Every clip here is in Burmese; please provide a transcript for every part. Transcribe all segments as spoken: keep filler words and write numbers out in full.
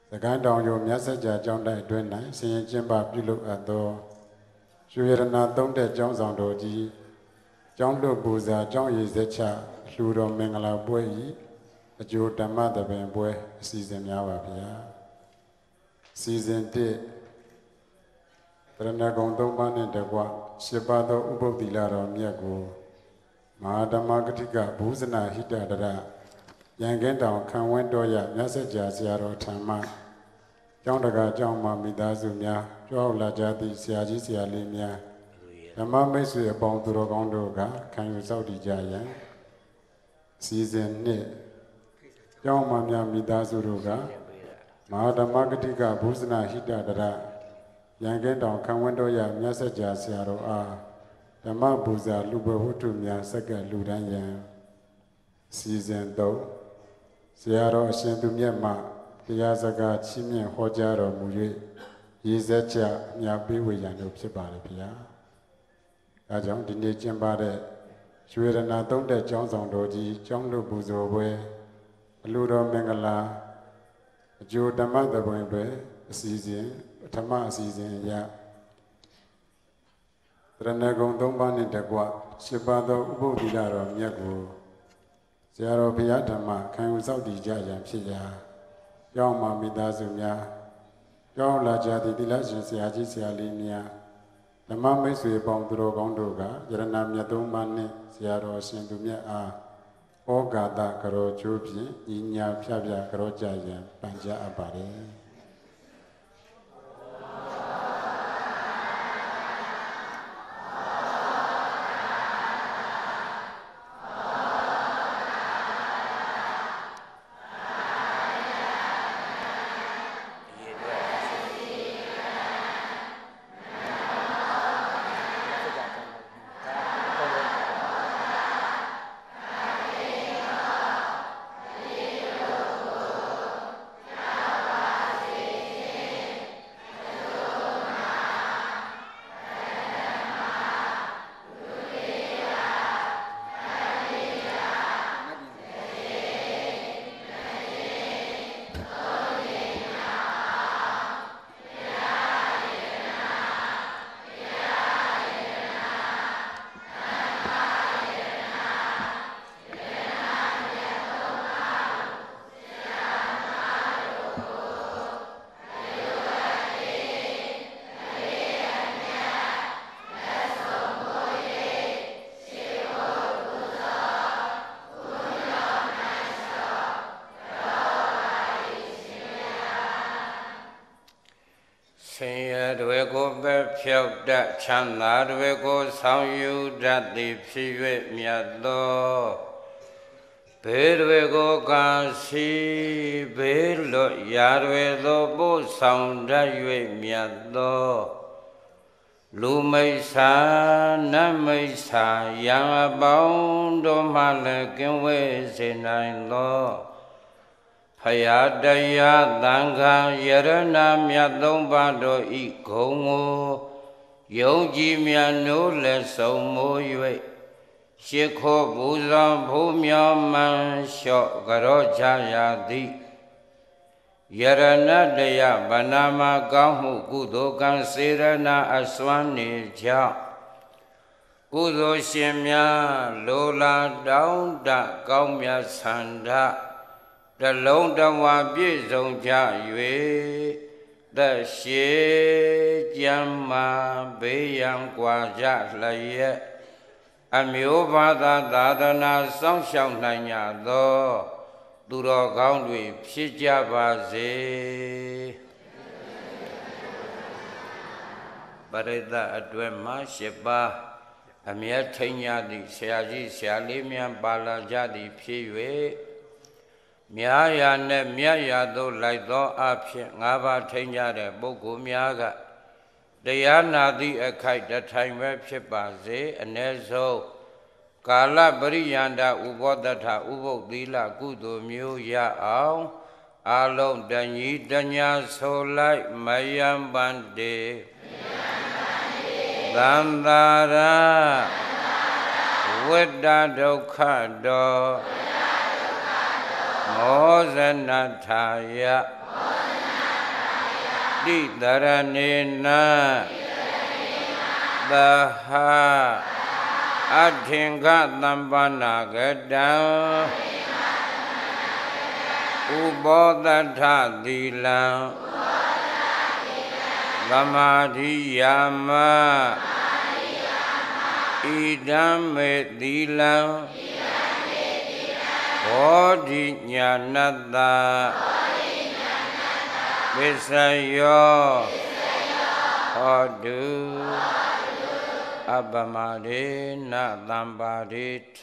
The kind of your message, John Dwayne, saying Jimba Pilu at the Shuirana don't let John's on Doji, John Lubuza, John is the cha, Ludo Mengala Boy, a Joe Damada Ben Boy, season Yawapia. Season day. Tranagondo man in the Gua, Shibado Ubo Dilara Miago, Mahada Magatika, Buzana Hita, Yangenda, can went doya, messages Yaro Tama, John Daga, John Mamidazumia, Joe Lajati, Siaji Sialimia, the Mamesu upon Durogondoga, can you Saudi Jaya? Season ne John Mamia Midazuruga, Mahada Magatika, Buzana Hita. Yangenda can window ya messages yaro a the mabuza luba hutumia saka ludanya season though Siaro Shendumia ma Piazaka Chimi Hojaro Mure Yizacha Nyabi Wayano Pibarapia Ajong Dini Jimbade Shuirana don't let Johnson Doji, John Lubuzo way Ludo Mengala Joe Damada Wembe season Tama season ya Tranagon don't ban in the Gua, Shibado Ubo Dilaro Miago, Zero Piatama, can you Saudi Jaya Pia, Yama Midazumia, Yom Laja the Dilations Yajisia Linia, the Mames we bound Drogondoga, Yaranam Yadum Mane, Zero Shendumia A, Ogada Karo Chupi, Inya Piavia Karo Jaya, Panja Abare. Phèo đã chăn lá đuôi cô sao yêu ra đi phi về miệt đó bế đuôi cô ca si bế lội ya đuôi đó bố sao ra về miệt đó lù mây xa nam mây xa yang bao đồ mà là kinh về thế này đó Hayadaya Danga Yarana Myadong Bado I Kongo Yogi Myano Le So Mo Yue Shikho Buzan Bhumya Man Shok Garo Jayadi Yarana Daya Banama Gamu Kudo Gan Sirana Aswani Ja Kudo Shimya Lola Daun Da Gaumya Sanda The long down one beers on Jayue, the she Yama Bayam Guaja Laye, and Miovada Dadana Sunshine Nanya do, Duro Goundwi, Pijabaze. But at the Adwema Sheba, Amia Tanya di Siaji Sialimian Balajadi Piwe. Miaya ne miaya do like do option, Nava Tanya, Bogu Miaga. The Yana di a kite that time web Shibaze, and Nezo Kala Brianda Ubodata Ubo Dila Gudo Mu Ya Ao, Alon Danyi Danya so like Mayam Bande Dandara Weda Dokado Mozenataya တိတရဏေနသဟာအထင်္ဂသံပနာကတံဥပောတထသီလံသမာဓိယာမဣဒံမေသီလံဘောဓိညာဏတ္တဝိသယောဟောတုအပမရေနသံပါရိထ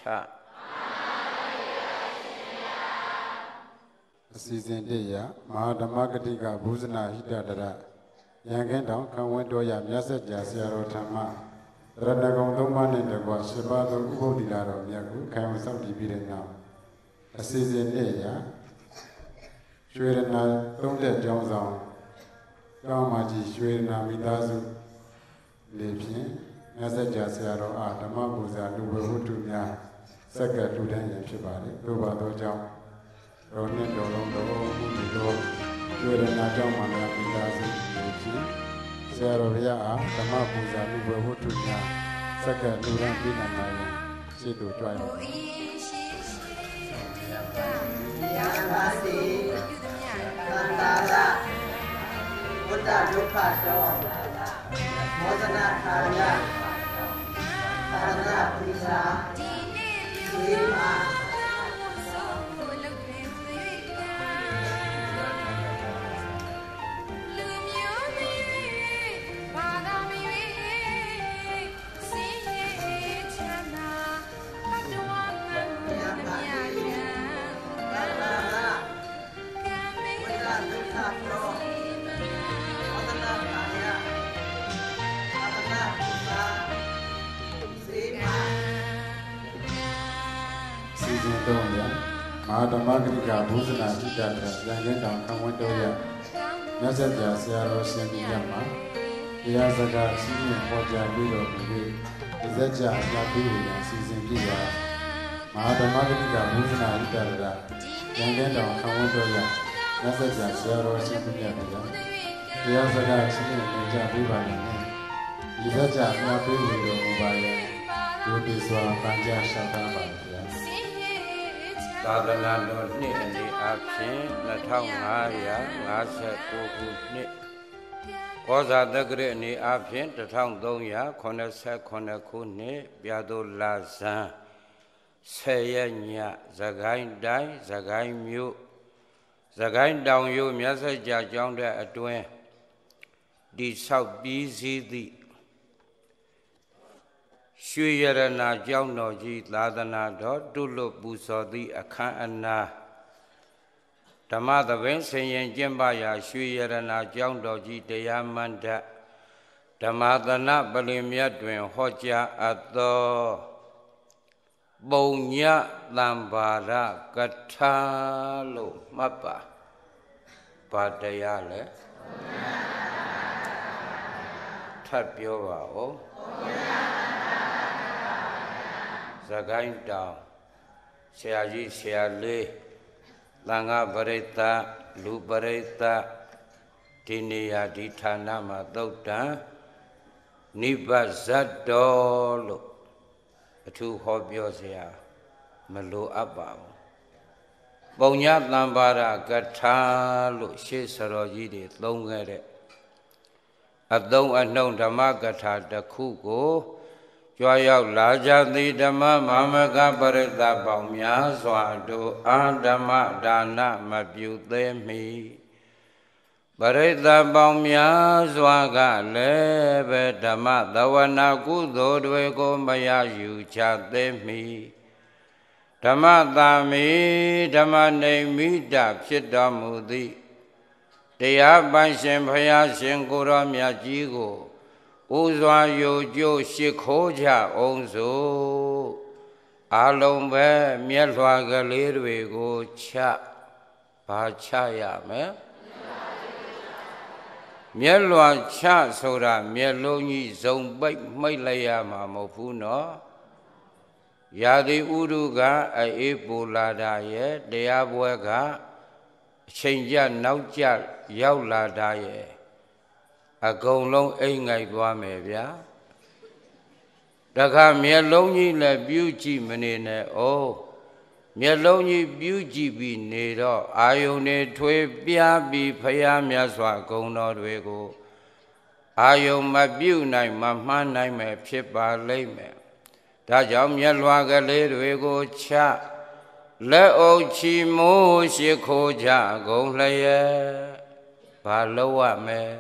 အစီအစဉ်တည်းရမဟာဓမ္မဂတိကဘုဇနာဟိတတရရန်ကင်းတောင်ခံဝင်းတော်ရမြတ်ဆက်ကြာဆရာတော်ဓမ္မရတနာကုံသုံးပါးနဲ့တကွရှင်းပါသောဥပုဒ္ဒီလာတော်မြတ်ကိုခံဝဆောက်တည်ပြီးတဲ့နောက်အစီအစဉ်တည်းရရွှေရနာသုံးတဲ့ကျောင်းဆောင်ကျောင်းမကြီးရွှေရနာမိသားစုလေဖြင့်မြတ်ဆက်ကြာဆရာတော်အားဓမ္မပူဇာလူဝေဝတ္ထုများစက္ကတူတန်းရင်ဖြစ်ပါတယ်သို့ပါသောကြောင့်တော်နှစ်တော်လုံးတော်မှုဒီတော်ကျွေးရနာကြောင့်မှလာပြီးသားစုလို့ချင်းဆရာတော်ဘုရားအားဓမ္မပူဇာလူဝေဝတ္ထုများစက္ကလူရန်ပြည်နိုင်ရင်စိတ်တို့ကြွရအောင်ယံပါတိသန္တာရဝတ္တဒုက္ခတောမောဒနာထာယသာနာပိစာဒီမာတော့ရမဟာဓမ္မဂရိကဘုဇနာဟိတတရရန်ကင်းတောင်ခံဝင်းတော်ရမြတ်စွာဘုရားဆရာတော်ရှင်ကြီးမြတ်မှာတရားစကားရှင်းလင်းဟောကြားပြီးတော်မူပြီးဒီဇက်ကြအပြပေးရန်စီစဉ်ပြရာမဟာဓမ္မဂရိကဘုဇနာဟိတတရရန်ကင်းတောင်ခံဝင်းတော်ရမြတ်စွာဘုရားဆရာတော်ရှင်ကြီးမြတ်မှာတရားစကားရှင်းလင်းဟောကြားပြီးပါရင်ဒီဇက်ကြအပြပေးတော်မူပါရဲ့ဒီပိစွာပန်းကြရှောက်တာပါဗျာသာသနာတော်နှစ်အနေအချင်းနှစ်ထောင်ငါးရာငါးဆယ်ကိုခုနှစ်ကောဇာတက္ကရာအနေအချင်းတစ်ထောင်သုံးရာခုနှစ်ဆယ်ခုနှစ်ခုနှစ်ပြာသူလာဇန်ဆယ်ရက်ညသခိုင်းတိုင်းသခိုင်းမြို့သခိုင်းတောင်ရိုးမြတ်စွာဘုရားကျောင်းတဲ့အတွင်းတိဆောက်ပြီးစည်းသည့်ရွှေရတနာကျောင်းတော်ကြီးသာသနာတော်တုလွတ်ပူဇော်သည့်အခမ်းအနားဓမ္မသဘင်ဆင်ရင်ကျင့်ပရာရွှေရတနာကျောင်းတော်ကြီးတရားမန္တဓမ္မသနပလင်မြတ်တွင်ဟောကြားအပ်သောပုံညသံဘာရကထာလို့မှတ်ပါဘာတရားလဲထပ်ပြောပါဦးသခိုင်းတောင်ဆရာကြီးဆရာလေးသံဃာပရိသတ်လူပရိသတ်ဒီနေရာဒီဌာနမှာသုတ်တံနိဗ္ဗဇတ်တော်လို့အထူးဟောပြောเสียမလိုအပ်ပါဘူးပုံညသံပါရကထာလို့ရှေးစတော်ကြီးတွေသုံးခဲ့တဲ့အသုံးအနှုံဓမ္မကထာတစ်ခုကိုကြွားရောက်လာကြသည်ဓမ္မမာမကပရိသတ်ပေါင်းများစွာတို့အာဓမ္မဒါနမပြုသေးမီပရိသတ်ပေါင်းများစွာကလည်းပဲဓမ္မသဝနာကုသိုလ်တွေကိုမရယူချသေးမီဓမ္မသာမိဓမ္မနိမိတဖြစ်တော်မူသည်တရားပိုင်ရှင်ဘုရားရှင်ကိုယ်တော်မြတ်ကြီးကိုဥစွာယိုကျိုးရှိခိုးကြအောင်စို့အလုံးပဲမျက်လွှာကလေးတွေကိုချဘာချရမယ်မျက်လွှာချဆိုတာမျက်လုံးကြီးဇုံပိတ်မိတ်လိုက်ရမှာမဟုတ်ဘူးနော်ရာသီဥတုကအေးပူလာတာရဲ့တရားပွဲကအချိန်ကျနောက်ကျရောက်လာတာရဲ့ a gong long ai ngai twa me bya Dakha mye long ji le pyu ji mane ne o mye long ji pyu ji bi ne do ayong ne thwe pya bi phaya mya swa gong do twe ko ayong ma pyu nai ma man nai me phit pa lai me da jaung mye lwa ka le twe ko cha le ong chi mo shi kho ja gong lye ba lo wa me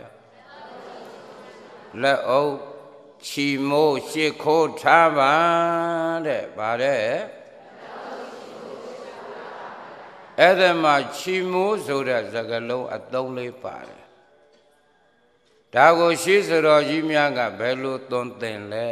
le ong chi mo shi kho tha ba de ba deအဲ့ဒါမှချီမိုးဆိုတဲ့စကားလုံးအသုံးလေးပါတယ်ဒါကိုရှေးစတော်ကြီးများကဘယ်လိုသွန်သင်လဲ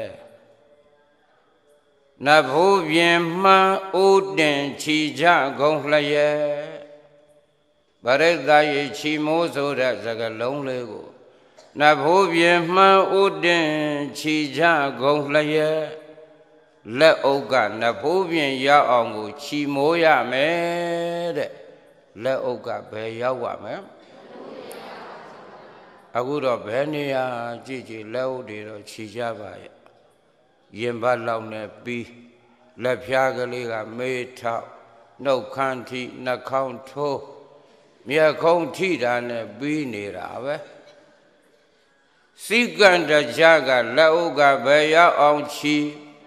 နတ်ဘိုးပြင်မှန်းဥတင်ချီကြကုန်လျက်ဗရိတ္တရေချီမိုးဆိုတဲ့စကားလုံးလေးကိုနတ်ဘိုးပြင်မှန်းဥတင်ချီကြကုန်လျက်လက်အုပ်ကနတ်ဘိုးပြင်ရောက်အောင်ကိုချီမိုးရမယ်တဲ့လက်အုပ်ကဘယ်ရောက်ရမလဲအခုတော့ဘယ်နေရာကြည့်ကြည့်လက်အုပ်တွေတော့ချီကြပါရဲ့ရင်ဘတ်လောက်နဲ့ပြီးလက်ဖြားကလေးကမေးထောက်နှုတ်ခမ်းထိနှာခေါင်းထိုးမျက်ခုံးထိတာနဲ့ပြီးနေတာပဲစိကံတကြကလက်အုပ်ကဘယ်ရောက်အောင်ချီ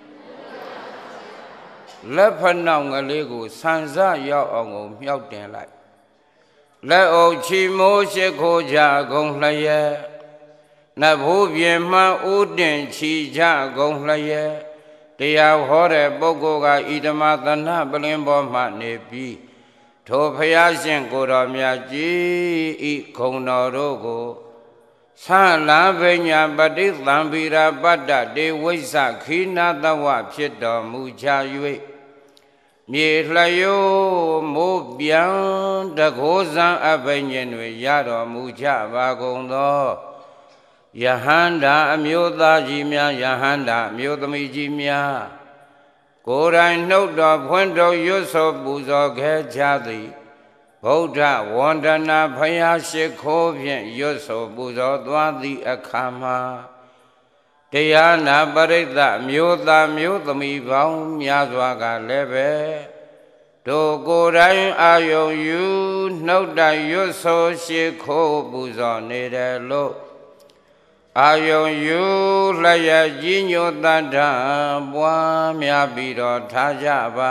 လက်ဖနှောင်ကလေးကိုဆန်စရောက်အောင်ကိုမြောက်တင်လိုက်လက်အုပ်ချီမိုးရှိခိုးကြကုန်လျက်နတ်ဘိုးပြင်မှန်းဥတင်ချီကြကုန်လျက်တရားဟောတဲ့ပုဂ္ဂိုလ်ကဣဒမသနပလင်ပေါ်မှနေပြီးထိုဖျားရှင်ကိုယ်တော်မြတ်ကြီးဤခုံတော်တို့ကိုဆလာပညာပฏิသံဗိရာပတ္တတေဝိဇ္ဇခိနာတဝဖြစ်တော်မူချ၍မြေလျိုးမိုးပြန်တကောဇံအဘိညာဉ်တွေရတော်မူကြပါကုန်သောယဟန္တာအမျိုးသားကြီးများယဟန္တာအမျိုးသမီးကြီးများကိုယ်တိုင်နှုတ်တော်ဖွင့်တော်ရွတ်ဆိုပူဇော်ခဲ့ကြသည်ဗုဒ္ဓဝန္ဒနာဖယားရှိခိုးဖြင့်ရွတ်ဆိုပူဇော်သွားသည့်အခါမှာတရားနာပရိသတ်မျိုးသားမျိုးသမီးပေါင်းများစွာကလည်းပဲတို့ကိုယ်တိုင်အာယုံယူနှုတ်တိုင်ရွတ်ဆိုရှိခိုးပူဇော်နေတယ်လို့အာယုံယူလျက်ကြီးညိုတတ်တာပွားများပြီးတော့ထားကြပါ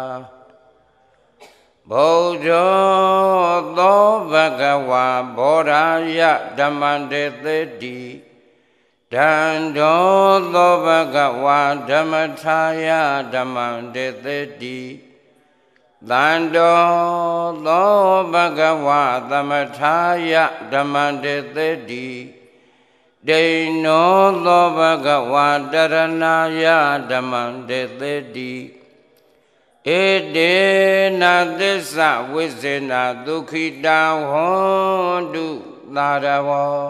ဗုဒ္ဓသောဘဂဝါဘောဓာယဓမ္မံတေသေတိဒန္တောသောဘဂဝါဓမ္မထာယဓမ္မံတေသေတိသန္တောသောဘဂဝါသမထာယဓမ္မံတေသေတိဒိနောသောဘဂဝါတရဏာယဓမ္မံတေသေတိဧတေနာသစ္စာဝိဇ္ဇနာဒုက္ခိတာဟောတုသာရဝော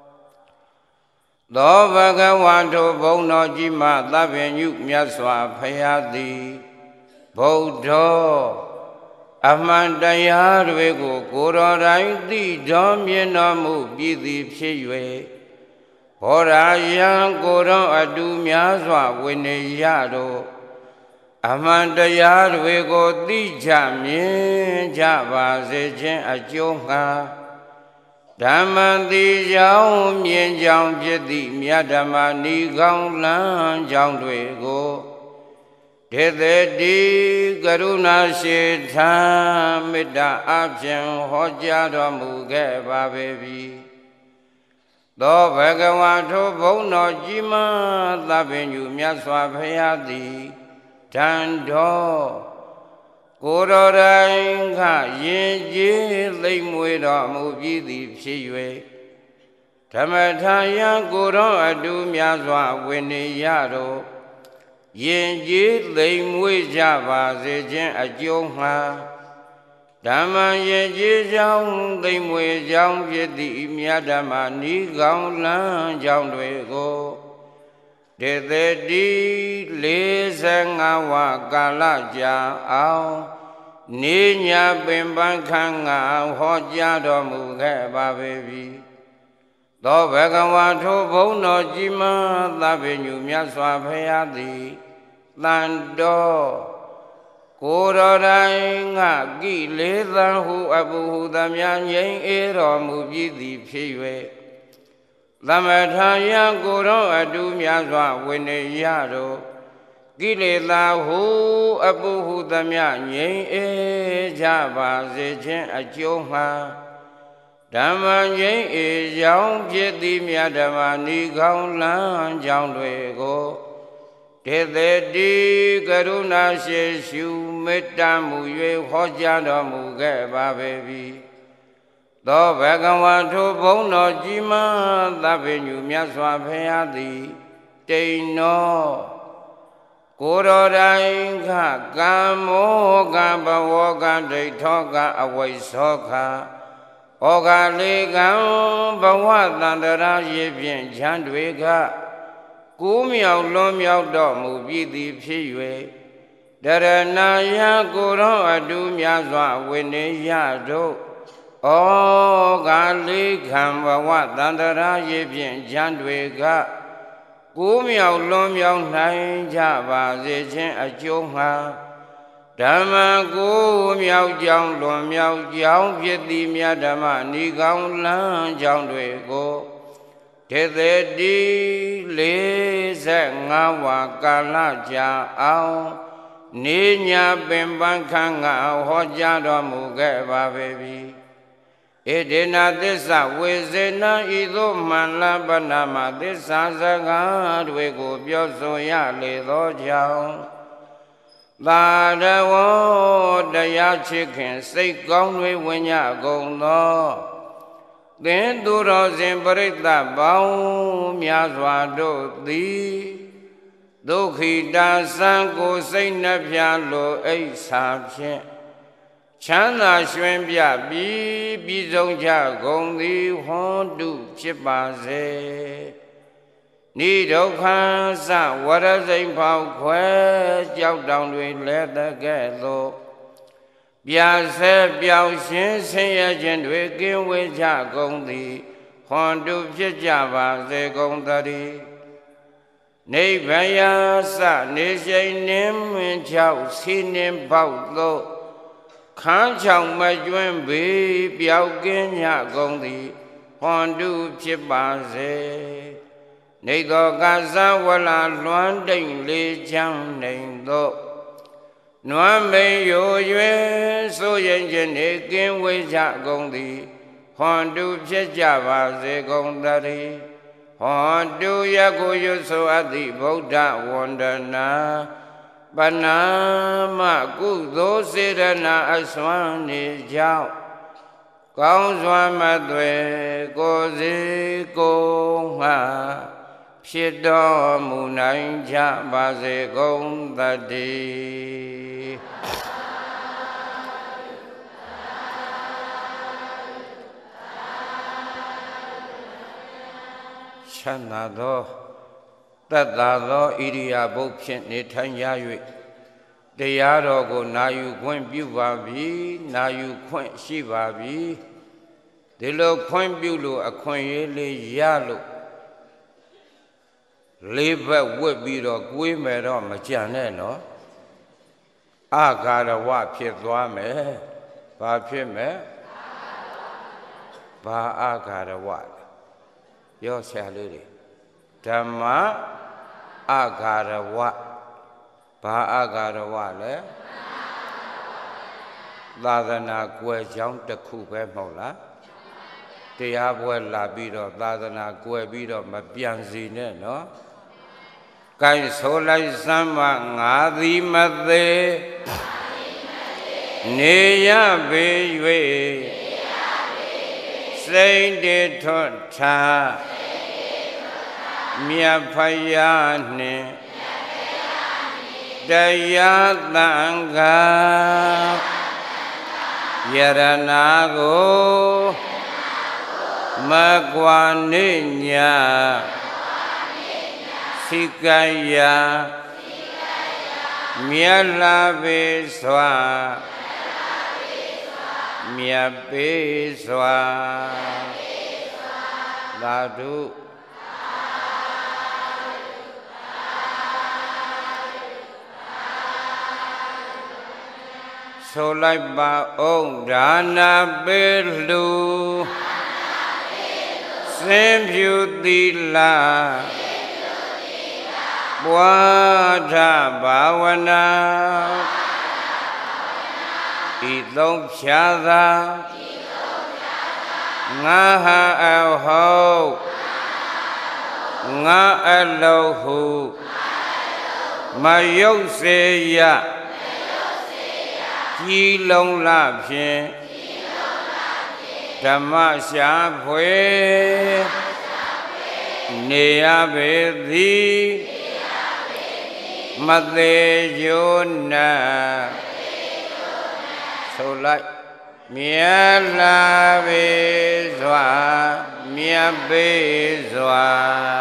သောဘဂဝါထိုဘုံတော်ကြီးမှသဗ္ဗညုမြတ်စွာဘုရားသည်ဗုဒ္ဓအမှန်တရားတွေကိုကိုယ်တော်တိုင်သိတော်မြင်တော်မူပြီးသည်ဖြစ်၍ဘောရာယံကိုယ်တော်အတူများစွာဝိနည်းရတော်အမှန်တရားတွေကိုသိကြမြင်ကြပါစေခြင်းအကျိုးငှာဓမ္မတိကြောင့်မြင်ကြောင့်ဖြစ်သည့်မြတ်ဓမ္မနိကောင်းလမ်းကြောင့်တွေကိုဒေသေတိကရုဏာရှိထာမေတ္တာအဖြင့်ဟောကြားတော်မူခဲ့ပါပေပြီသောဘဂဝါထိုဘုံတော်ကြီးမှသဗ္ဗညုမြတ်စွာဘုရားသည်တန်တော်ကိုယ်တော်တိုင်ခရင်ကြီးသိမ့်မွေတော်မူပြီးသည်ဖြစ်၍ဓမ္မထာယံကိုယ်တော်အတူများစွာဝိနည်းရတော်ရင်ကြီးသိမ့်မွေကြပါစေခြင်းအကျိုးငှာဓမ္မရင်ကြီးကြောင့်သိမ့်မွေကြောင့်ဖြစ်သည့်မြတ်ဓမ္မနိကောင်းလမ်းကြောင့်တွေကိုဒေသေတိလေးဆယ်ငါးဝကာလကြာအောင်နေညာပင်ပန်းခန်းငါဟောကြားတော်မူခဲ့ပါပေပြီသောဘဂဝါထိုဘုံတော်ကြီးမသဗ္ဗညုမြတ်စွာဘုရားသည်တန်တော်ကိုယ်တော်တိုင်ငါကိလေသာဟုအပုဟုသမြငြိမ်းအေတော်မူပြီးသည်ဖြစ်၍သမထာယကိုယ်တော်အတူမြတ်စွာဝိနည်းရတော်ကိလေသာဟုအပုဟုသမြငြိမ်းအေကြပါစေခြင်းအကျိုးမှာဓမ္မငြိမ်းအေကြောင့်ဖြစ်သည်မြတ်ဓမ္မနိကောင်းလမ်းကြောင်းတွေကိုတေသေတိကရုဏာရှိရှုမေတ္တာမူ၍ဟောကြားတော်မူခဲ့ပါပေပြီသောဘဂဝါထိုဘုံတော်ကြီးမသဗ္ဗညုမြတ်စွာဘုရားသည်တိန်နောကိုယ်တော်တိုင်ခကံမောကံဘဝကံဒိဋ္ဌောကအဝိဇ္ဇောခဩဃလေကံဘဝတန္တရာရေဖြင့်ဉာဏ်တွေကကိုးမြောက်လွန်မြောက်တော်မူပြီးသည်ဖြစ်၍တရဏာယကိုယ်တော်အတူမြတ်စွာဝိနည်းရတို့ဩဃလေကံဘဝတန္တရာရေဖြင့်ဉာဏ်တွေကကိုးမြောက်လွန်မြောက်နိုင်ကြပါစေခြင်းအကျိုးမှာဓမ္မကိုမြောက်ကြောင်းလွန်မြောက်ကြောင်းဖြစ်သည်မြတ်ဓမ္မနိကောင်းလမ်းကြောင်းတွေကိုထေသေတိလေးဆယ်ငါးဝါကာလကြာအောင်နေညာပင်ပန်းခန့်ငါဟောကြားတော်မူခဲ့ပါပေပြီဣဒေနသစ္စာဝေစေနဤသို့မှန်လပနာမသစ္စာစကားတွေကိုပြောဆိုရလေသောကြောင့်သာရဝတရားချစ်ခင်စိတ်ကောင်းတွေဝင်ညကုန်သောသင်သူတော်စင်ပရိသတ်ပေါင်းများစွာတို့သည်ဒုက္ခိတာစံကိုစိတ်နှပြလိုအိဋ္ဌာဖြင့်ချမ်းသာရွှင်ပြပြီးပြီးဆုံးကြကုန်သည်ဟွန်တုဖြစ်ပါစေနိဒုက္ခသဝရစိန်ဖောက်ခွဲကြောက်တောင်တွေလဲတကဲ့သို့ပြာဆဲပြောင်းရှင်ဆင်းရဲခြင်းတွေကင်းဝေးကြကုန်သည်ဟွန်တုဖြစ်ကြပါစေကုန်သတည်းနိဗ္ဗာန်စနေရှိန်နှင်းမင်းချောက်စီနှင်းပေါက်သို့ခန်းချောင်မကျွင်းပေပျောက်ကင်းညကုန်သည်ဟွန်တုဖြစ်ပါစေနေသောကသဝလာလွမ်းတိမ်လေးချမ်းနေသောနွမ်းမိန်ရိုရွယ်ဆိုရင်ခြင်းနေကင်းဝေးကြကုန်သည်ဟွန်တုဖြစ်ကြပါစေကုန်သတည်းဟွန်တုယကုယုဆိုအပ်သည့်ဗုဒ္ဓဝန္ဒနာပနာမကုသိုလ်စေရနာအစွမ်းနေကြောင်းကောင်းစွာမသွေကိုစီကိုငှဖြစ်တော်မူနိုင်ကြပါစေကုန်သတည်းချမ်းသာသောတတ်သာသောဣရိယာပုဖြင့်နေထိုင်ရ၍တရားတော်ကိုနာယူခွင့်ပြုပါပြီနာယူခွင့်ရှိပါပြီဒီလိုခွင့်ပြုလို့အခွင့်အရေးလေးရလို့လေးဘက်ဝတ်ပြီးတော့ကိုွေးမယ်တော့မကြံနဲ့နော်အာဃာရဝဖြစ်သွားမယ်ဘာဖြစ်မယ်ဘာအာဃာရဝပြောဆရာလေးတွေဓမ္မအာဃာရဝဘာအာဃာရဝလဲသာသနာကွယ်ကြောင်းတစ်ခုပဲမဟုတ်လားတရားပွဲလာပြီးတော့သာသနာကွယ်ပြီးတော့မပြန်စီနဲ့နော်ကိုင်းဆိုလိုက်စမ်းမငါသည်မသေးနေရပေ၍စိတ်တည်ထွတ်ထားမြတ်ဖယားနှင့်တရားသံဃာယရနာကိုမကွာနေညာစိကယမြတ်လာပေစွာမြတ်ပေစွာသာธุဆိုလိုက်ပါအောင်ဒါနာပေလူစင်ဖြူသီလပွားထဘာဝနာဤသုံးဖြာသာငါဟာအဟုတ်ငါအလုံးဟုမယုတ်စေရကြည်လုံးလာဖြင့်ဓမ္မရှာဖွေနေရပေသည်မသေးယုံနာဆိုလိုက်မြတ်လာပေစွာမြတ်ပေစွာ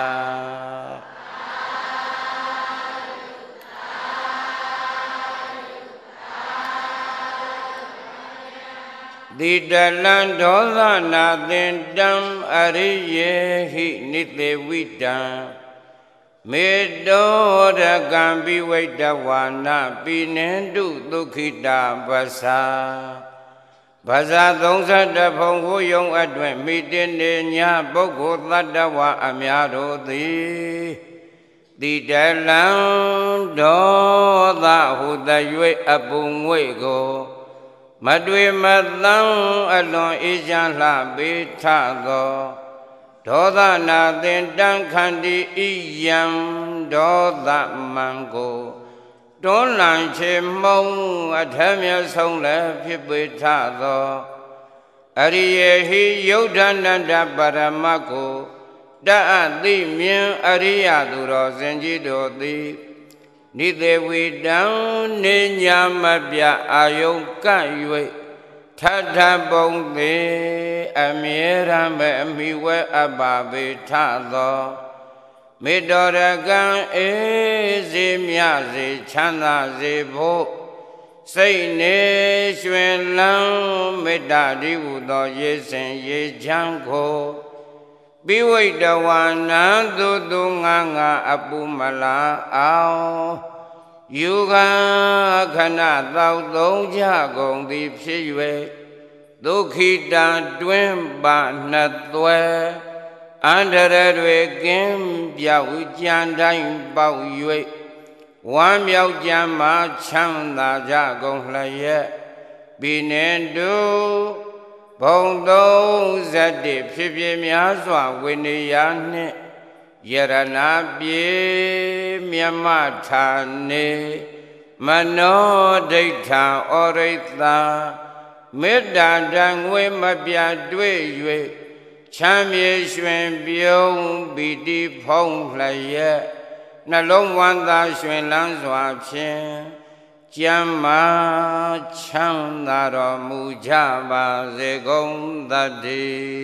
တိတလံဒောသနာသင်တံအရိယေဟိနိသေဝိတံမေတောရကံပိဝိတဝါနာပိနေတုဒုက္ခိတာပ္ပစာဘာသာသုံးဆတဖုံကိုယုံအတွင်မိတင်နေညာပုဂ္ဂိုလ်တတ္တဝါအများတို့သည်တိတလံဒောသဟုတ၍အပုငွေကိုမတွေ့မသန်းအလွန်အေးချမ်းလှပေထသောဒေါသနာသင်တံခန္တီဤယံဒေါသမံကိုတွန်းလှန်ချေမှုံအထက်မြတ်ဆုံးလည်းဖြစ်ပေထသောအရိယေဟိယုဒ္ဓနန္ဒပရမတ်ကိုတအသိမြင်အရိယသူတော်စင်ကြီးတို့သည်နိသေဝိတံနေညာမပြအာယုံကပ်၍ထထပုံသေးအမြဲတမ်းပဲအမိဝဲအပ္ပပေထသောမေတ္တောရကံအေစေမြစေချမ်းသာစေဖို့စိတ်နေရွှင်လန်းမေတ္တာဒီဟုသောရေစဉ်ရေချမ်းကိုပိဝိတဝါနံသူသူငါငါအပူမလာအောင်ယူကံခဏသောသုံးကြကုန်သည်ဖြစ်၍ဒုက္ခိတံတွင်ပါနှစ်သွဲအန္တရတွေကင်းပြောက်ကြံတိုင်းပေါက်၍ဝမ်းမြောက်ကြံမှချမ်းသာကြကုန်လျက်ပိနေတုဘုံသုံးဇတ္တိဖြစ်ဖြစ်များစွာဝိနည်းနှင့်ယရဏပြေမြမဌာနေမနောဒိဋ္ဌံဩရိတ္တမေတ္တာတံငွေမပြတွေ့၍ချမ်းမြေရွှင်ပြုံးပီတိဖုံးလျက်နှလုံးဝမ်းသာရွှင်လန်းစွာဖြင့်ကျမ်းမာချမ်းသာတော်မူကြပါစေကုန်သတ္တိ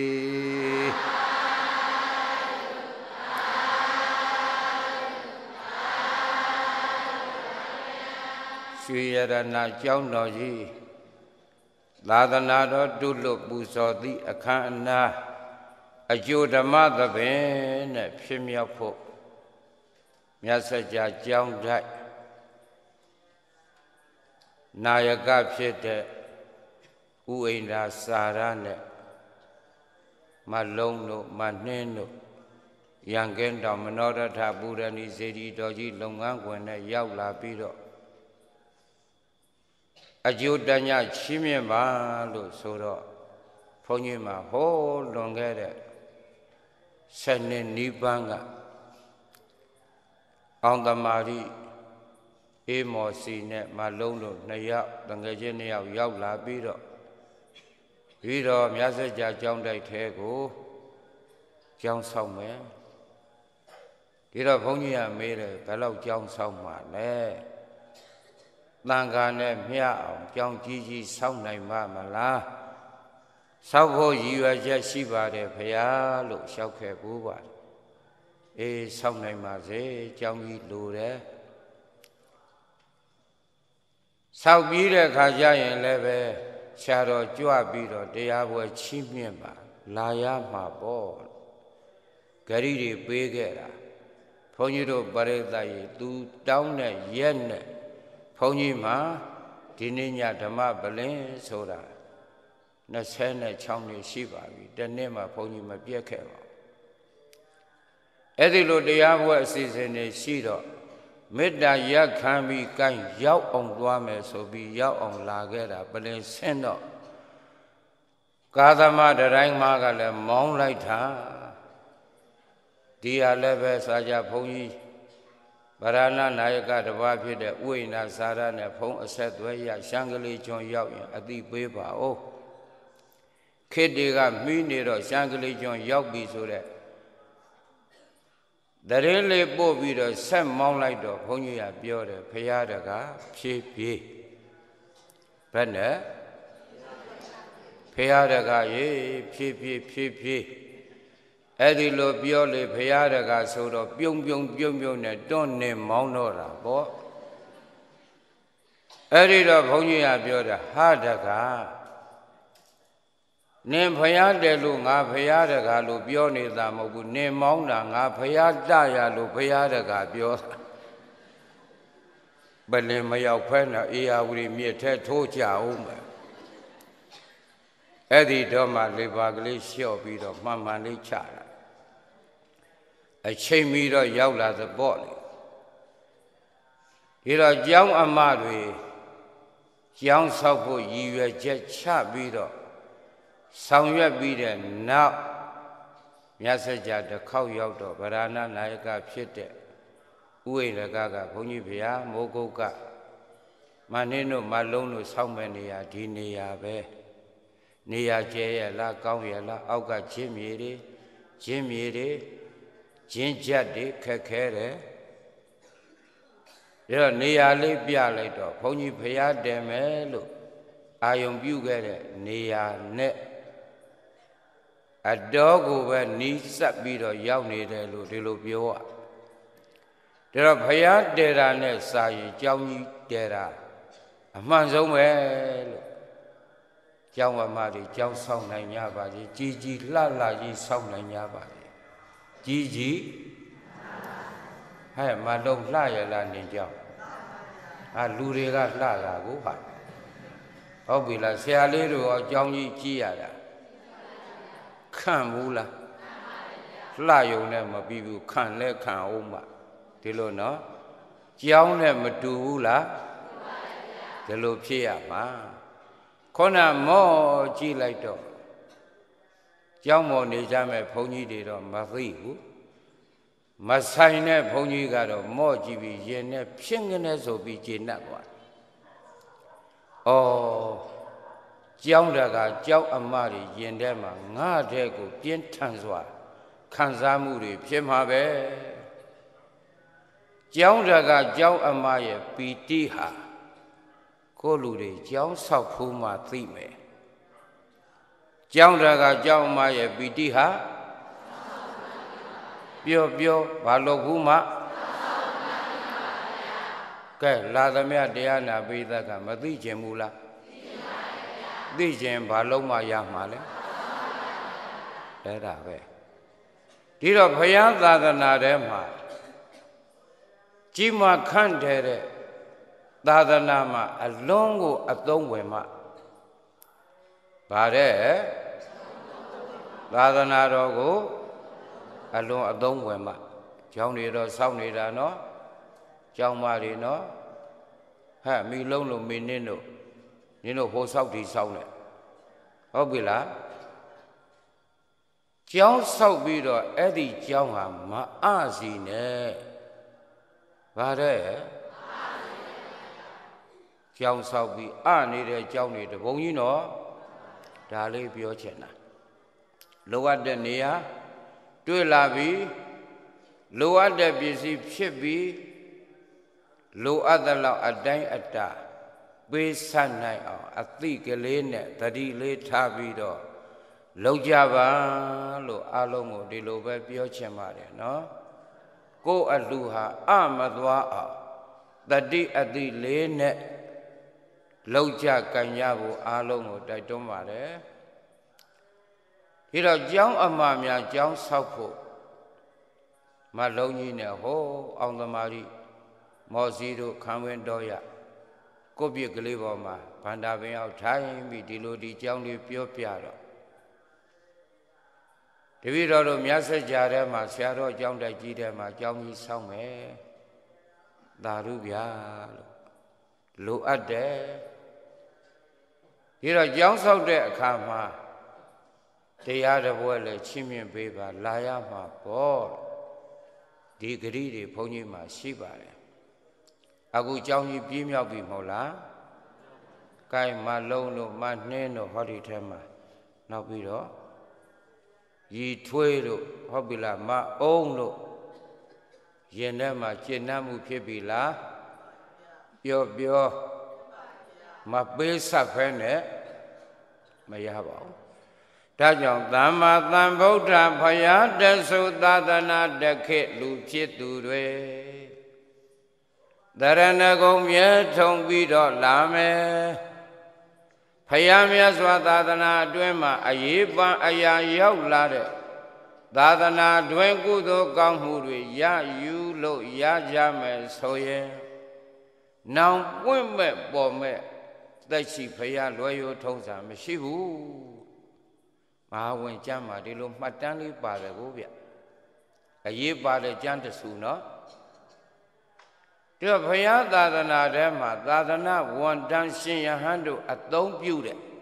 ရွှေရတနာကျောင်းတော်ကြီးသာသနာတော်တုလွတ်ပူဇော်သည့်အခမ်းအနားအကျိုးဓမ္မသဘင်နဲ့ဖြစ်မြောက်ဖို့မြတ်စွာဘုရားကျောင်းတိုက်နာယကဖြစ်တဲ့ဥအိန္ဒာစာရနဲ့မလုံးတို့မနှင်းတို့ရန်ကင်းတော်မနောရထပူရဏီစေတီတော်ကြီးလုပ်ငန်းခွင်နဲ့ရောက်လာပြီးတော့အကျိုးတညချီးမြှင့်ပါလို့ဆိုတော့ဘုန်းကြီးမှာဟောလွန်ခဲ့တဲ့ဆယ်နှစ်နီးပန်းကအောင်သမာဓိအေးမော်စီနဲ့မလုံးတို့နှစ်ယောက်တငယ်ချင်းနှစ်ယောက်ရောက်လာပြီးတော့ပြီးတော့မြတ်စွာဘုရားကျောင်းတိုက်ထဲကိုကျောင်းဆောင်မယ်ဒီတော့ဘုန်းကြီးကမေးတယ်ဘယ်လောက်ကျောင်းဆောင်မှာလဲသံဃာနဲ့မျှအောင်ကျောင်းကြီးကြီးဆောက်နိုင်ပါမလားဆောက်ဖို့ရည်ရွယ်ချက်ရှိပါတယ်ဖရာလို့လျှောက်ခဲ့ဘူးပါတယ်အေးဆောက်နိုင်ပါစေကျောင်းကြီးလိုတယ်ဆောက်ပြီးတဲ့ခါကျရင်လည်းပဲဆရာတော်ကြွပြီးတော့တရားပွဲချီးမြှင့်ပါလာရမှာပေါ့ gari de pegera Ponyiro Baretai tu down yet Ponyma Dininya Dama Belen Soda Nasena Chowny Shiva the name of Ponyma Biakema Edilo de Yahwa season a Shido Midda Yak can be kind Yao on Guame so be Yao on Lagera Belen Sendo Kadama the Rang Magala Moonlight Ha Dia leve saja Pony Barana Nayaka the Wapi the Uina Sara and Pong a set way at Shangali John Yao at the Beba. Oh, Kidiga Minero Shangali John Yao be so that the really Bobby the same moonlight of Pony at Biore, Payadaga, Chipi Penne Payadaga, ye, Pipi, Pipi. Edilo Biole Payadaga Soda, Byung Byung Byung Byung, don't name Monora, boy. Edilo Ponya Bioda, Hadaga. Name Payade Lunga, Payadaga, Lubioni Damogu, name Mona, Payadaya, Lupayadaga, Bio. But name my Pena, Ea will me a Toja Uma. Eddie Doma Libagli Shio Bido, Mamma Lichara. A chain meter yelled at the body. Here are young Amari, young Sapo, you are jet chap beater. Sound your beater now. Yasaja, the cow yeldo, Barana Naika Pite, Ue the Gaga, Ponipia, Mogoka, Manino Malono, Soundmania, Dinia Be, Nia Jaya, La Gauya, Auga Jimmy, Jimmy. Jinjadi Kakere There nearly Bialeto, Pony Paya de Melo, I am Bugere, near net. A dog over needs a bit of Yauni de Ludilubioa. There are Paya de Net Sai, Johnny Dera, a man's own well. Jawa Mari, Jow Song and Yabadi, Gigi Lala, Yi Song and Yabadi. Gigi, hey, my long liar landing job. I luriga lala go back. Obila, say a little or Johnny Giada. Come, Mula. Fly your name, a people can't let can oma. Tilona. John name to Ula. The Lupia, ma. Kona more G like dog. Young Nijame Pony did on Maviu Masine Pony got a more G B Yen, Pinganes or B J Nagua. Oh, Joundaga, Jow Amari, Yendema, Nadego, Bien Tanzwa, Kanzamuri, Pimabe Joundaga, Jow Amaya, Pitiha, Koluri, Jow Sapuma Theme. Joundaga Jow Maya Bidiha Bio Bio Baloguma Ke Ladamia Diana Bidaga Madi Jemula Dijem Baloma Yamale Era Ve Diro Payanda the Nadema Jima Kandere Dadanama Alongo Adongwema Bare Radanarogo alone a dome wema. Johnny or Sounded no John Marino Ha me lono me nino Nino ho Saudi sound. Obila John South Bido Eddie John Ma Azine Bare John South Bi I need Johnny the bone you know. Dali Biochena. Lower the near, do lavi, lower the busy shippy, low other law a day at that. Be sun night a thick lane, thirty late tabido, low java, low alomo de lower Biochemare, no? Go at Luha, Amadwa, the day at the lane. Loja Kanyabu Alongo Daidomare. Here are young Amamia, young Sapo, မလုံးကြီးနဲ့ဟောအောင်သမားကြီးမော်စီတို့ခံဝင်တော်ရကိုပြစ်ကလေးပေါ်မှာဗန္ဒာပင်အောင်ထိုင်ပြီးဒီလိုဒီကြောင်းလေးပြောပြတော့တပည့်တော်တို့မြတ်ဆက်ကြထဲမှာဆရာတော်ကျောင်းတိုက်ကြီးထဲမှာကျောင်းကြီးဆောင်းမယ်သာဓုဗျာလို့လိုအပ်တယ်ဒီတော့ကျောင်းဆောက်တဲ့အခါမှာတရားတော်ဘွဲလည်းချင်းမြင်ပေးပါလာရမှာပေါ့ဒီဂရီတွေဘုန်းကြီးမှာရှိပါတယ်အခုကျောင်းကြီးပြည့်မြောက်ပြီမဟုတ်လားကိုင်မလုံးတို့မနှင်းတို့ဟောဒီထဲမှာနောက်ပြီးတော့ရီထွေးတို့ဟုတ်ပြီလားမအုံးတို့ရင်ထဲမှာကျင့်နှံ့မှုဖြစ်ပြီလားပြောပြောမပေးဆက်ဖဲနဲ့မရပါဘူးဒါကြောင့်သမ္မာသမ္ဗုဒ္ဓဘုရားတသုသာသနာတခေလူဖြစ်သူတွေတရဏဂုံမြဲထုံပြီးတော့လာမယ်ဘုရားမြတ်စွာသာသနာအတွင်းမှာအရေးပန်းအရာရောက်လာတဲ့သာသနာတွင်ကုသိုလ်ကောင်းမှုတွေရယူလို့ရကြမယ်ဆိုရင်နောင်ပွင့်မဲ့ပေါ်မဲ့သက်ရှိဘုရားလွယ်ရိုးထုံးစံမရှိဘူးမဟာဝင်ကျမ်းမှာဒီလိုမှတ်တမ်းလေးပါတယ်ကိုဗျအရေးပါတယ်ကျမ်းတဆူနော်ဒီဘုရားသာသနာထဲမှာသာသနာဝန်တန်းရှင်ယဟန်တို့အသုံးပြု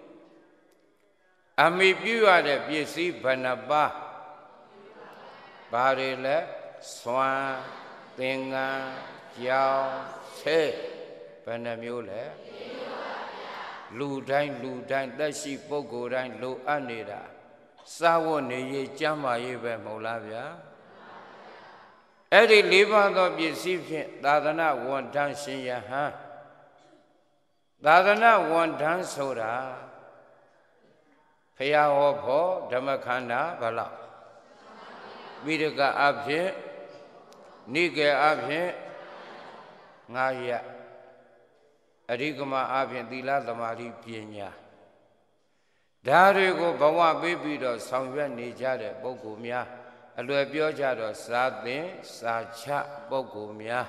တဲ့အမိပြုရတဲ့ပစ္စည်းဘဏ္ဍပါဘာတွေလဲစွမ်းသင်္ကန်းကြောင်ဆဲဘယ်နှမျိုးလဲလူတိုင်းလူတိုင်းသက်ရှိပုဂ္ဂိုလ်တိုင်းလိုအပ်နေတာစာဝတ်နေရေးကျမ်းမာရေးပဲမဟုတ်လားဗျာအဲ့ဒီလေးပါးသောပစ္စည်းဖြင့်သာသနာဝန်ထမ်းရှင်ယဟန်သာသနာဝန်ထမ်းဆိုတာဖရာဟောဖို့ဓမ္မခန္ဓာဘလောက်မိရကအဖြစ်နိကေအဖြစ်ငါးရက်အရိကမအဖြစ်သီလသမာဓိပညာဒါတွေကိုဘဝပေးပြီးတော့ဆောင်ရွက်နေကြတဲ့ပုဂ္ဂိုလ်များအလွယ်ပြောကြတော့စာသင်စာချပုဂ္ဂိုလ်များ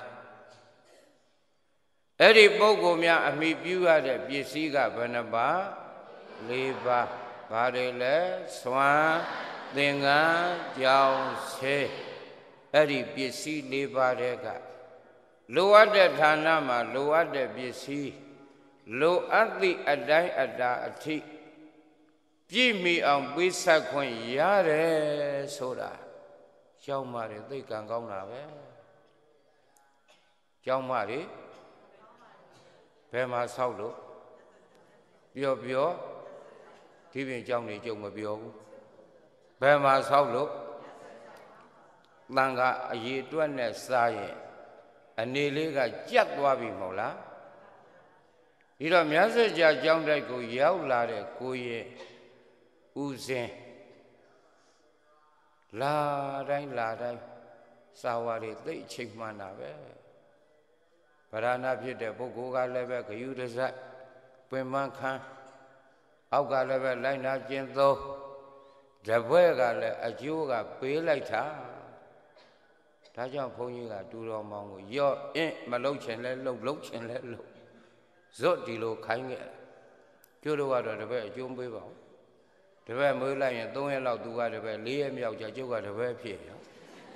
အဲ့ဒီပုဂ္ဂိုလ်များအမိပြုရတဲ့ပစ္စည်းကဘယ်နှပါးလေးပါးဘာတွေလဲစွမ်းသင်္ကန်းကြောင်ဆဲအဲ့ဒီပစ္စည်းလေးပါးတဲ့ကလိုအပ်တဲ့ဌာနမှာလိုအပ်တဲ့ပစ္စည်းလိုအပ်သည့်အတိုင်းအတာအထိပြည့်မီအောင်ပေးဆက်ခွင့်ရတယ်ဆိုတာကျောင်းမတွေသိကံကောင်းတာပဲကျောင်းမတွေဘယ်မှာဆောက်လို့ပြောပြောဒီပြင်ကျောင်းတွေကြုံမပြောဘူးဘယ်မှာဆောက်လို့တန်ကအရေးတွက်နဲ့စားရင်အနေလေးကကြက်သွားပြီမဟုတ်လားဒီတော့မြတ်စွာဘုရားကျောင်းတိုက်ကိုရောက်လာတဲ့ကိုရဲ့ဦးစင်လာတိုင်းလာတိုင်းစာဝါတွေသိအချိန်မှန်တာပဲဗရဏဖြစ်တဲ့ပုဂ္ဂိုလ်ကလည်းပဲဂယုတစိုက်ပင်မခန်းအောက်ကလည်းပဲလိုက်နာကျင့်သုံးတပည့်ကလည်းအကျိုးကပေးလိုက်တာဒါကြောင့်ဘုန်းကြီးကတူတော်မောင်ကိုရော့အင်းမလှုပ်ချင်လဲလှုပ်လှုပ်ချင်လဲလှုပ်ဇွတ်ဒီလိုခိုင်းခဲ့ကျိုးတို့ကတော့တပည့်အကျိုးပေးပါဦးတပည့်မွေးလိုက်ရင်သုံးရက်လောက်သူကတပည့်လေးရက်မြောက်ကြကျုပ်ကတပည့်ဖြစ်ရော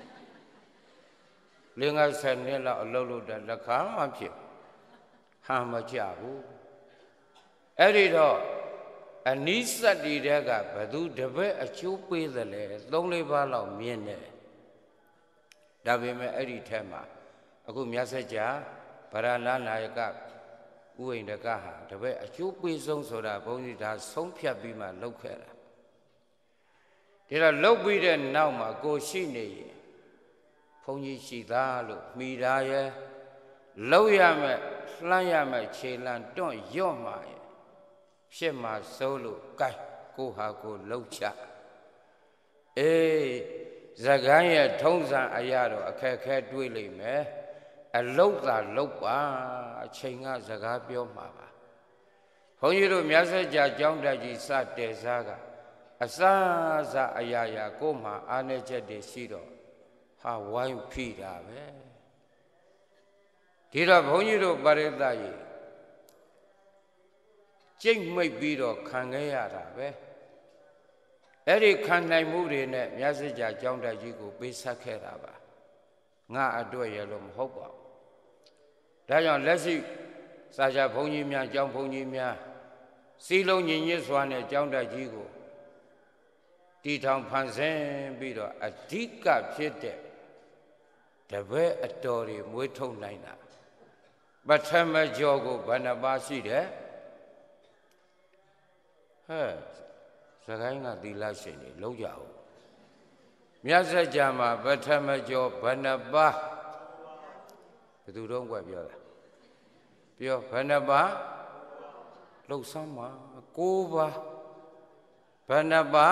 လင်းကဆယ်နှစ်လောက်အလုပ်လုပ်တဲ့လက်ခါမှဖြစ်ဟန်မကြဘူးအဲ့ဒီတော့အနိစ္စတ္တိတဲ့ကဘသူတပည့်အကျိုးပေးသလဲသုံးလေးပါးလောက်မြင်တယ်ဒါပေမဲ့အဲ့ဒီထဲမှာအခုမြတ်စွာဘုရားဗရဏနာယကဥဝိန္ဒကဟာတပည့်အကျိုးပေးဆုံးဆိုတာဘုန်းကြီးဒါဆုံးဖြတ်ပြီးမှလုပ်ခဲ့တာဒီတော့လုပ်ပြီးတဲ့နောက်မှာကိုရှိနေရင်ဘုန်းကြီးရှိသားလို့မိသားရဲ့လုပ်ရမယ်လှမ်းရမယ်ခြေလမ်းတွန့်ရော့မှာရဲ့ဖြစ်မှာစိုးလို့ကြိုက်ကိုဟာကိုလှုပ်ချအေးဇဂန်းရဲ့ထုံးစံအရာတော့အခက်ခဲတွေးလိမ့်မယ်အလုတ်သာလုတ်ပါအချိန်ကစကားပြောမှာပါဘုန်းကြီးတို့မြတ်စွာဘုရားကျောင်းတက်ကြီးစတဲစားကအစအစအရာရာကိုမှအားနေချက်တွေရှိတော့ဟဟာဝိုင်းဖိတာပဲဒီတော့ဘုန်းကြီးတို့ပရိသတ်ကြီးကြိတ်မိတ်ပြီးတော့ခံခဲ့ရတာပဲအဲ့ဒီခံနိုင်မှုတွေနဲ့မြတ်စွာဘုရားကျောင်းတိုက်ကြီးကိုပေးဆက်ခဲ့တာပါငါအတွက်ရလို့မဟုတ်ပါဘူးဒါကြောင့်လက်ရှိစာချဘုန်းကြီးများကျောင်းဘုန်းကြီးများစီလုံးညီညွတ်စွာနဲ့ကျောင်းတိုက်ကြီးကိုတည်ထောင်ဖန်ဆင်းပြီးတော့အဓိကဖြစ်တဲ့တပည့်အတော်တွေမွေးထုတ်နိုင်တာပထမကျော်ကိုဘယ်နှပါရှိတယ်ဟဲ့စကိုင်းကသီလရှင်တွေလုံးကြအောင်မြတ်စွာဘုရားမှာပထမကျော်ဘယ်နှပါဘယ်သူတော့ကွယ်ပြောတာပြောဘယ်နှပါလှုပ်ဆမ်းမှာကိုးပါဘယ်နှပါ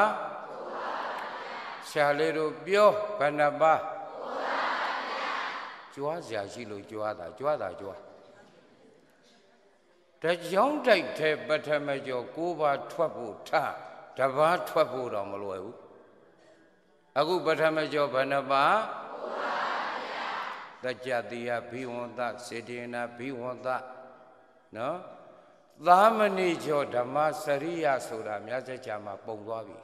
ရှာလေးတို့ပြောဘယ်နှပါကြွားစရာရှိလို့ကြွားတာကြွားတာကြွားတကြောင်းတိုက်တဲ့ပထမကျော်ကိုးပါထွက်ဖို့ထတပါးထွက်ဖို့တော့မလွယ်ဘူးအခုပထမကျော်ဘယ်နှပါတကြတိယဘိဝန္တစေတေနာဘိဝန္တနော်သာမဏေကျော်ဓမ္မစရိယဆိုတာမြတ်စွာဘုရားမှာပုံသွားပြီ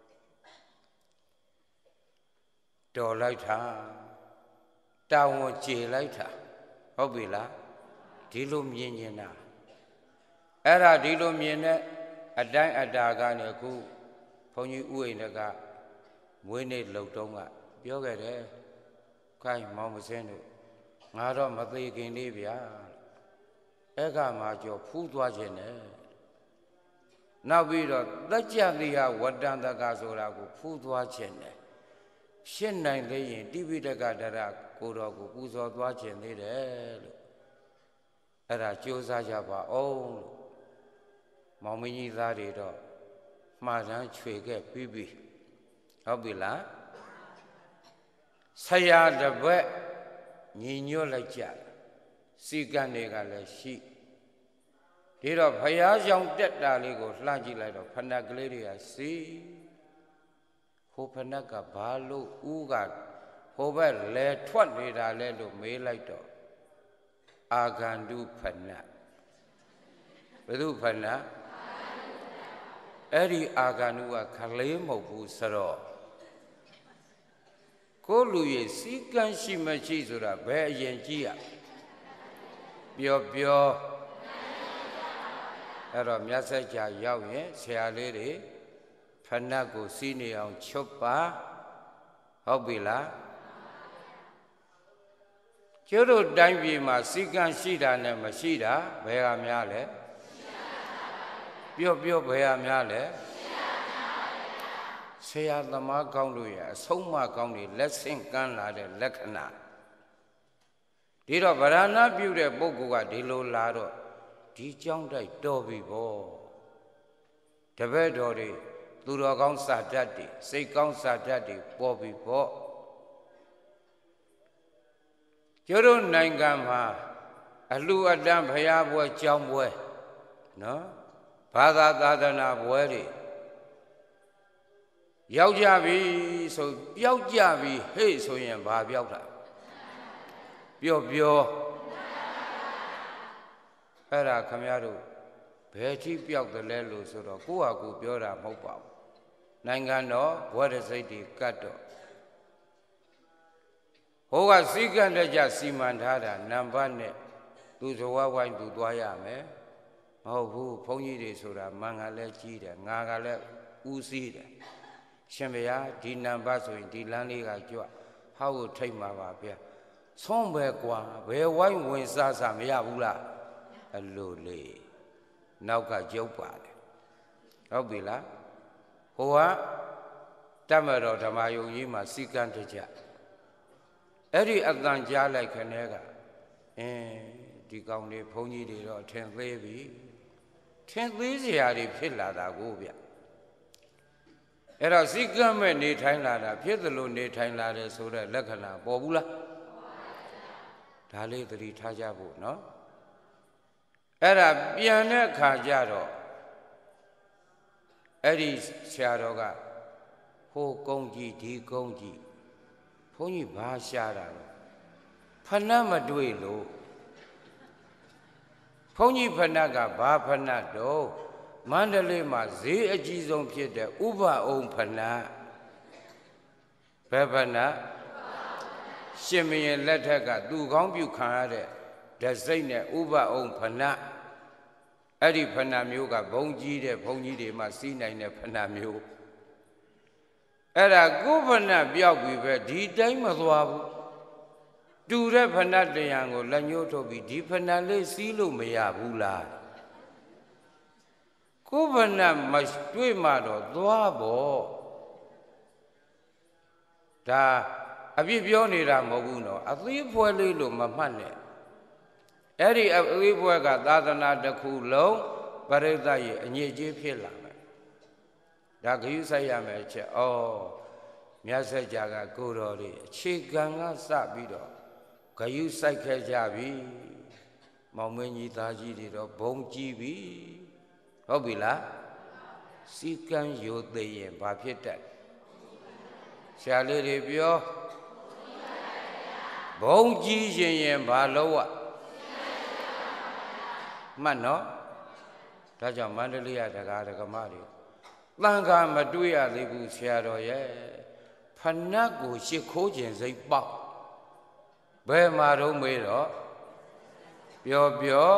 တော်လိုက်တာတာဝန်ကျေလိုက်တာဟုတ်ပြီလားဒီလိုမြင်နေတာအဲ့ဒါဒီလိုမြင်တဲ့အတိုင်းအတာကနေခုဘုန်းကြီးဥိဏကမွေးနေ့လှုပ်တုံးကပြောခဲ့တယ်ခိုင်းမောင်မစင်းတို့ငါတော့မသေးခင်လေးဗျာအဲ့ကမှကြောဖူးသွားခြင်းနဲ့နောက်ပြီးတော့တကြ္ကြတိယဝတ္တန္တကဆိုတာကိုဖူးသွားခြင်းနဲ့ရှင်းနိုင်လေရင်တိပိဋကဒရကိုတော်ကိုပူဇော်သွားခြင်းသေးတယ်လို့အဲ့ဒါကြိုးစားကြပါအောင်လို့မောင်မင်းကြီးသားတွေတော့မှားတမ်းချွေခဲ့ပြီးပြီဟုတ်ပြီလားဆရာတပည့်ညီညွတ်လိုက်ကြစီကံတွေကလည်းရှိဒီတော့ဘုရားကြောင့်တက်တာလေးကိုလှမ်းကြည့်လိုက်တော့ဖဏကလေးတွေကစီဟိုဖဏကဘာလို့ဥကဟိုဘက်လဲထွက်နေတာလဲလို့မေးလိုက်တော့အာဂန္တုဖဏဘယ်သူဖဏအဲ့ဒီအာဂန္တုကခလေးမဟုတ်ဘူးဆိုတော့ကိုလူရဲ့စီကံရှိမရှိဆိုတာဘယ်အရင်ကြည့်ရပြောပြောအဲ့တော့မြတ်စွာဘုရားရောက်ရင်ဆရာလေးတွေဖဏကိုစီးနေအောင်ချုပ်ပါဟုတ်ပြီလားကျို့တို့တိုင်းပြည်မှာစီကံရှိတာနဲ့မရှိတာဘယ်ဟာများလဲပြောပြောဘယ်ဟာများလဲဆရာသမားကောင်းတို့ရဲ့အဆုံးအမကောင်းတွေလက်ဆင့်ကမ်းလာတဲ့လက္ခဏာဒီတော့ဗရဏပြုတဲ့ပုဂ္ဂိုလ်ကဒီလိုလာတော့ဒီကြောင်းတိုက်တော်ပြီပေါ့တပည့်တော်တွေသူတော်ကောင်းစာတတ်တွေစိတ်ကောင်းစာတတ်တွေပေါ်ပြီပေါ့ကျတို့နိုင်ငံမှာအလှအတန်းဘုရားပွဲကျောင်းပွဲနော်ဘာသာသာသနာပွဲတွေရောက်ကြပြီဆိုပျောက်ကြပြီဟေ့ဆိုရင်ဘာပျောက်တာပြောပြောအဲ့ဒါခမရတို့ဘယ်ထိပျောက်တယ်လဲလို့ဆိုတော့ကိုယ့်ဟာကိုယ်ပြောတာမဟုတ်ပါဘူးနိုင်ငံတော်ဘဝရစိတ်တွေကတ်တော့ဟိုကစီကံတကြစီမံထားတာနံပါတ်နဲ့သူဇဝဝိုင်းသူသွားရမယ်မဟုတ်ဘူးဘုန်းကြီးတွေဆိုတာမန်ကလည်းကြီးတယ်ငါကလည်းဦးစီးတယ်ရှင်ဘုရားဒီနံပါတ်ဆိုရင်ဒီလမ်းလေးကကြွဟောက်ကိုထိတ်မှာပါဗျာဆုံးပဲကွာဘယ်ဝိုင်းဝင်စားစားမရဘူးလားအလိုလေးနောက်ကကျုပ်ပါတယ်ဟုတ်ပြီလားဟိုကတမတော်ဓမ္မယုံကြီးမှာစီကံတကြအဲ့ဒီအတန်ကြားလိုက်ခနဲ့ကအင်းဒီကောင်လေးဘုန်းကြီးတွေတော့ထင်သေးပြီထင်သေးစရာတွေဖြစ်လာတာကိုဗျအဲ့တော့စီကံမဲ့နေထိုင်လာတာဖြစ်သလိုနေထိုင်လာတယ်ဆိုတဲ့လက္ခဏာပေါ်ဘူးလားဒါလေးသတိထားကြဖို့နော်အဲ့ဒါပြန်တဲ့အခါကျတော့အဲ့ဒီဆရာတော်ကဟိုကုန်းကြီးဒီကုန်းကြီးဘဘုန်းကြီးဘာရှာတာလဲဖဏတ်မတွေ့လို့ဘုန်းကြီးဖဏတ်ကဘာဖဏတ်တော့မန္တလေးမှာဈေးအကြီးဆုံးဖြစ်တဲ့ဥပအုံဖဏတ်ဘယ်ဖဏတ်ရှင်မင်းလက်ထက်ကသူကောင်းပြုခံရတဲ့ဓစိတ်နဲ့ဥပအုံဖဏတ်အဲ့ဒီဖဏတ်မျိုးကဘုံကြီးတဲ့ဘုံကြီးတွေမှာစီးနိုင်တဲ့ဖဏတ်မျိုးအဲ့ဒါကိုဖဏတ်ပြောက်ပြီပဲဒီတိုင်းမသွားဘူးတူတဲ့ဖဏတ်တရံကိုလက်ညှိုးထုတ်ပြီးဒီဖဏတ်လေးစီးလို့မရဘူးလားကိုဖဏတ်မတွေ့မှတော့သွားပေါ့ဒါအပြစ်ပြောနေတာမဟုတ်ဘူးနော်အသေးဖွဲလေးလို့မမှတ်နဲ့အဲ့ဒီအသေးဖွဲကသာသနာတစ်ခုလုံးပရိသတ်ရဲ့အညစ်အကြေးဖြစ်လာမယ်ဒါဂရုစိုက်ရမယ်အချက်ဩမြတ်စွာဘုရားကကိုတော်လေးအခြေခံကစပြီးတော့ဂရုစိုက်ခဲ့ကြပြီမောင်မင်းကြီးသားကြီးတွေတော့ဘုံကြည့်ပြီဟုတ်ပြီလားစီကံယိုသိရင်ဘာဖြစ်တတ်ဆရာလေးတွေပြောဘုံကြည့်ရင်ရင်ဘာလို့ဝမှတ်နော်ဒါကြောင့်မန္တလေးရဒကာဒကမတွေတန်ခါမတွေ့ရသေးဘူးဆရာတော်ရဲ့ဖဏတ်ကိုရှ िख ိုးခြင်းစိတ်ပေါက်ဘယ်မှာတော့မေးတော့ပြောပြော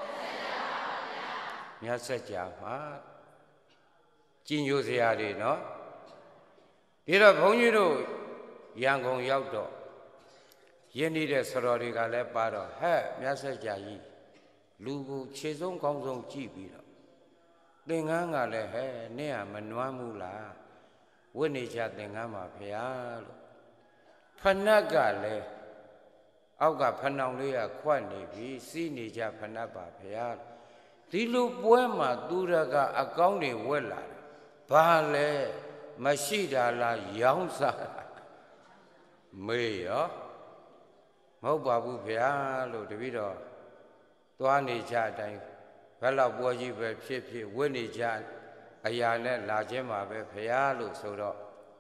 မြတ်စကြာမှာကြည်ညိုစရာတွေနော်ဒီတော့ဘုန်းကြီးတို့ရန်ကုန်ရောက်တော့ရင်းနေတဲ့ဆရာတွေကလည်းပါတော့ဟဲ့မြတ်စကြာကြီးလူကိုခြေဆုံးကောင်းဆုံးကြည့်ပြီးတော့သင်္ကန်းကလည်းဟဲ့နင့်ကမနွမ်းဘူးလားဝိနေချသင်္ကန်းပါဗျာလို့ဖဏတ်ကလည်းအောက်ကဖဏောင်လေးကခွက်နေပြီစီးနေကြဖဏတ်ပါဗျာဒီလိုပွဲမှာသူရကအကောင်းတွေဝက်လာတယ်ဘာလဲမရှိတာလားရောင်းစားမေးရောမဟုတ်ပါဘူးဗျာလို့တပည့်တော်သွားနေကြအတိုင်းဘယ်လောက်ပွဲကြီးပဲဖြစ်ဖြစ်ဝတ်နေကြအရာနဲ့လာခြင်းမှာပဲဗျာလို့ဆိုတော့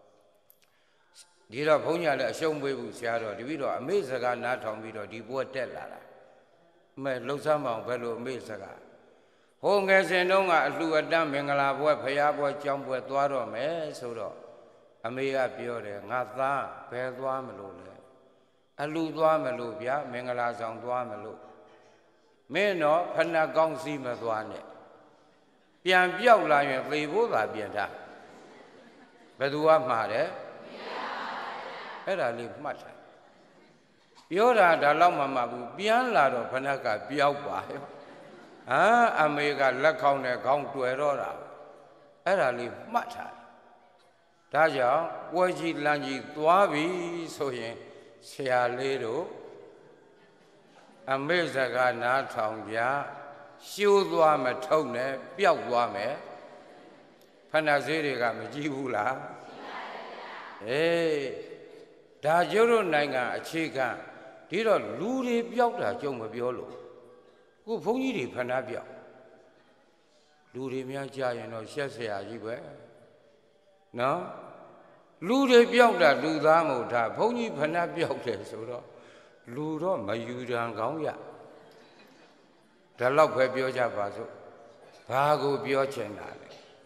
ဒီတော့ဘုန်းကြီးလည်းအရှုံးပေးဘူးဆရာတော်တပည့်တော်အမေစကားနားထောင်ပြီးတော့ဒီပွဲတက်လာတာအမေလှုပ်ရှားမအောင်ဘယ်လိုအမေစကားဟိုငယ်စဉ်တုန်းကအလှူအတန်းမင်္ဂလာပွဲဖရာပွဲကြောင်းပွဲသွားတော့မယ်ဆိုတော့အမေကပြောတယ်ငါသားဘယ်သွားမလို့လဲအလှူသွားမလို့ဗျာမင်္ဂလာဆောင်သွားမလို့မင်းတော့ဖဏတ်ကောင်းစီးမသွားနဲ့ပြန်ပြောက်လာရင်သေဖို့သာပြန်တာဘယ်သူကမှားတယ်အဲ့ဒါလေးမှတ်တာပြောတာဒါတော့မှမမှဘူးပြန်လာတော့ဖဏတ်ကပြောက်ပါဟမ်အမေကလက်ခေါင်းနဲ့ခေါင်းတွေ့တော့တာအဲ့ဒါလေးမှတ်ထားဒါကြောင့်ပွဲကြီးလမ်းကြီးသွားပြီဆိုရင်ဆရာလေးတို့အမေစကားနားထောင်ကြရှိုးသွားမထုံနဲ့ပျောက်သွားမယ်ဖဏဈေးတွေကမကြည့်ဘူးလားအေးဒါကျိုးတို့နိုင်ငံအခြေခံဒီတော့လူတွေပျောက်တာကြုံမပြောလို့ခုဘုန်းကြီးတွေဖဏပြောက်လူတွေများကြားရင်တော့ရှက်เสียကြီးပဲနော်လူတွေပျောက်တာလူသားမဟုတ်တာဘုန်းကြီးဖဏပြောက်တယ်ဆိုတော့လူတော့မယူရန်ကောင်းရဒါတော့ပဲပြောကြပါစို့ဘာကိုပြောချင်တာလဲ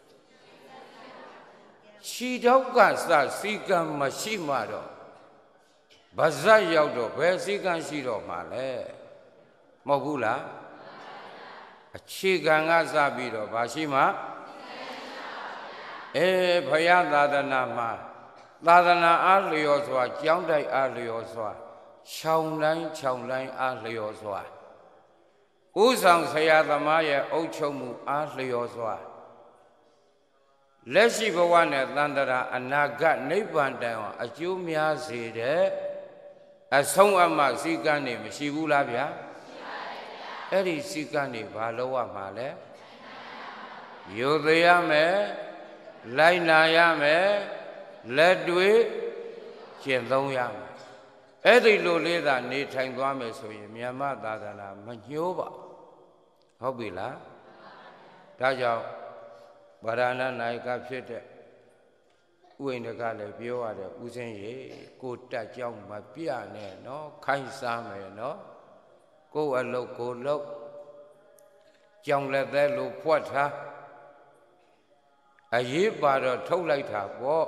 ခြိထောက်ကစစီကံမရှိမှတော့ဗဇတ်ရောက်တော့ဘယ်စီကံရှိတော့မှလဲမဟုတ်ဘူးလားအခြေခံကစပြီးတော့ဘာရှိမှအေးဘုရားသာသနာမှာသာသနာအားလျော်စွာကြောင်းတိုက်အားလျော်စွာခြောင်တိုင်းခြောင်တိုင်းအားလျော်စွာဥဆောင်ဆရာသမားရဲ့အုပ်ချုပ်မှုအားလျော်စွာလက်ရှိဘဝနဲ့သန္တရာအနာဂတ်နိဗ္ဗာန်တိုင်အောင်အကျိုးများစေတဲ့အဆုံးအမစည်းကမ်းတွေမရှိဘူးလားဗျာအဲ့ဒီစည်းကမ်းတွေဘာလို့ရမှာလဲယူသေးရမယ်လိုက်နာရမယ်လက်တွေ့ကျင့်သုံးရမယ်အဲ့ဒီလိုလေးသာနေထိုင်သွားမယ်ဆိုရင်မြန်မာသာသနာမညှိုးပါဟုတ်ပြီလားဒါကြောင့်ဗရဏနာယကဖြစ်တဲ့ဥိန္ဒကလည်းပြောရတယ်ဦးစင်းရေကိုတက်ကြောင်းမပြနဲ့နော်ခိုင်းစားမယ်နော်ကိုအလုတ်ကိုလုတ်ကြောင်လက်သေးလို့ဖွက်ထားအရေးပါတော့ထုတ်လိုက်တာပေါ့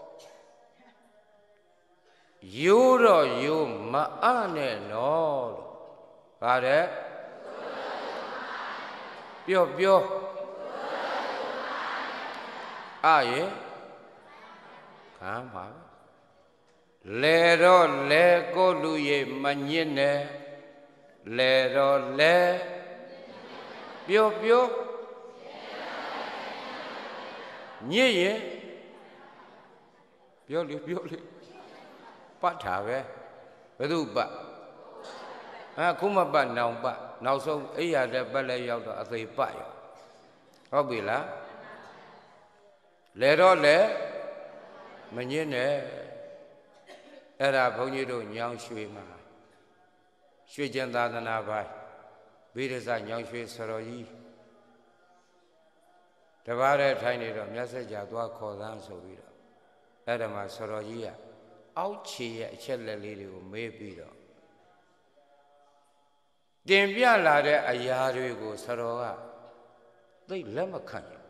ရိုးတော့ရိုးမအနဲ့နော်လို့ပါတယ်ပြောပြောအာရဲ့ခံပါလေတော့လေကိုလူရဲ့မညစ်နဲ့လေတော့လေပြောပြောညစ်ရဲ့ပြောလေပြောလေပတ်တာပဲဘယ်သူပတ်အခုမပတ်နောင်ပတ်နောက်ဆုံးအိယာတဲ့ပတ်လဲရောက်တော့အသေးပတ်ရောဟုတ်ပြီလားလေတော့လေမညင်းနဲ့အဲ့ဒါဘုန်းကြီးတို့ညောင်ရွှေမှာရွှေကျင်သာသနာပိုင်ဗိရဇညောင်ရွှေဆရာကြီးတပါးတဲ့ထိုင်နေတော့မြတ်စွာဘုရားသွားခေါ်သန်းဆိုပြီးတော့အဲ့ဒါမှာဆရာကြီးကအောက်ခြေရဲ့အချက်လက်လေးတွေကိုမေးပြီးတော့တင်ပြလာတဲ့အရာတွေကိုဆရာကသိလက်မခံဘူး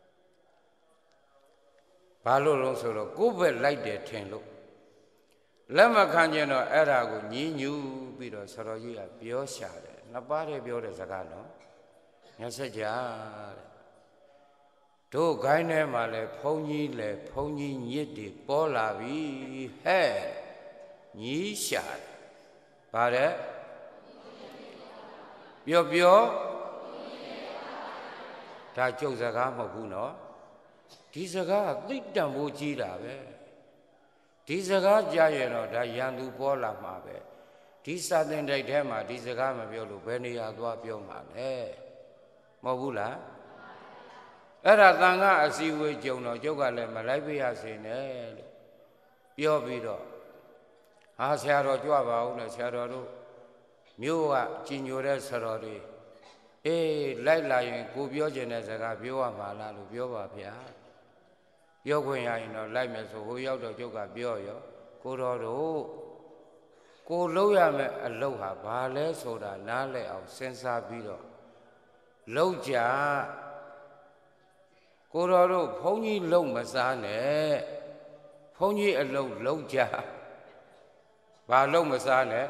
ဘာလို့လဲဆိုတော့ကိုယ့်ဘက်လိုက်တယ်ထင်လို့လက်မခံကျင်တော့အဲ့ဒါကိုညည်းညူးပြီးတော့ဆရာကြီးကပြောရှာတယ်နှစ်ပါးတည်းပြောတဲ့စကားနော်မြတ်စွာဘုရားတဲ့တို့ခိုင်းထဲမှာလဲဘုန်းကြီးလဲဘုန်းကြီးညစ်တွေပေါ်လာပြီဟဲ့ညည်းရှာတယ်ဗါတဲ့ပြောပြောဒါကျုပ်စကားမဟုတ်ဘူးနော်ဒီစကားကသိတံမိုးကြီးတာပဲဒီစကားကြားရင်တော့ဒါရန်သူပေါ်လာမှာပဲဒီစာသင်တိုက်ထဲမှာဒီစကားမပြောလို့ဘယ်နေရာသွားပြောမှာလဲမဟုတ်ဘူးလားအဲ့ဒါသံဃာအစည်းအဝေးကြုံတော့ကျုပ်ကလည်းမလိုက်ပြရစေနဲ့လို့ပြောပြီးတော့ဟာဆရာတော်ကြွပါဦးနဲ့ဆရာတော်တို့မြို့ကကြီးညိုတဲ့ဆရာတော်တွေအေးလိုက်လာရင်ကိုပြောချင်တဲ့စကားပြောရမှာလားလို့ပြောပါဗျာပြောခွင့်ရရင်တော့လိုက်မယ်ဆိုဟိုရောက်တော့ကျုပ်ကပြောရောကိုတော်တို့ကိုလုံးရမယ်အလုပ်ဟာဘာလဲဆိုတာနားလည်အောင်စဉ်းစားပြီးတော့လုံးကြကိုတော်တို့ဘုန်းကြီးလုံးမစားနဲ့ဘုန်းကြီးအလုပ်လုံးကြဘာလုံးမစားနဲ့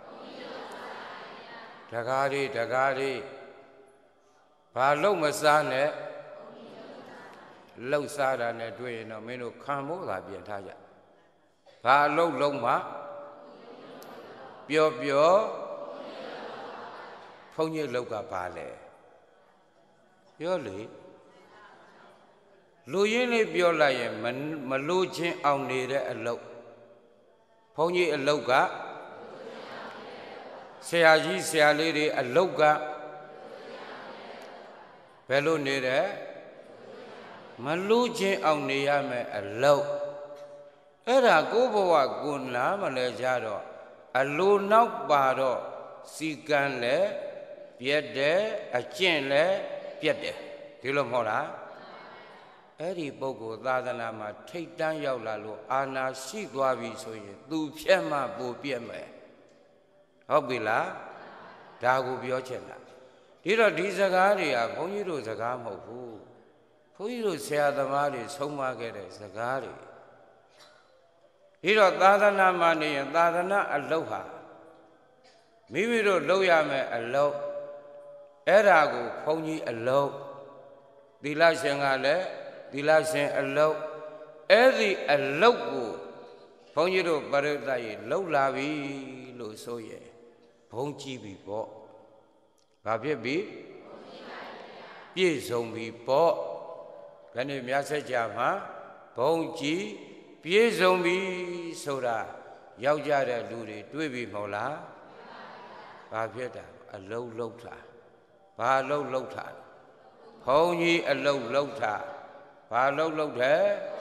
တကားလေးတကားလေးဘာလုံးမစားနဲ့လှုပ်စားတာနဲ့တွေ့ရင်တော့မင်းတို့ခံဖို့သာပြင်ထားကြဘာအလုပ်လုံးမှပြောပြောဘုန်းကြီးအလုပ်ကဘာလဲပြောလေလူရင်းလေးပြောလိုက်ရင်မလူချင်းအောင်နေတဲ့အလုပ်ဘုန်းကြီးအလုပ်ကဆရာကြီးဆရာလေးတွေအလုပ်ကဘယ်လိုနေတယ်မလူချင်းအောင်နေရမယ်အလုပ်အဲ့ဒါကိုဘဝကိုနားမလဲကြတော့အလိုနောက်ပါတော့စီကံလဲပြက်တယ်အကျင့်လဲပြက်တယ်ဒီလိုမဟုတ်လားအဲ့ဒီပုဂ္ဂိုလ်သာသနာမှာထိတ်တန်းရောက်လာလို့အာနာရှိသွားပြီဆိုရင်သူဖြက်မှပိုပြက်မယ်ဟုတ်ပြီလားဒါကိုပြောချင်တာဒီတော့ဒီစကားတွေကဘုန်းကြီးတို့စကားမဟုတ်ဘူးဘုန်းကြီးတို့ဆရာသမားတွေဆုံးမခဲ့တဲ့စကားတွေဒီတော့သာသနာမှာနေရင်သာသနာအလုပ်ဟာမိမိတို့လုပ်ရမယ်အလုပ်အဲ့ဒါကိုဘုန်းကြီးအလုပ်သီလရှင်ကလည်းသီလရှင်အလုပ်အဲ့ဒီအလုပ်ကိုဘုန်းကြီးတို့ပရိသတ်ရေလှုပ်လာပြီလို့ဆိုရင်ဘုန်းကြီးပြီပေါ့ဘာဖြစ်ပြီပြည့်စုံပြီပေါ့ခဏမြတ်ဆက်ကြမှာဘုန်းကြီးပြည့်စုံပြီဆိုတာရောက်ကြတဲ့လူတွေတွေးပြီမဟုတ်လားဘာဖြစ်တာအလုံးလုံးတာဘာလုံးလုံးတာဘုန်းကြီးအလုံးလုံးတာဘာလုံးလုံးတယ်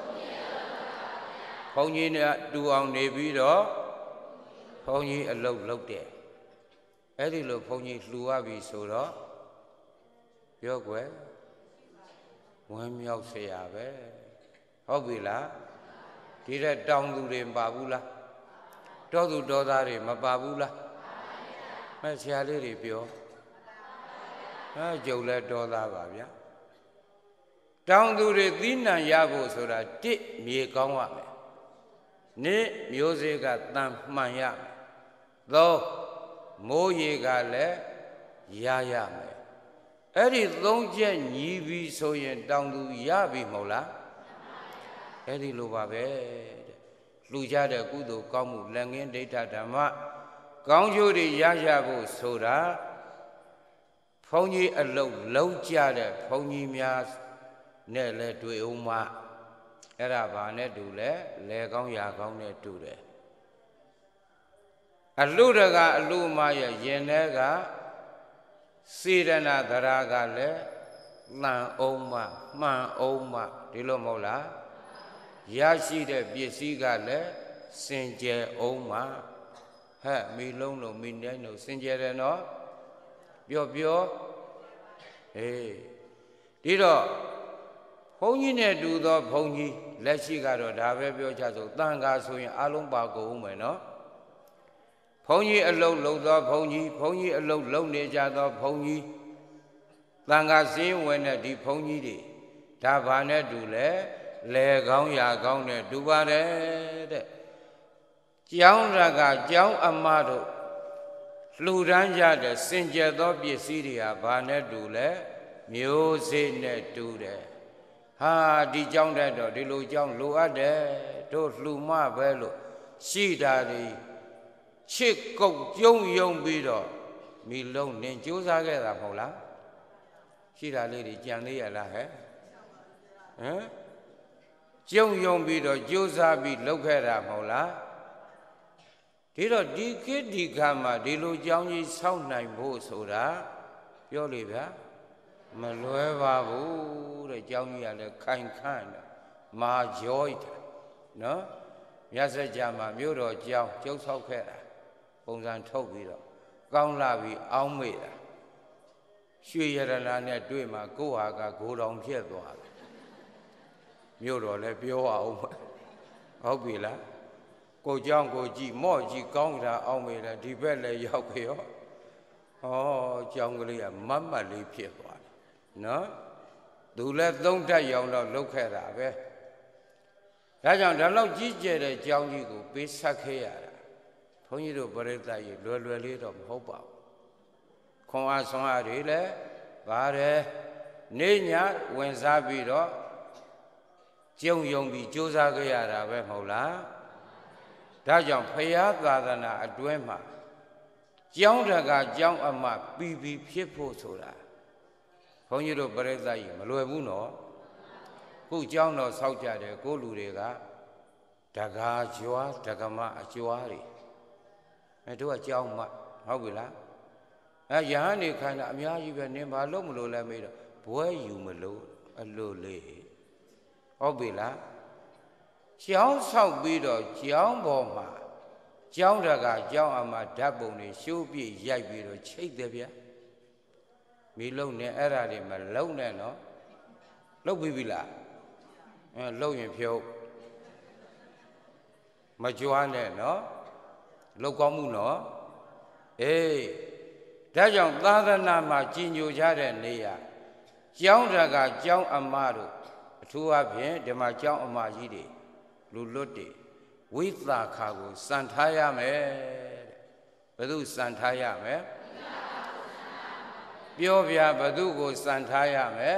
ဘုန်းကြီးနဲ့တူအောင်နေပြီးတော့ဘုန်းကြီးအလုံးလုံးတယ်အဲ့ဒီလိုဘုန်းကြီးလှူရပြီဆိုတော့ပြောကွယ်ဝမ်းမြောက်เสียရပဲဟုတ်ပြီလားဒီတဲ့တောင်သူတွေမပါဘူးလားတောသူတောသားတွေမပါဘူးလားမဲဆရာလေးတွေပြောအဲကြုံလဲတောသားပါဗျာတောင်သူတွေသီးနှံရဖို့ဆိုတာတစ်မြေကောင်းရမယ်နှစ်မျိုးစေ့ကတန်မှန်ရမယ်သုံးမိုးရေကလည်းရရမယ်အဲ့ဒီသုံးချက်ညီပြီဆိုရင်တောင်သူရပြီမဟုတ်လားအဲ့ဒီလိုပါပဲတဲ့လှူကြတဲ့ကုသိုလ်ကောင်းမှုလက်ငင်းဒိဋ္ဌဓမ္မကောင်းကျိုးတွေရရဖို့ဆိုတာဘုန်းကြီးအလုံးလုံးကြတဲ့ဘုန်းကြီးများနဲ့လည်းတွေ့အောင်မအဲ့ဒါဘာနဲ့တူလဲလဲကောင်းရာကောင်းနဲ့တူတယ်အလှတကအလှမရဲ့ရင်ထဲကစေရနာသရာကလည်းလှန်အောင်မမှန်အောင်မဒီလိုမဟုတ်လားရရှိတဲ့ပစ္စည်းကလည်းစင်ကြယ်အောင်မဟဲ့မိလုံးလုံးမိတိုင်းလုံးစင်ကြယ်တယ်နော်ပြောပြောအေးဒီတော့ဘုန်းကြီးနဲ့တူသောဘုန်းကြီးလက်ရှိကတော့ဒါပဲပြောချဆိုတန်ခါဆိုရင်အလုံးပါကုန်ဦးမယ်နော်ဘုန်းကြီးအလုံးလုံးသောဘုန်းကြီးဘုန်းကြီးအလုံးလုံးနေကြသောဘုန်းကြီးတန်ခါစင်းဝင်တဲ့ဒီဘုန်းကြီးတွေဒါဘာနဲ့တူလဲလဲကောင်းရာကောင်းနဲ့တူပါတယ်တဲ့ကျောင်းရကကျောင်းအမတို့လှူဒန်းကြတဲ့စင်ကြယ်သောပစ္စည်းတွေဟာဘာနဲ့တူလဲမျိုးစေ့နဲ့တူတယ်ဟာဒီကျောင်းတဲ့တော့ဒီလိုကျောင်းလိုအပ်တယ်တို့လှူမပဲလို့ရှိတာတွေချစ်ကုတ်ကျုံယုံပြီးတော့မိလုံးနင်ကြိုးစားခဲ့တာမဟုတ်လားရှိတာလေးတွေကြံသေးရလားဟဲ့ဟမ်ကျုံယုံပြီးတော့ကြိုးစားပြီးလုပ်ခဲ့တာမဟုတ်လားဒီတော့ဒီခေတ်ဒီခါမှာဒီလိုကြောင်းကြီးဆောက်နိုင်ဖို့ဆိုတာပြောလေဗျာမလွဲပါဘူးတဲ့ကြောင်းကြီးကလည်းခိုင်ခန့်တယ်မာကြောတယ်နော်မြတ်စွာဘုရားမှာမြို့တော်ကြောင်းကျုပ်ဆောက်ခဲ့တာပုံစံထုတ်ပြီးတော့ကောင်းလာပြီးအောင်းမေ့တာရွှေရတနာနဲ့တွေ့မှာကိုယ့်ဟာကဂိုးတောင်ဖြစ်သွားတယ်မြို့တော်လည်းပြောအောင်ဟုတ်ပြီလားကိုเจ้าကိုကြည့်မော့ကြည့်ကောင်းတာအောင်မေတယ်ဒီဘက်လည်းရောက်ပြီရောဟောเจ้าကလေးကမတ်မတ်လေးဖြစ်သွားတယ်နော်သူလည်းသုံးထပ်ရောင်တော့လုတ်ခဲ့တာပဲဒါကြောင့်ဒါလောက်ကြီးကျယ်တဲ့เจ้าကြီးကိုပေးဆက်ခဲ့ရတာဘုန်းကြီးတို့ပရိသတ်ကြီးလွယ်လွယ်လေးတော့မဟုတ်ပါဘူးခွန်အားဆွမ်းအားတွေလည်းပါတယ်နေညဝင်စားပြီးတော့ကျုံယုံပြီးကြိုးစားခဲ့ရတာပဲမဟုတ်လားဒါကြောင့်ဖရာသာသနာအတွင်းမှာကျောင်းတကာကျောင်းအမပြီးပြီးဖြစ်ဖို့ဆိုတာဘုန်းကြီးတို့ပရိသတ်ကြီးမလွယ်ဘူးနော်ခုကျောင်းတော်ဆောက်ကြတယ်ကိုလူတွေကတကားကြွားတက္ကမအကြွားတွေအဲတို့ကကျောင်းမဟုတ်ပြီလားအဲရဟန်းနေခိုင်းတာအများကြီးပဲနင်ဘာလို့မလို့လဲမေးတော့ဘွဲယူမလို့အလို့လေးဟုတ်ပြီလားကျောင်းဆောက်ပြီးတော့ကျောင်းပေါ်မှာကျောင်းတကကျောင်းအမှာဓာတ်ပုံတွေရှိုးပြည့်ရိုက်ပြီးတော့ချိတ်တယ်ဗျာမိလုံးနဲ့အဲ့ဒါတွေမလုံးနဲ့နော်လုံးပြီပြီလားအဲလုံးရင်ဖြုတ်မကြွားနဲ့နော်လုံးကောင်းမှုနော်အေးဒါကြောင့်သာသနာမှာကြီးညိုကြတဲ့နေရာကျောင်းတကကျောင်းအမတို့အထူးအဖြင့်ဒီမှာကျောင်းအမကြီးတွေလူလွတ်တွေဝိသခါကိုစံထားရမယ်တဲ့ဘယ်သူစံထားရမယ်ပြောပြဘယ်သူကိုစံထားရမယ်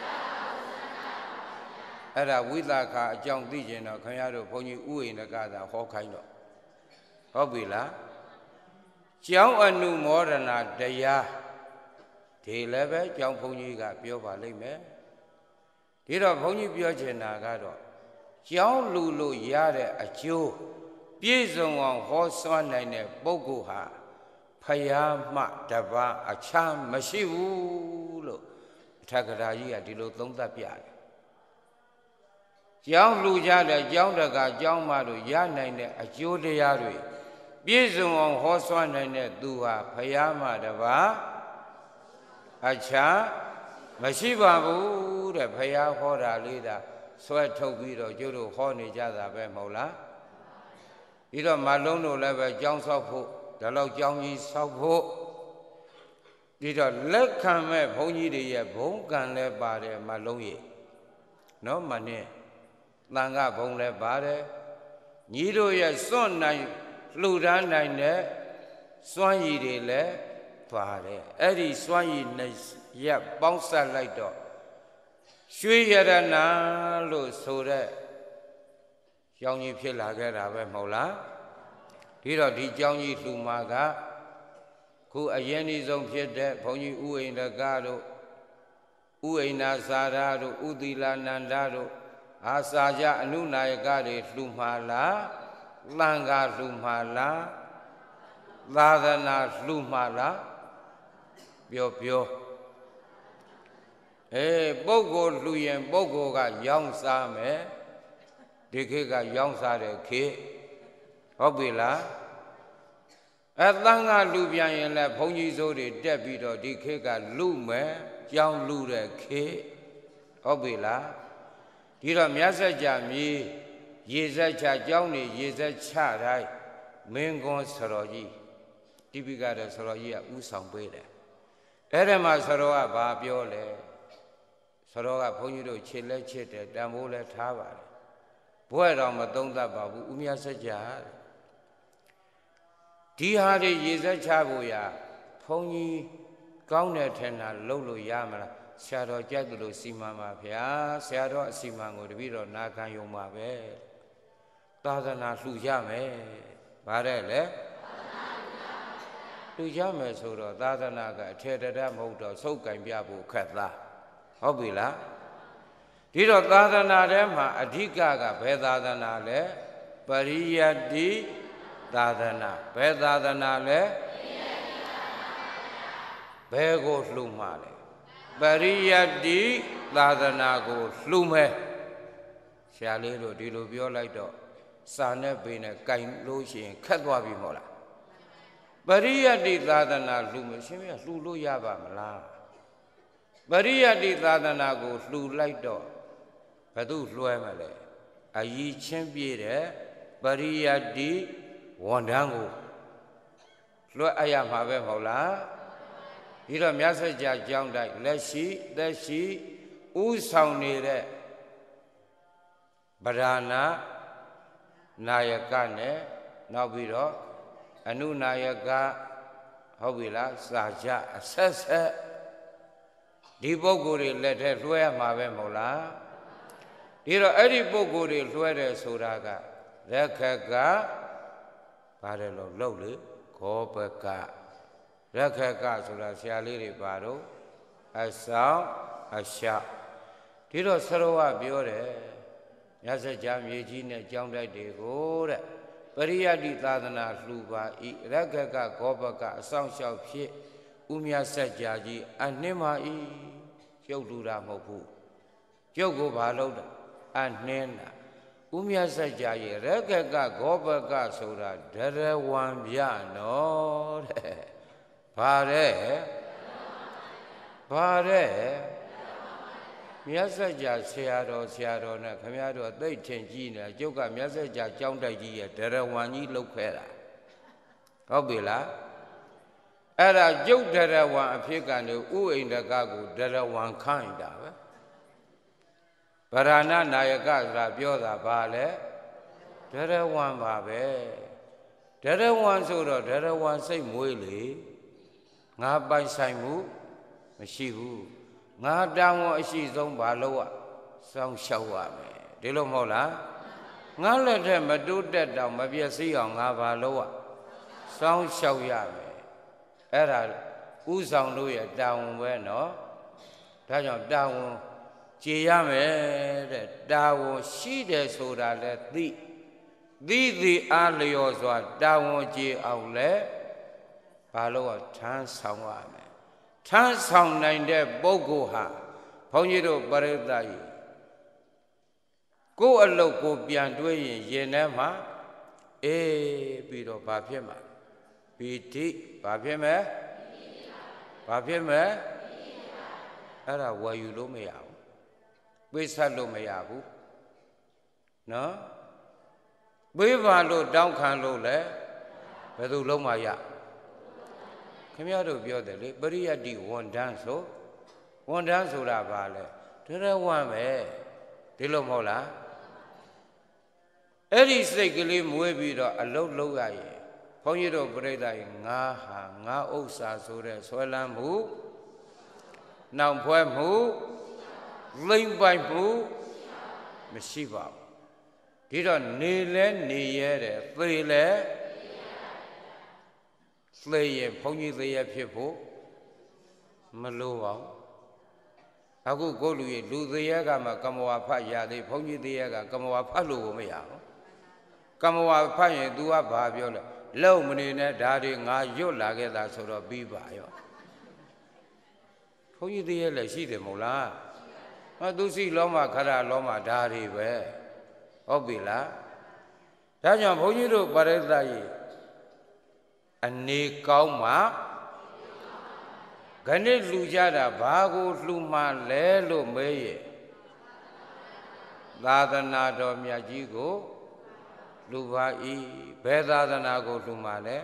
အဲ့ဒါဝိသခါအကြောင်းသိကျင်တော့ခင်ဗျားတို့ဘုန်းကြီးဥယျာဉ်ကသာဟောခိုင်းတော့ဟုတ်ပြီလားကျောင်းအနုမောဒနာတရားဒီလည်းပဲကျောင်းဘုန်းကြီးကပြောပါလိမ့်မယ်ဒီတော့ဘုန်းကြီးပြောချင်တာကတော့ကျောင်းလူလို့ရတဲ့အကျိုးပြည့်စုံအောင်ဟောစွမ်းနိုင်တဲ့ပုဂ္ဂိုလ်ဟာဖယားမှတပါးအခြားမရှိဘူးလို့အထက်ကရာကြီးကဒီလိုသုံးသပ်ပြတယ်ကျောင်းလူကြတဲ့ကျောင်းတကာကျောင်းမတို့ရနိုင်တဲ့အကျိုးတရားတွေပြည့်စုံအောင်ဟောစွမ်းနိုင်တဲ့သူဟာဖယားမှတပါးအခြားမရှိပါဘူးတဲ့ဖယားဟောတာလေးတာဆွဲထုတ်ပြီးတော့ကျုပ်တို့ဟောနေကြတာပဲမဟုတ်လားပြီးတော့မလုံးတို့လည်းပဲကြောင်းဆောက်ဖို့ဒါလောက်ကြောင်းကြီးဆောက်ဖို့ပြီးတော့လက်ခံမဲ့ဘုန်းကြီးတွေရဲ့ဘုံကံလည်းပါတယ်မလုံးရဲ့နော်မနဲ့တန်ခါဘုံလည်းပါတယ်ညီတို့ရဲ့စွန့်နိုင်လှူဒန်းနိုင်တဲ့စွမ်းရည်တွေလည်းပါတယ်အဲ့ဒီစွမ်းရည်နဲ့ရက်ပေါင်းစပ်လိုက်တော့ရွှေရတနာလို့ဆိုတဲ့ကြောင်းကြီးဖြစ်လာခဲ့တာပဲမဟုတ်လားဒီတော့ဒီကြောင်းကြီးလှူမှာကခုအရင်ဤဆုံးဖြစ်တဲ့ဘုန်းကြီးဥအိန္ဒကတို့ဥအိန္ဒသာရတို့ဥသီလာနန္ဒတို့အာစာကြအနုနာယကတွေလှူမှာလားသံဃာလှူမှာလားသာသနာလှူမှာလားပြောပြောအေးပုဂ္ဂိုလ်လှူရင်ပုဂ္ဂိုလ်ကရောင်းစားမယ်ဒီခေတ်ကရောင်းစားတဲ့ခေတ်ဟုတ်ပြီလားအသံဃာလှူပြန်ရင်လည်းဘုန်းကြီးစိုးတွေတက်ပြီးတော့ဒီခေတ်ကလှူမယ်ကြောင်းလှူတဲ့ခေတ်ဟုတ်ပြီလားဒီတော့မြတ်စကြာမြေရေစက်ချကြောင်းနေရေစက်ချတိုင်းမင်းကွန်းဆရာကြီးတိပိကတော့ဆရာကြီးကဥဆောင်ပေးတယ်အဲ့ဒီမှာဆရာကဘာပြောလဲဆရာကဘုန်းကြီးတို့ခြေလက်ချစ်တယ်တန်ဖိုးလည်းထားပါတယ်ဘွဲ့တော်မသုံးသပ်ပါဘူးဥမြတ်စကြာဒီဟာတွေရေစက်ချဖို့ရဘုန်းကြီးကောင်းတဲ့ထင်တာလုပ်လို့ရမလားဆရာတော်ကြိုက်တယ်လို့စီမံပါဗျာဆရာတော်အစီမံကိုတပည့်တော်နာခံယုံပါပဲသာသနာလှူရမယ်ဗါတဲ့လေလှူရမယ်ဆိုတော့သာသနာကအထေတရမဟုတ်တော့စုပ်ကင်ပြဖို့ခက်သားဟုတ်ပြီလားဒီတော့သာသနာထဲမှာအဓိကကဘယ်သာသနာလဲပရိယတ္တိသာသနာဘယ်သာသနာလဲဘယ်ကိုလှူမှာလဲပရိယတ္တိသာသနာကိုလှူမယ်ဆရာလေးတို့ဒီလိုပြောလိုက်တော့စာနဲ့ပေနဲ့ကင်လို့ရှိရင်ခက်သွားပြီမဟုတ်လားပရိယတ္တိသာသနာလှူမယ်ရှင်ပြလှူလို့ရပါမလားပရိယတ္တိသာသနာကိုလှူလိုက်တော့ဘယ်သူလွှဲမလဲအယီချင်းပြည့်တဲ့ပရိယတ္တိဝန်ထမ်းကိုလွှဲအပ်ရမှာပဲမဟုတ်လားဒီတော့မြတ်စွာဘုရားကြောင်းတိုက်လက်ရှိသက်ရှိဥဆောင်နေတဲ့ဗราဏနာယကနဲ့နောက်ပြီးတော့အနုနာယကဟုတ်ပြီလားစာကြအဆက်ဆက်ဒီပုဂ္ဂိုလ်တွေလက်ထဲလွှဲရမှာပဲမဟုတ်လားဒီတော့အဲ့ဒီပုဂ္ဂိုလ်တွေလွှဲတယ်ဆိုတာကလက်ခက်ကပါတယ်လို့လှုပ်လေခောပကရက်ခက်ကဆိုတာဆရာလေးတွေပါတော့အဆောင်အရှောက်ဒီတော့ဆရာကပြောတယ်မြတ်စွာဘုရားမြေကြီးနဲ့ကြောင်းတိုက်တွေကိုတဲ့ပရိယတ္တိသာသနာလှူပါဤရက်ခက်ကခောပကအဆောင်ရှောက်ဖြစ်ဥမြတ်စัจ जा ကြီးအနှင်းပါဤကျုပ်လူတာမဟုတ်ဘူးကျုပ်ကိုဘာလုပ်တာအနှင်းတာဥမြတ်စัจ जा ရဲ့ရက်ခက်ကခောပကဆိုတာဒရဝံပြနော်တဲ့ဘာတဲ့ဘာတဲ့မြတ်စัจ जा ဆရာတော်ဆရာတော်နဲ့ခမည်းတော်သိထင်ကြီးနေကျုပ်ကမြတ်စัจ जा ကြောင်းတိုက်ကြီးရဲ့ဒရဝံကြီးလှုပ်ခဲတာဟုတ်ပြီလားအဲ့ဒါကျုပ်ဒရဝံအဖြစ်ကနေဥအိန္ဒကကိုဒရဝံခိုင်းတာပဲဗราဏနာယကဆိုတာပြောတာဘာလဲဒရဝံပါပဲဒရဝံဆိုတော့ဒရဝံစိတ်မွေးလေငါပိုင်ဆိုင်မှုမရှိဘူးငါတောင်းဝန်အရှိဆုံးဘာလို့อ่ะစောင့်ရှောက်ရမယ်ဒီလိုမဟုတ်လားငါလက်ထက်မတိုးတက်တော့မပြည့်စည်အောင်ငါဘာလို့อ่ะစောင့်ရှောက်ရမယ်အဲ့ဒါဥဆောင်တို့ရဲ့တာဝန်ပဲเนาะဒါကြောင့်တာဝန်ကြည်ရမယ်တဲ့တာဝန်ရှိတယ်ဆိုတာလဲသိသိသိအားလျော်စွာတာဝန်ကြည်အောင်လဲဘာလို့ထမ်းဆောင်ရမယ်ထမ်းဆောင်နိုင်တဲ့ပုဂ္ဂိုလ်ဟာဘုန်းကြီးတို့ပရိသတ်ကြီးကိုယ်အလုပ်ကိုပြန်တွေးရင်ရင်ထဲမှာအေးပြီးတော့ဘာဖြစ်မှာပီတိဘာဖြစ်မယ်ဘာဖြစ်မယ်အဲ့ဒါဝယ်ယူလို့မရဘူးပိတ်ဆက်လို့မရဘူးနော်ပေးပါလို့တောင်းခံလို့လေဘယ်သူလုံးမရခင်ဗျားတို့ပြောတယ်လေပရိယတ္တိဝန်တန်းဆိုဝန်တန်းဆိုတာဘာလဲတရဝမ်းပဲဒီလိုမဟုတ်လားအဲ့ဒီစိတ်ကလေးမွေးပြီးတော့အလုတ်လုံးရရင်ဘုန်းကြီးတို့ပြိဿရဲ့ငါဟာငါဥစ္စာဆိုတဲ့ဆွဲလန်းမှုနှောင်ဖွဲမှုလိမ့်ပိုက်မှုမရှိပါဘူးဒီတော့နေလဲနေရဲတယ်သေလဲသေရင်ဘုန်းကြီးသေရဖြစ်ဖို့မလိုပါဘူးအခုကိုလူရဲ့လူသေရကမှကမ္မဝါဖတ်ရသေးဘုန်းကြီးသေရကကမ္မဝါဖတ်လို့ကိုမရဘူးကမ္မဝါဖတ်ရင် तू ကဘာပြောလဲလုံမနေနဲ့ဒါတွေငါရွတ်လာခဲ့တာဆိုတော့ပြီးပါရောဘုန်းကြီးသေရလည်းရှိတယ်မဟုတ်လားဟောသူစီလောမခရလောမဒါတွေပဲဟုတ်ပြီလားဒါကြောင့်ဘုန်းကြီးတို့ပရိသတ်ကြီးအနေကောင်းမှခဏလှူကြတာဘာကိုလှူမှလဲလို့မေးရဲ့သာသနာတော်မြတ်ကြီးကိုလှူပါ၏ဘယ်သာသနာကိုလှူမှလဲ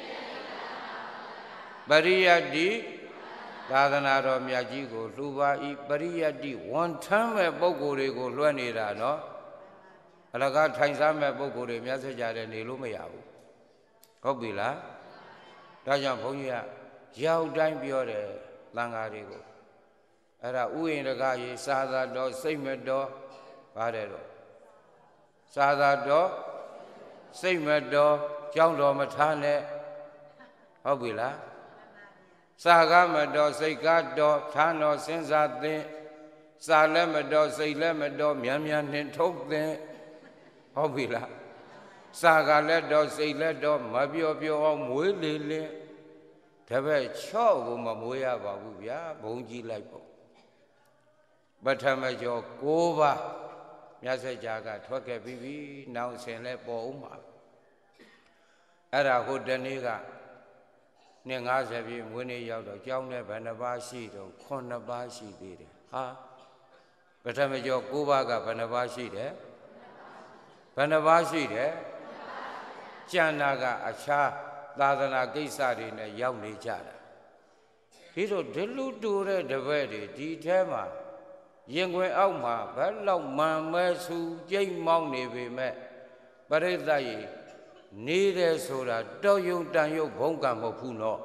ပရိယတ္တိသာသနာတော်မြတ်ကြီးကိုလှူပါ၏ပရိယတ္တိဝန်ထမ်းမဲ့ပုဂ္ဂိုလ်တွေကိုလွှဲနေတာနော်အလကားထိုင်စားမဲ့ပုဂ္ဂိုလ်တွေမျက်စိကြတဲ့နေလို့မရဘူးဟုတ်ပြီလားဒါကြောင့်ဘုန်းကြီးကရောက်တိုင်းပြောတယ်သံဃာတွေကိုအဲ့ဒါဥယျာဉ်တကားကြီးစာသာတော်စိတ်မတော်ပါတယ်တော့စာသာတော်စိတ်မတော်ကြောင်းတော်မထားနဲ့ဟုတ်ပြီလားစာကားမတော်စိတ်ကားတော်ထားတော်စဉ်းစားသင်စာလည်းမတော်စိတ်လည်းမတော်မြန်မြန်နှင်ထုတ်သင်ဟုတ်ပြီလားစာကလည်းတော့စိတ်လည်းတော့မပြောပြောအောင်မွေးလေလေတပည့်ချော့ကိုမမွေးရပါဘူးဗျာဘုံကြီးလိုက်ပေါ့ပထမကျော်၉ပါးမြတ်စွာဘုရားကထွက်ခဲ့ပြီးပြီနောက်ဆင်လဲပေါ်ဦးမှာအဲ့ဒါဟိုတနေ့ကနှစ်၅၀ပြည့်မွေးနေ့ရောက်တော့ကျောင်းထဲဘယ်နှပါးရှိတော့ခုနှစ်ပါးရှိသေးတယ်ဟာပထမကျော်၉ပါးကဘယ်နှပါးရှိတယ်ဘယ်နှပါးရှိတယ်ကျန်တာကအခြားသာသနာကိစ္စတွေနဲ့ရောက်နေကြတာဒီလိုဒလူတူတဲ့တပည့်တွေဒီထဲမှာရင်ခွင်အောက်မှာဘယ်လောက်မှန်မဲဆူကြိတ်မောင်းနေပေမဲ့ပရိသတ်ကြီးနေတယ်ဆိုတာတော်ယုံတန်ယုံဘုံကံမဟုတ်ဘူးနော်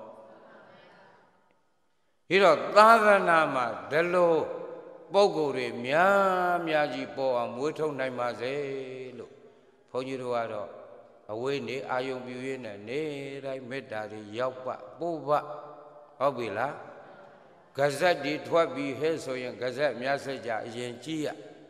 ဒီတော့သာသနာမှာဒီလိုပုဂ္ဂိုလ်တွေများများကြီးပေါ်အောင်မွေးထုတ်နိုင်ပါစေလို့ဘုန်းကြီးတို့ကတော့အဝေးနေအာယုံပြူရင်းနဲ့နေတိုင်းမေတ္တာတွေရောက်ပပို့ပဟုတ်ပြီလားဂဇက်တွေထွက်ပြီးဟဲ့ဆိုရင်ဂဇက်မြတ်စွာဘုရားအရင်ကြည့်ရ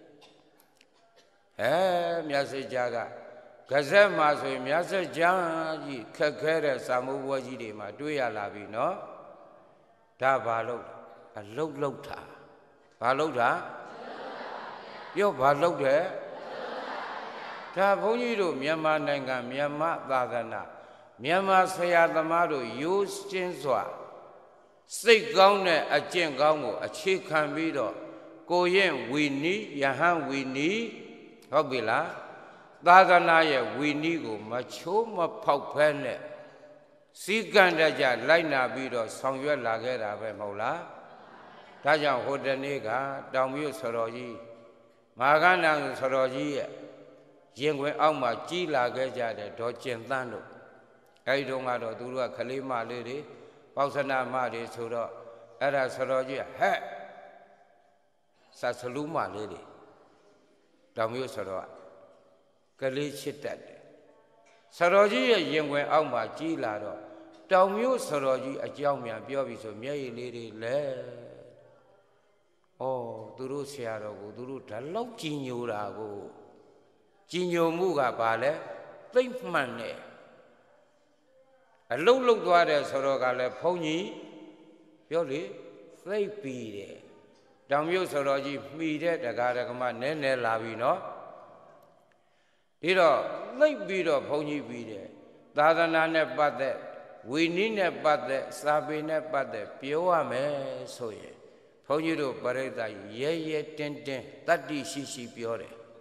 အဲမြတ်စွာဘုရားကဂဇက်မှာဆိုရင်မြတ်စွာဘုရားကြီးခက်ခဲတဲ့စာမိုးပွဲကြီးတွေမှာတွေ့ရလာပြီနော်ဒါဘာလို့အလုတ်လုတ်တာဘာလုတ်တာပြောဘာလုတ်တယ်ဒါဘုန်းကြီးတို့မြန်မာနိုင်ငံမြန်မာသာသနာမြန်မာဆရာသမားတို့ရိုးရှင်းစွာစိတ်ကောင်းတဲ့အကျင့်ကောင်းကိုအခြေခံပြီးတော့ကိုရင်ဝီနီယဟန်ဝီနီဟုတ်ပြီလားသာသနာရဲ့ဝီနီကိုမချိုးမဖောက်ဖဲနဲ့စီကံတကြလိုက်နာပြီးတော့ဆောင်ရွက်လာခဲ့တာပဲမဟုတ်လားဒါကြောင့်ဟိုတနေ့ကတောင်မြို့ဆတော်ကြီးမဟာကန္တဆတော်ကြီးရဲ့ရင်ခွင်အောက်မှာကြီးလာခဲ့ကြတဲ့ဒေါ်ကျင်သန်းတို့အဲဒီတုန်းကတော့သူတို့ကခလေးမလေးတွေပေါဆနာမတွေဆိုတော့အဲ့ဒါဆတော်ကြီးဟဲ့ဆတ်စလူးမလေးတွေတောင်မြို့ဆတော်ကလေးချစ်တတ်တယ်ဆတော်ကြီးရဲ့ရင်ခွင်အောက်မှာကြီးလာတော့တောင်မြို့ဆတော်ကြီးအကြောင်းမြန်ပြောပြီးဆိုမျက်ရည်လေးတွေလဲဩသူတို့ဆရာတော်ကိုသူတို့ဓလောက်ကြည်ညိုတာကိုကြည်ညိုမှုကဘာလဲသိမ့်မှန်တယ်အလုတ်လုတ်သွားတယ်ဆိုတော့ကလည်းဘုန်းကြီးပြောလေသိပ်ပြီးတယ်တောင်မြို့ဆိုတော့ကြီးမှီတဲ့တကားတကမနဲနဲလာပြီနော်ဒီတော့သိပ်ပြီးတော့ဘုန်းကြီးပြီးတယ်သာသနာနဲ့ပတ်သက်ဝီနည်းနဲ့ပတ်သက်စာပေနဲ့ပတ်သက်ပြောရမယ်ဆိုရင်ဘုန်းကြီးတို့ပရိသတ်ရဲရဲတင်းတင်းတတ္တိရှိရှိပြောတယ်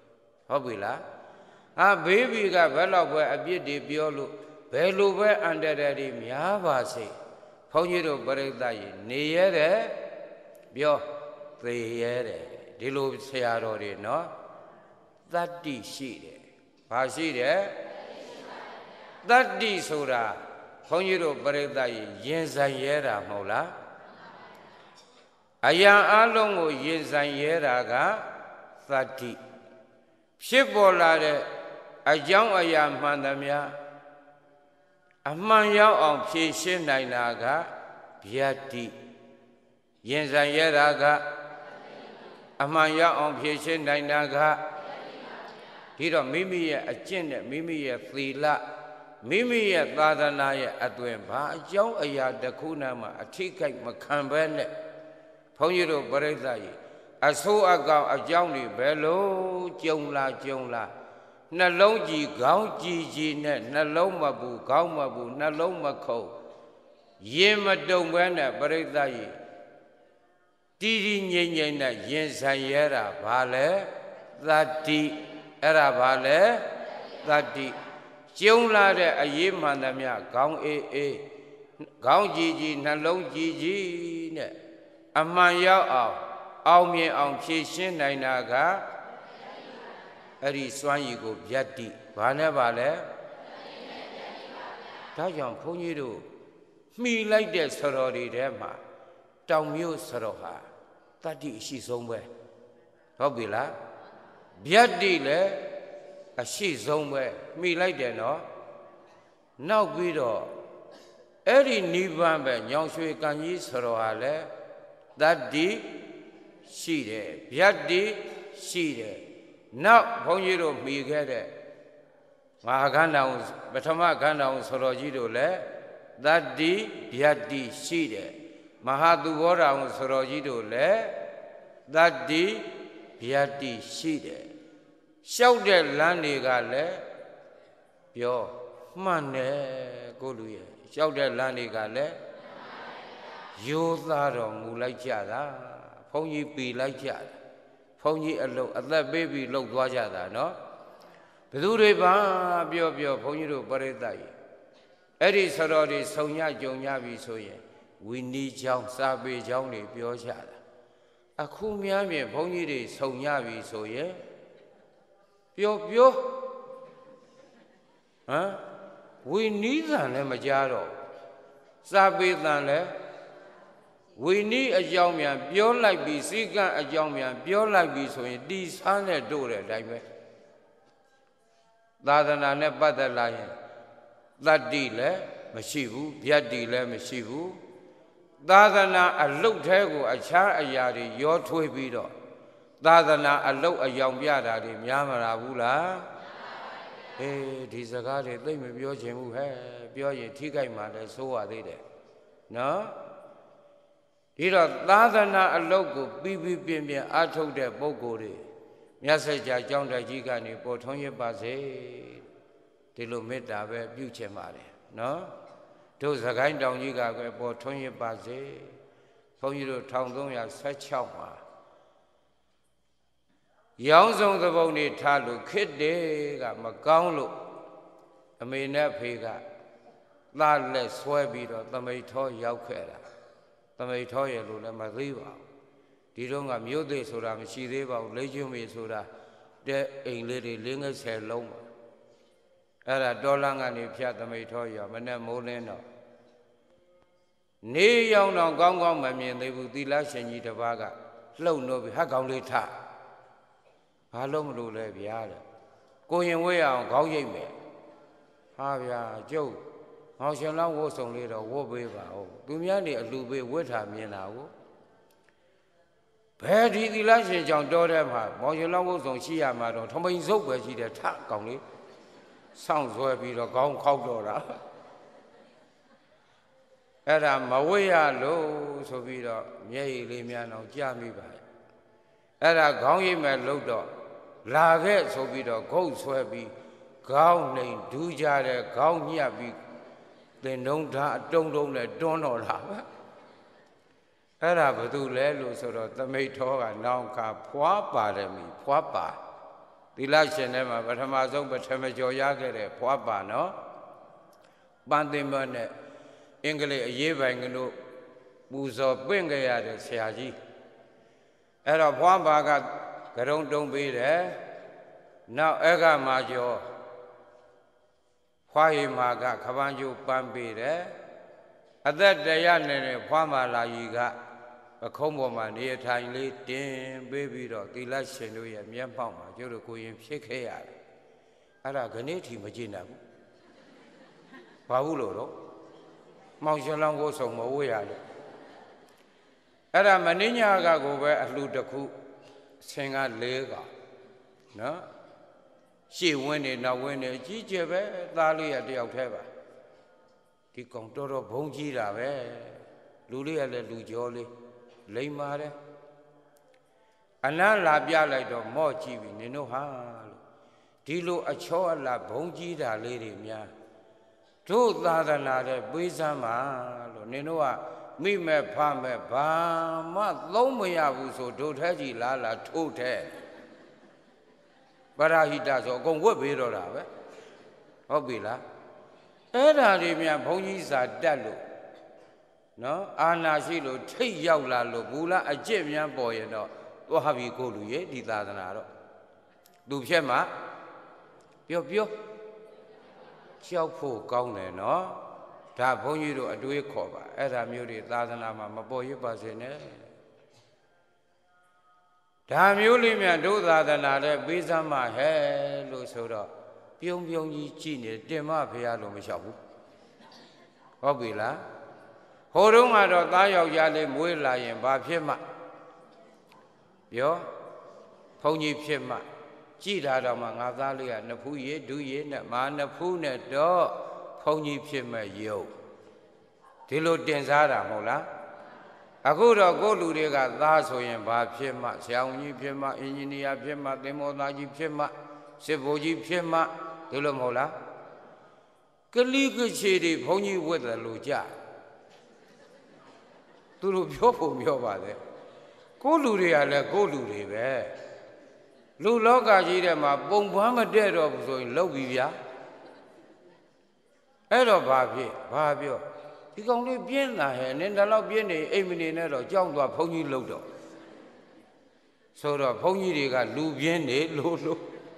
ဟုတ်ပြီလားအာဘေးဘီကဘယ်တော့ပဲအပြစ်တွေပြောလို့ဘယ်လိုပဲအန္တရာယ်တွေများပါစေဘုန်းကြီးတို့ပရိသတ်ကြီးနေရတဲ့ပြောသေရတဲ့ဒီလိုဆရာတော်တွေနော်တတ္တိရှိတယ်ဘာရှိတယ်တတ္တိဆိုတာဘုန်းကြီးတို့ပရိသတ်ကြီးရင်ဆိုင်ရဲတာမဟုတ်လားအရာအလုံးကိုရင်ဆိုင်ရဲတာကသတ္တိဖြစ်ပေါ်လာတဲ့အကြောင်းအရာမှန်သမျှအမှန်ရောက်အောင်ဖြေရှင်းနိုင်တာကဗျတ္တိရင်ဆိုင်ရဲတာကအမှန်ရောက်အောင်ဖြေရှင်းနိုင်တာကဒီတော့မိမိရဲ့အကျင့်နဲ့မိမိရဲ့သီလမိမိရဲ့သာသနာရဲ့အသွင်ဘာအကြောင်းအရာတစ်ခုမှ အထိကိမခံဘဲနဲ့ဘုန်းကြီးတို့ပရိသတ်ကြီးအဆိုးအကောင်အကြောင်းတွေဘယ်လိုကြုံလာကြုံလာနှလုံးကြည်ခေါင်းကြည်ကြည်နဲ့နှလုံးမပူခေါင်းမပူနှလုံးမခုန်ရင်မတုံဘဲနဲ့ပရိသတ်ကြီးတီးတီးငြိမ့်ငြိမ့်နဲ့ရင်ဆိုင်ရတာဘာလဲသတ္တိအဲ့ဒါဘာလဲသတ္တိကျုံလာတဲ့အရေးမှန်သမျှခေါင်းအေးအေးခေါင်းကြည်ကြည်နှလုံးကြည်ကြည်နဲ့အမှန်ရောက်အောင်အောင်မြင်အောင်ဖြည့်ရှင်းနိုင်တာကအဲ့ဒီစွမ်းရည်ကိုဗျတ္တိဘာနဲ့ပါလဲဒါကြောင့်ဘုန်းကြီးတို့မှီလိုက်တဲ့ဆတော်တွေထဲမှာတောင်မြို့ဆတော်ဟာတတ္တိအရှိဆုံးပဲဟုတ်ပြီလားဗျတ္တိလည်းအရှိဆုံးပဲမှီလိုက်တယ်နော်နောက်ပြီးတော့အဲ့ဒီနိဗ္ဗာန်ပဲညောင်ရွှေကံကြီးဆတော်ဟာလည်းတတ္တိရှိတယ်ဗျတ္တိရှိတယ်နောက်ဘုန်းကြီးတို့မှီခဲ့တဲ့မဟာခန္ဓာဝန်ပထမခန္ဓာဝန်ဆတော်ကြီးတို့လည်းတတ္တိဗျတ္တိရှိတယ်မဟာသူဘောဓာဝန်ဆတော်ကြီးတို့လည်းတတ္တိဗျတ္တိရှိတယ်လျှောက်တဲ့လမ်းတွေကလည်းပြောမှန်တယ်ကိုလူရဲ့လျှောက်တဲ့လမ်းတွေကလည်းရိုးသားတော်မူလိုက်ကြတာဘုန်းကြီးပီလိုက်ကြတာဘုန်းကြီးအလုံးအသက်ပေးပြီးလှုပ်သွားကြတာနော်ဘယ်သူတွေပါပြောပြောဘုန်းကြီးတို့ပရိသတ်ကြီးအဲ့ဒီဆတော်တွေဆုံညကြုံညပြီဆိုရင်ဝီနီးချောင်းစာပေချောင်းတွေပြောကြတာအခုများမြင်ဘုန်းကြီးတွေဆုံညပြီဆိုရင်ပြောပြောဟမ်ဝီနီးသံလည်းမကြားတော့စာပေသံလည်းဝီနီးအကြောင်းများပြောလိုက်ပြီးစိကံအကြောင်းများပြောလိုက်ပြီးဆိုရင်တီဆန်းနဲ့တို့တဲ့အတိုင်းပဲသာသနာနဲ့ပတ်သက်လာရင်တတ္တိလည်းမရှိဘူးဗျတ္တိလည်းမရှိဘူးသာသနာအလုတ်ထဲကိုအခြားအရာတွေရောထွေးပြီးတော့သာသနာအလုတ်အယောင်ပြတာတွေများမလားဘူးလားအေးဒီစကားတွေသိမပြောချင်ဘူးဟဲ့ပြောရင်ထိခိုက်မှလည်းဆိုးရသေးတယ်နော်ဒီတော့သာသနာအလုတ်ကိုပြီးပြီးပြင်းပြင်းအားထုတ်တဲ့ပုဂ္ဂိုလ်တွေမြတ်စွာဘုရားကျောင်းတိုက်ကြီးကနေပေါ်ထွန်းရပါစေဒီလိုမေတ္တာပဲပြုချင်ပါတယ်နော်တို့စကိုင်းတောင်ကြီးကပဲပေါ်ထွန်းရပါစေဘုန်းကြီးတို့၁၃၁၆မှာရောင်းစုံသဘုံနေထားလို့ခစ်တယ်ကမကောင်းလို့အမေနဲ့ဖေကသားလက်ဆွဲပြီးတော့သမိတ်ထောရောက်ခဲ့တာသမိတ်ထောရဲ့လို့လည်းမသိပါဘူးဒီတော့ကမြို့သေးဆိုတာမရှိသေးပါဘူးလိကျွမေဆိုတာတဲ့အိမ်လေးတွေလေးငယ်ဆယ်လုံးပါအဲ့ဒါတော်လန်းကနေဖြတ်သမိတ်ထောရောက်မနဲ့မိုးလင်းတော့နေရောင်တော့ကောင်းကောင်းမမြင်သေးဘူးသီလရှင်ကြီးတစ်ပါးကလှုပ်နှုတ်ပြီးဟက်ကောင်လေးထဘာလို့မလို့လဲဗျာတဲ့ကိုရင်ဝဲအောင်ခေါင်းရိပ်မယ်ဟာဗျာကျုပ်ဟောရှင်လောင်းဝတ်ဆောင်လေးတော့ဝတ်ပေးပါဦးသူများနေအလှပေးဝတ်ထားမြင်တာကိုဘယ်ဒီသီလရှင်ကြောင့်တော်တဲ့မှာမောင်ရှင်လောင်းဝတ်ဆောင်ရှိရမှာတော့ထမိန်စုပ်ပဲရှိတယ်ထကောင်လေးစောင့်ဆွဲပြီးတော့ခေါင်းခောက်တော့တာအဲ့ဒါမဝတ်ရလို့ဆိုပြီးတော့မျက်ရည်လေးများတော့ကြာမိပါအဲ့ဒါခေါင်းရိပ်မဲ့လို့တော့လာခဲ့ဆိုပြီးတော့ဂုတ်ဆွဲပြီးခေါင်းနှိမ်ဒူးကြတဲ့ခေါင်းညှပ်ပြီးသင်တုံးဓာအတုံးတုံးနဲ့တွန်းတော်လာပဲအဲ့ဒါဘာလို့လဲလို့ဆိုတော့သမိတ်ထောကနောင်ခါဖွာပါတယ်မိဖွာပါသီလရှင်ထဲမှာပထမဆုံးပထမကျော်ရခဲ့တဲ့ဖွားပါနော်ပန်းသင်္ဘောနဲ့အင်္ဂလိပ်အရေးပိုင်ကလို့ပူဇော်ပင့်ကြရတဲ့ဆရာကြီးအဲ့တော့ဖွားပါကကရုံတုံးပေးတယ်နောက်အေကမာကျော်ဖွားရီမာကခပန်းကျိုးပန်းပေးတယ်အသက်တရနေတဲ့ဖွားမာလာကြီးကပခုံးပေါ်မှာနေထိုင်လေးတင်ပေးပြီးတော့သီလရှင်တို့ရဲ့မျက်မှောက်မှာကျို့တို့ကိုရင်ဖြစ်ခဲ့ရတယ်အဲ့ဒါခဏထီမကြည့်နိုင်ဘူးဘာဘူးလို့တော့မောင်ရှင်လောင်းကိုဆုံမဝေးရလို့အဲ့ဒါမင်းညာကကိုပဲအလှတစ်ခုဆင်ကလေးကနော်ရှေ့ဝင်းနေနောက်ဝင်းနေအကြီးကျယ်ပဲသားလေးရတယောက်တည်းပါဒီကောင်တော်တော်ဘုံကြီးတာပဲလူလေးရလဲလူကျော်လေးလိမ္မာတယ်အနမ်းလာပြလိုက်တော့မော့ကြည့်ပြီနင်တို့ဟာလို့ဒီလိုအချောအလဘုံကြီးတာလေးတွေများတို့သာသနာတဲ့ပေးစမ်းပါလို့နင်တို့ကမိမဲ့ဖမဲ့ဘာမှသုံးမရဘူးဆိုတို့ထဲကြီးလားလားထိုးထဲပရာဟိတဆိုအကုန်ဝတ်ပေးတော့တာပဲဟုတ်ပြီလားအဲ့ဒါတွေများဘုန်းကြီးစာတက်လို့နော်အာနာရှိလို့ထိတ်ရောက်လာလို့မူလအကျင့်များပေါ်ရင်တော့သွားပြီကိုလူရဲ့ဒီသာသနာတော့သူဖြက်မှာပြောပြောကြောက်ဖို့ကောင်းတယ်နော်ဒါဘုန်းကြီးတို့အတွေးခေါ်ပါအဲ့ဒါမျိုးတွေသာသနာမှာမပေါ်ရပါစေနဲ့ဒါမျိုးလေးများတို့သာသနာတဲ့ပေးစမ်းမဟဲ့လို့ဆိုတော့ပြုံးပြုံးကြီးကြည့်နေတင်မဖေရလို့မလျှောက်ဘူးဟုတ်ပြီလားဟိုတုန်းကတော့သားယောက်ျားလေးမွေးလာရင်ဘာဖြစ်မှပြောဘုန်းကြီးဖြစ်မှကြည်တာတော့မှငါသားလေးကနှစ်ဖူးရည်ဒူးရည်နဲ့မာနှစ်ဖူးနဲ့တော့ဘုန်းကြီးဖြစ်မဲ့ရုပ်ဒီလိုတင်စားတာမဟုတ်လားအခုတော့ကိုလူတွေကသားဆိုရင်ဘာဖြစ်မှဆရာဝန်ကြီးဖြစ်မှအင်ဂျင်နီယာဖြစ်မှသင်္ဘောသားကြီးဖြစ်မှစစ်ဗိုလ်ကြီးဖြစ်မှဒီလိုမဟုတ်လားကလိကချေတွေဘုန်းကြီးဝတ်တယ်လို့ကြသူတို့ပြောဖို့ပြောပါလေကိုလူတွေကလည်းကိုလူတွေပဲလူလောကကြီးထဲမှာပုံပန်းမတဲ့တော့ဘူးဆိုရင်လောက်ပြီဗျာအဲ့တော့ဘာဖြစ်ဘာပြောဒီကောင်လေးပြင်းလာဟဲ့နင်တလောက်ပြင်းနေအိမ်မနေနဲ့တော့ကြောက်သွားဘုန်းကြီးလှုပ်တော့ဆိုတော့ဘုန်းကြီးတွေကလူပြင်းနေလို့လို့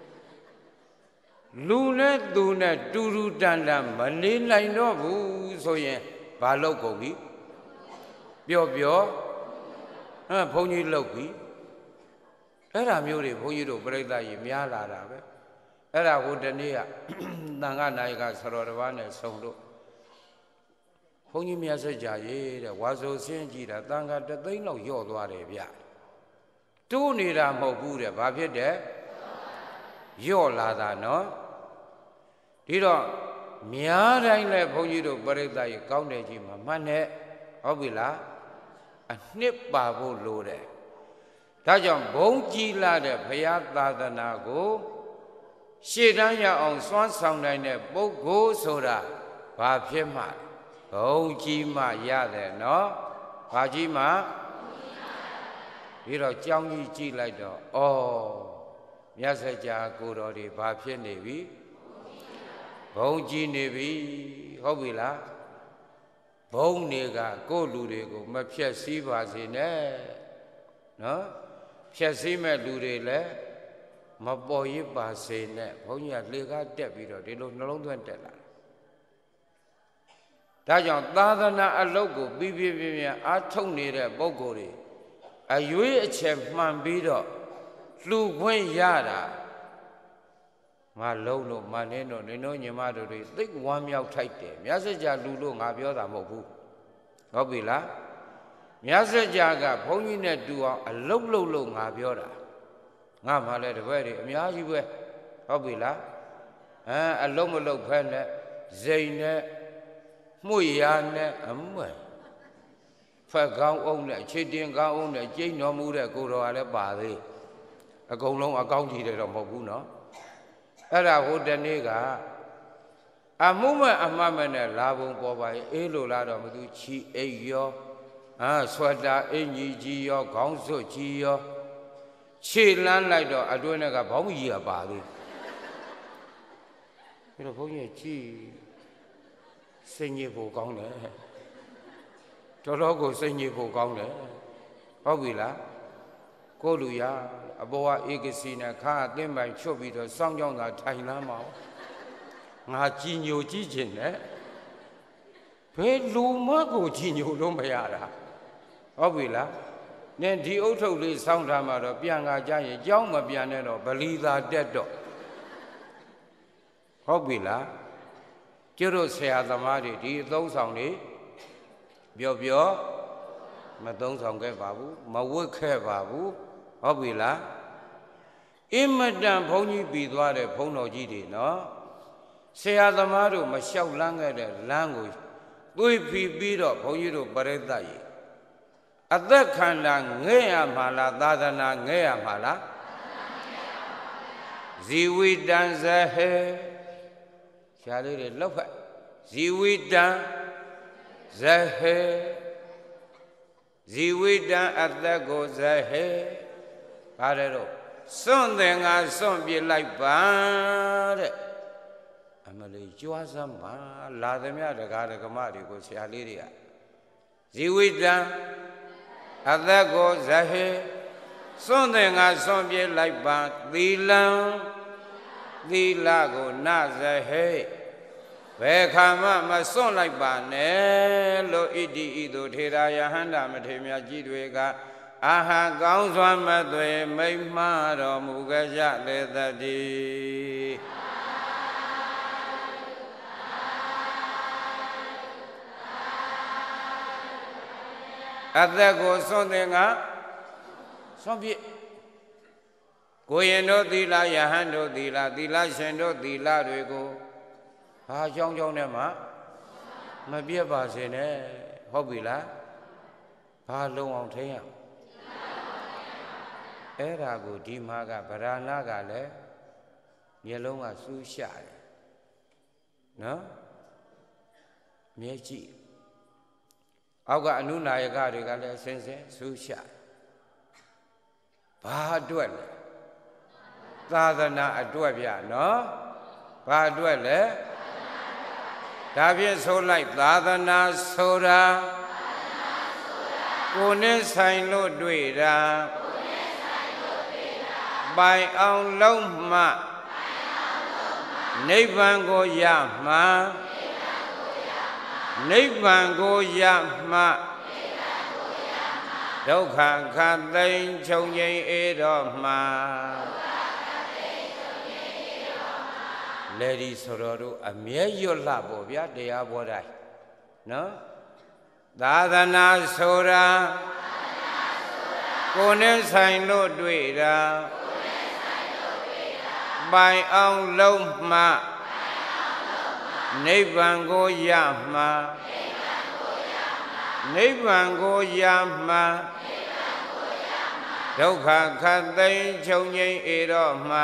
လူနဲ့သူနဲ့တူတူတန်တန်မနေနိုင်တော့ဘူးဆိုရင်ဘာလုပ်ကုန်ပြီပြောပြောဟမ်ဘုန်းကြီးလှုပ်ပြီအဲ့ဒါမျိုးတွေဘုန်းကြီးတို့ပြိဿကြီးများလာတာပဲအဲ့ဒါဟိုတနေ့ကသံဃာနာယကဆရောတော်ဘာနဲ့ဆုံလို့ဘုန်းကြီးမြတ်စွာဘုရားရေးတဲ့ဝါဆိုဆင်းကြည့်တာသံဃာတသိန်းလောက်ယော့သွားတယ်ဗျတိုးနေတာမဟုတ်ဘူးတဲ့ဘာဖြစ်တဲ့ယော့လာတာနော်ဒီတော့များတိုင်းလဲဘုန်းကြီးတို့ပြိဿကြီးကောင်းတယ်ကြီးမှာမှတ်နဲ့ဟုတ်ပြီလားအနှစ်ပါဖို့လိုတယ်ဒါကြောင့်ဘုံကြီးလာတဲ့ဘုရားသာသနာကိုရှေ့တန်းရအောင်စွမ်းဆောင်နိုင်တဲ့ပုဂ္ဂိုလ်ဆိုတာဘာဖြစ်မှဘုံကြီးမှရတယ်နော်ဘာကြီးမှဒီတော့ကြောင်းကြီးကြည့်လိုက်တော့ဩမြတ်စွာဘုရားကိုတော်တွေဘာဖြစ်နေပြီဘုံကြီးနေပြီဟုတ်ပြီလားဘုံတွေကကိုယ့်လူတွေကိုမဖြက်စီးပါစေနဲ့နော်ဖြက်စီးမဲ့လူတွေလည်းမပေါ်ရပါစေနဲ့ဘုန်းကြီးကလေကားတက်ပြီးတော့ဒီလိုနှလုံးသွင်းတက်လာဒါကြောင့်သာသနာအလုပ်ကိုပြီးပြပြပြအားထုတ်နေတဲ့ပုဂ္ဂိုလ်တွေအရွေးအချက်မှန်ပြီးတော့လှူခွင့်ရတာငါလုံးလို့မနင်းတော့နင်တို့ညီမတို့တွေသိဝမ်းမြောက်ထိုက်တယ်မြတ်စွာဘုရားလူလို့ငါပြောတာမဟုတ်ဘူးဟုတ်ပြီလားမြတ်စွာဘုရားကဘုန်းကြီးနဲ့တူအောင်အလုတ်လုတ်လို့ငါပြောတာငါမှလည်းတပည့်တွေအများကြီးပဲဟုတ်ပြီလားအဲအလုံးမလုံးဖဲနဲ့ဇိမ်နဲ့မှုရနဲ့အမွဲဖက်ကောင်းအောင်နဲ့ခြေတင်ကောင်းအောင်နဲ့ကျိန်းတော်မူတဲ့ကိုတော်ကလည်းပါသေးအကုန်လုံးအကောင်းကြီးတယ်တော့မဟုတ်ဘူးနော်အဲ့ဒါဟိုတနေ့ကအမှုမဲ့အမှတ်မဲ့နဲ့လာပုံပေါ်ပါရဲ့အေးလို့လာတော့မသူချီအိတ်ရောအာဆွတာအင်ကြီးကြီးရောခေါင်းစွတ်ကြီးရောခြေလန်းလိုက်တော့အတွင်းကဘောင်းကြီးကပါသေးပြီးတော့ဘုန်းကြီးကြည့်စိတ်ညစ်ဖို့ကောင်းတယ်တော်တော်ကိုစိတ်ညစ်ဖို့ကောင်းတယ်ဟုတ်ပြီလားကိုလူရအဘောကဧကစီနဲ့ခါအသင်းပိုင်ချွတ်ပြီးတော့စောင်းကြောင်းသာထိုင်လမ်းမအောင်ငါကြည်ညိုကြည့်ခြင်းနဲ့ဘယ်လူမကိုကြည်ညိုလို့မရတာဟုတ်ပြီလားနင်ဒီအုတ်ထုတ်လေးစောင်းထားမှတော့ပြန်ကားကြရင်ကြောင်းမပြန်နဲ့တော့ဗလီသာတက်တော့ဟုတ်ပြီလားကျတို့ဆရာသမားတွေဒီအသုံးဆောင်တွေပြောပြောမသုံးဆောင်ခဲ့ပါဘူးမဝတ်ခဲ့ပါဘူးဟုတ်ပြီလားအင်မတန်ဘုန်းကြီးပြီးသွားတဲ့ဘုန်းတော်ကြီးတွေနော်ဆရာသမားတို့မလျှောက်လန်းခဲ့တဲ့လမ်းကိုသွေးဖီပြီးတော့ဘုန်းကြီးတို့ပရိသတ်ကြီးအသက်ခန္ဓာငဲ့ရမှာလားသာသနာငဲ့ရမှာလားဇီဝိတံဇဟေရှားလေးတွေလောက်ဖက်ဇီဝိတံဇဟေဇီဝိတံအသက်ကိုဇဟေပါတယ်တော့စွန့်တယ်ငါစွန့်ပြလိုက်ပါတဲ့အမလေးကြွားစမ်းပါလာသမျှဒကာဒကမတွေကိုဆရာလေးတွေကဇီဝိတံအသက်ကိုဇဟေစွန့်တယ်ငါစွန့်ပြလိုက်ပါသီလံသီလကိုနဇဟေဘယ်ခါမှမစွန့်လိုက်ပါနဲ့လို့ဣတိဣတုထေရယဟန္တာမထေရမြတ်ကြီးတွေကအာဟံကောင်းစွာမသွေမိမ့်မှတော်မူကြလေတည်းအသက်ကိုစွန့်တယ်ငါစွန့်ပြကိုရင်တို့သီလယဟန်တို့သီလသီလရှင်တို့သီလတွေကိုဘာကြောင်းကြောင်းနဲ့မှမပြတ်ပါစေနဲ့ဟုတ်ပြီလားဘာလုံးအောင်ထိန်းရအဲ့ဒါကိုဒီမှာကဗราဏကလည်းမျက်လုံးကစူးရှာတယ်နော်မျက်ကြည့်အောက်ကအနုနာယကတွေကလည်းဆင်းဆင်းစူးရှာဘာအတွက်လဲသာသနာအတွက်ဗျနော်ဘာအတွက်လဲဒါဖြင့်ဆိုလိုက်သာသနာဆိုတာကိုယ်နဲ့ဆိုင်လို့တွေ့တာပိုင်အောင်လုံးမှနိဗ္ဗာန်ကိုရမှနိဗ္ဗာန်ကိုရမှဒုက္ခခတ်သိမ်းချုပ်ငြိမ်းအေတော့မှလေဒီဆိုတော်တို့အမြဲရွတ်လှပေါ့ဗျာတရားဘောတိုင်းနော်သာသနာဆိုတာကိုယ်နဲ့ဆိုင်လို့တွေ့တာပိုင်အောင်လုံးမှနိဗ္ဗာန်ကိုရမှနိဗ္ဗာန်ကိုရမှဒုက္ခခတ်သိမ်းချုပ်ငြိမ်းအေတော့မှ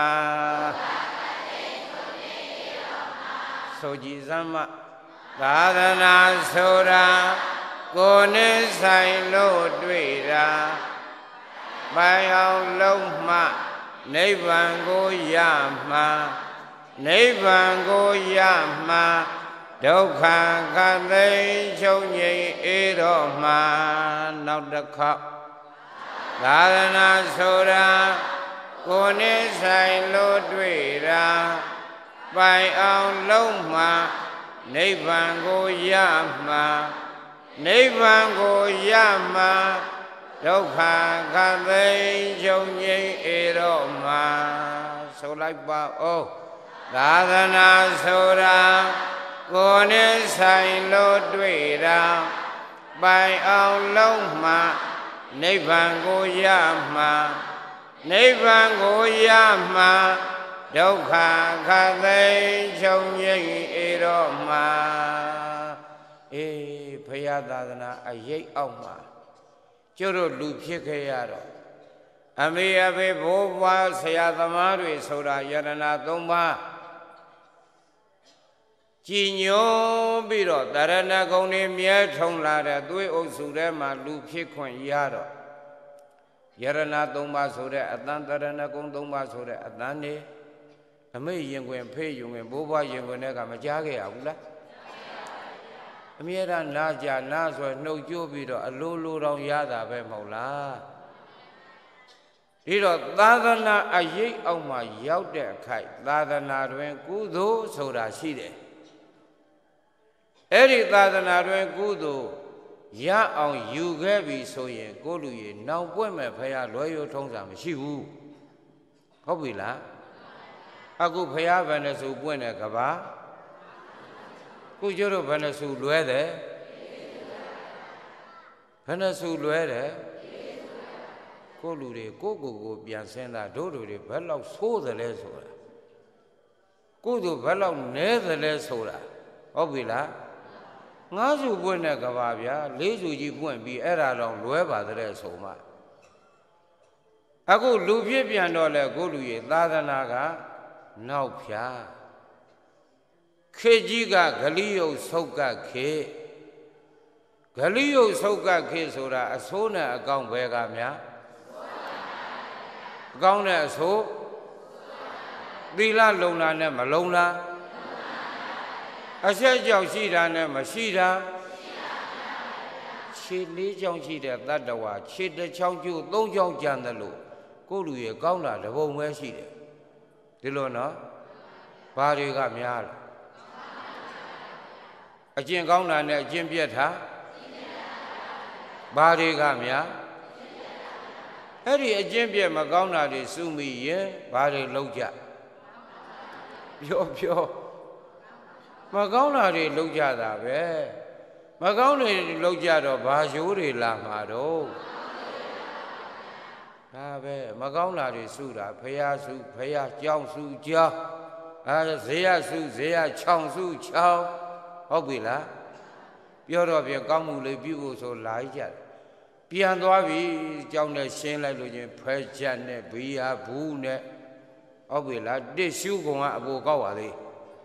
ဆိုကြည်စမ်းမသာသနာဆိုတာကိုယ်နဲ့ဆိုင်လို့တွေ့တာပိုင်အောင်လုံးမှနိဗ္ဗာန်ကိုရမှနိဗ္ဗာန်ကိုရမှဒုက္ခခတ်သိမ်းချုပ်ငြိမ်းအေတော့မှနောက်တစ်ခေါက်သာသနာဆိုတာကိုယ်နဲ့ဆိုင်လို့တွေ့တာပိုင်အောင်လုံးမှနိဗ္ဗာန်ကိုရမှနိဗ္ဗာန်ကိုရမှဒုက္ခခတ်သိမ်းချုပ်ငြိမ်းအေတော့မှဆိုလိုက်ပါဦးသာသနာဆိုတာကိုယ်နဲ့ဆိုင်လို့တွေ့တာပိုင်အောင်လုံးမှနိဗ္ဗာန်ကိုရမှနိဗ္ဗာန်ကိုရမှဒုက္ခခတ်သိမ်းချုပ်ငြိမ်းအေတော့မှအေးဘုရားသာသနာအရေးအောက်မှာကျတို့လူဖြစ်ခဲ့ရတော့အမေအဖေဘိုးဘွားဆရာသမားတွေဆိုတာယရဏသုံးပါးကြည်ညိုပြီးတော့တရဏဂုံတွေမြဲထုံလာတဲ့သွေးအုပ်စုထဲမှာလူဖြစ်ခွင့်ရတော့ယ Yarana Doma Sore, Atantarana Kundoma Sore, Atani, a million when pay you and Boba Yangonega Majagi Aula. Amira Naja Nazwa, no Jubido, a Lulu on Yada Bemola. Did Ladana a ye on my yacht there kite, Ladana when Gudo, so that she did. Eddie Ladana when Gudo. Ya on you gave so ye go to ye now women pay a loyal tongues and she woo. Hobila I go pay a Venezu Buena Gaba. Could you have Venezu Luede? Venezu Luede? Go to the go go go Biancena, do to the Bellow so the less soda. Go to Bellow never less soda. Hobila. Nazu Buena Gavavia, Lazy won't be era on Lueva the rest of my. I go Lupianola, go to ye, Ladanaga, no pia. Kejiga, Galileo Soka K. Galileo Soka K soda, a sona a gown vegamia. Gown as ho. Dila Lona Malona. I said, Joshida and Mashida. She leads Joshida that the watch. She the Chonju, don't young Jandalu. Go to your governor, the home where she did. Dilona, Bari Gamial. A Jim Governor and a Jim Pieta. Bari Gamia. Harry a Jim Piet Magona, they sue me, yeah, Bari Loja. Pure, pure. Magona looked at that. Magona looked at a Bajuri Lamado. Magona is Suda, Payasu, Paya, Jong Su Jia, Zia Su, Zia, Chong Su Chow, Hobila. Pure of your Gamule people so like that. Piandovi, John the Shin like Lujan, Prejan, Bia, Boone, Hobila, this you go out of Bogawali.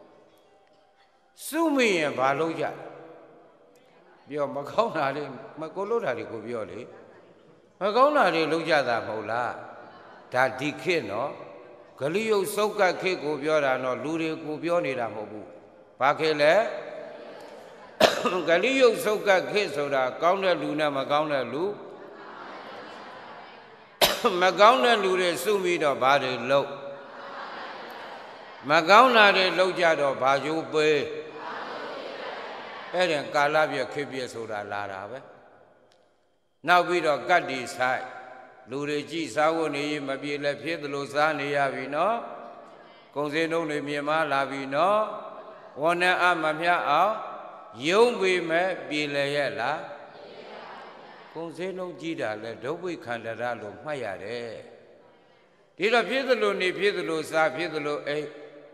Sue me and Baloja. Your Macona, Macoloda, Covioli. Macona, Luja, the Mola. That Dicino. Galileo Soka Kiko Biora, no Luri Cubioni, the Mobu. Pakele Galileo Soka Kisoda, Gauna Luna, Magauna Lu. Magauna Lure Sumi, the body low. Magauna, the Loja, the Bajo Bay. And Calabia Kibia Soda Lara. Now we don't got this high. Luigi Sawoni, Mabila Piedlo Zani Avino, Conseno Mima Lavino, one Amamia, young women be Layella. Conseno Gida, let Dobi Candadalo Mayade. Did a Piedlo ni Piedlo Sa Piedlo A.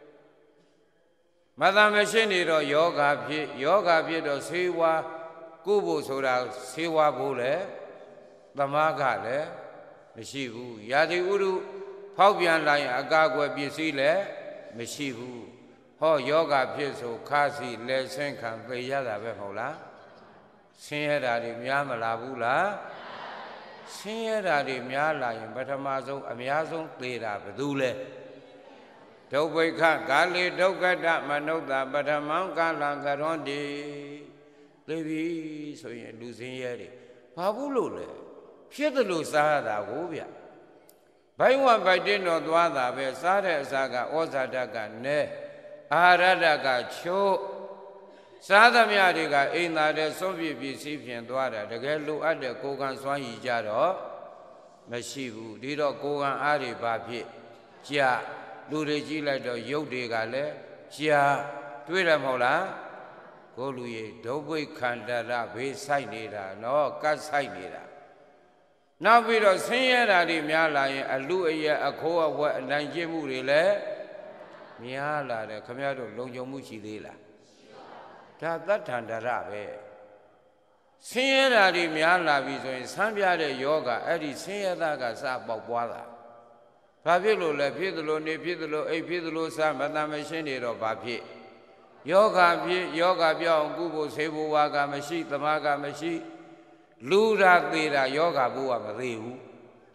Madame Sheniro Yoga Yoga Piedo Siwa Kubu Soda Siwa Bule Damagale Meshivu Yadi Uru Paubian Line Agagua Bisile Meshivu Ho Yoga Pieso Kasi Le Senkan Payada Behola Sierra di Miamala Bula Sierra di Miala in Batamazo Amiazon Clera Bedule Dobeka, Gali, Dogada, Manoda, but a monk, Langarondi, Levi, so you're losing Yeri. Pabulule, Pietalo Sahada, Gubia. By one by dinner, Dwada, Vesada Saga, Ozadaga, Ne, Aradaga, Cho, Sadamiadiga, in the Soviet recipient Dwada, the girl at the Kogan Swani Jaro, Meshivu, Dido Kogan Ari Bapi, Chia. Luigi like the Yodi Gale, Chia, Twitter Mola, Goluye, Dobe Candada, Be Sainida, no, Cat Sainida. Now we don't see it at the Miala, a Luia, a Koa, what Nanjimule, Miala, the Camado Longomuchi Dila. That Tandarabe. See it at the Miala, we in Sambia de Yoga, Eddie Sierra Sabawada. Pavilo, Lepidolo, Nepidolo, Epidolo, Sam, Madame Shenero, Papi. Yoga, Yoga, Bion, Gubo, Sebu, Waga, Mashi, Tamaga, Mashi, Lura, Lira, Yoga, Bua, Mariu.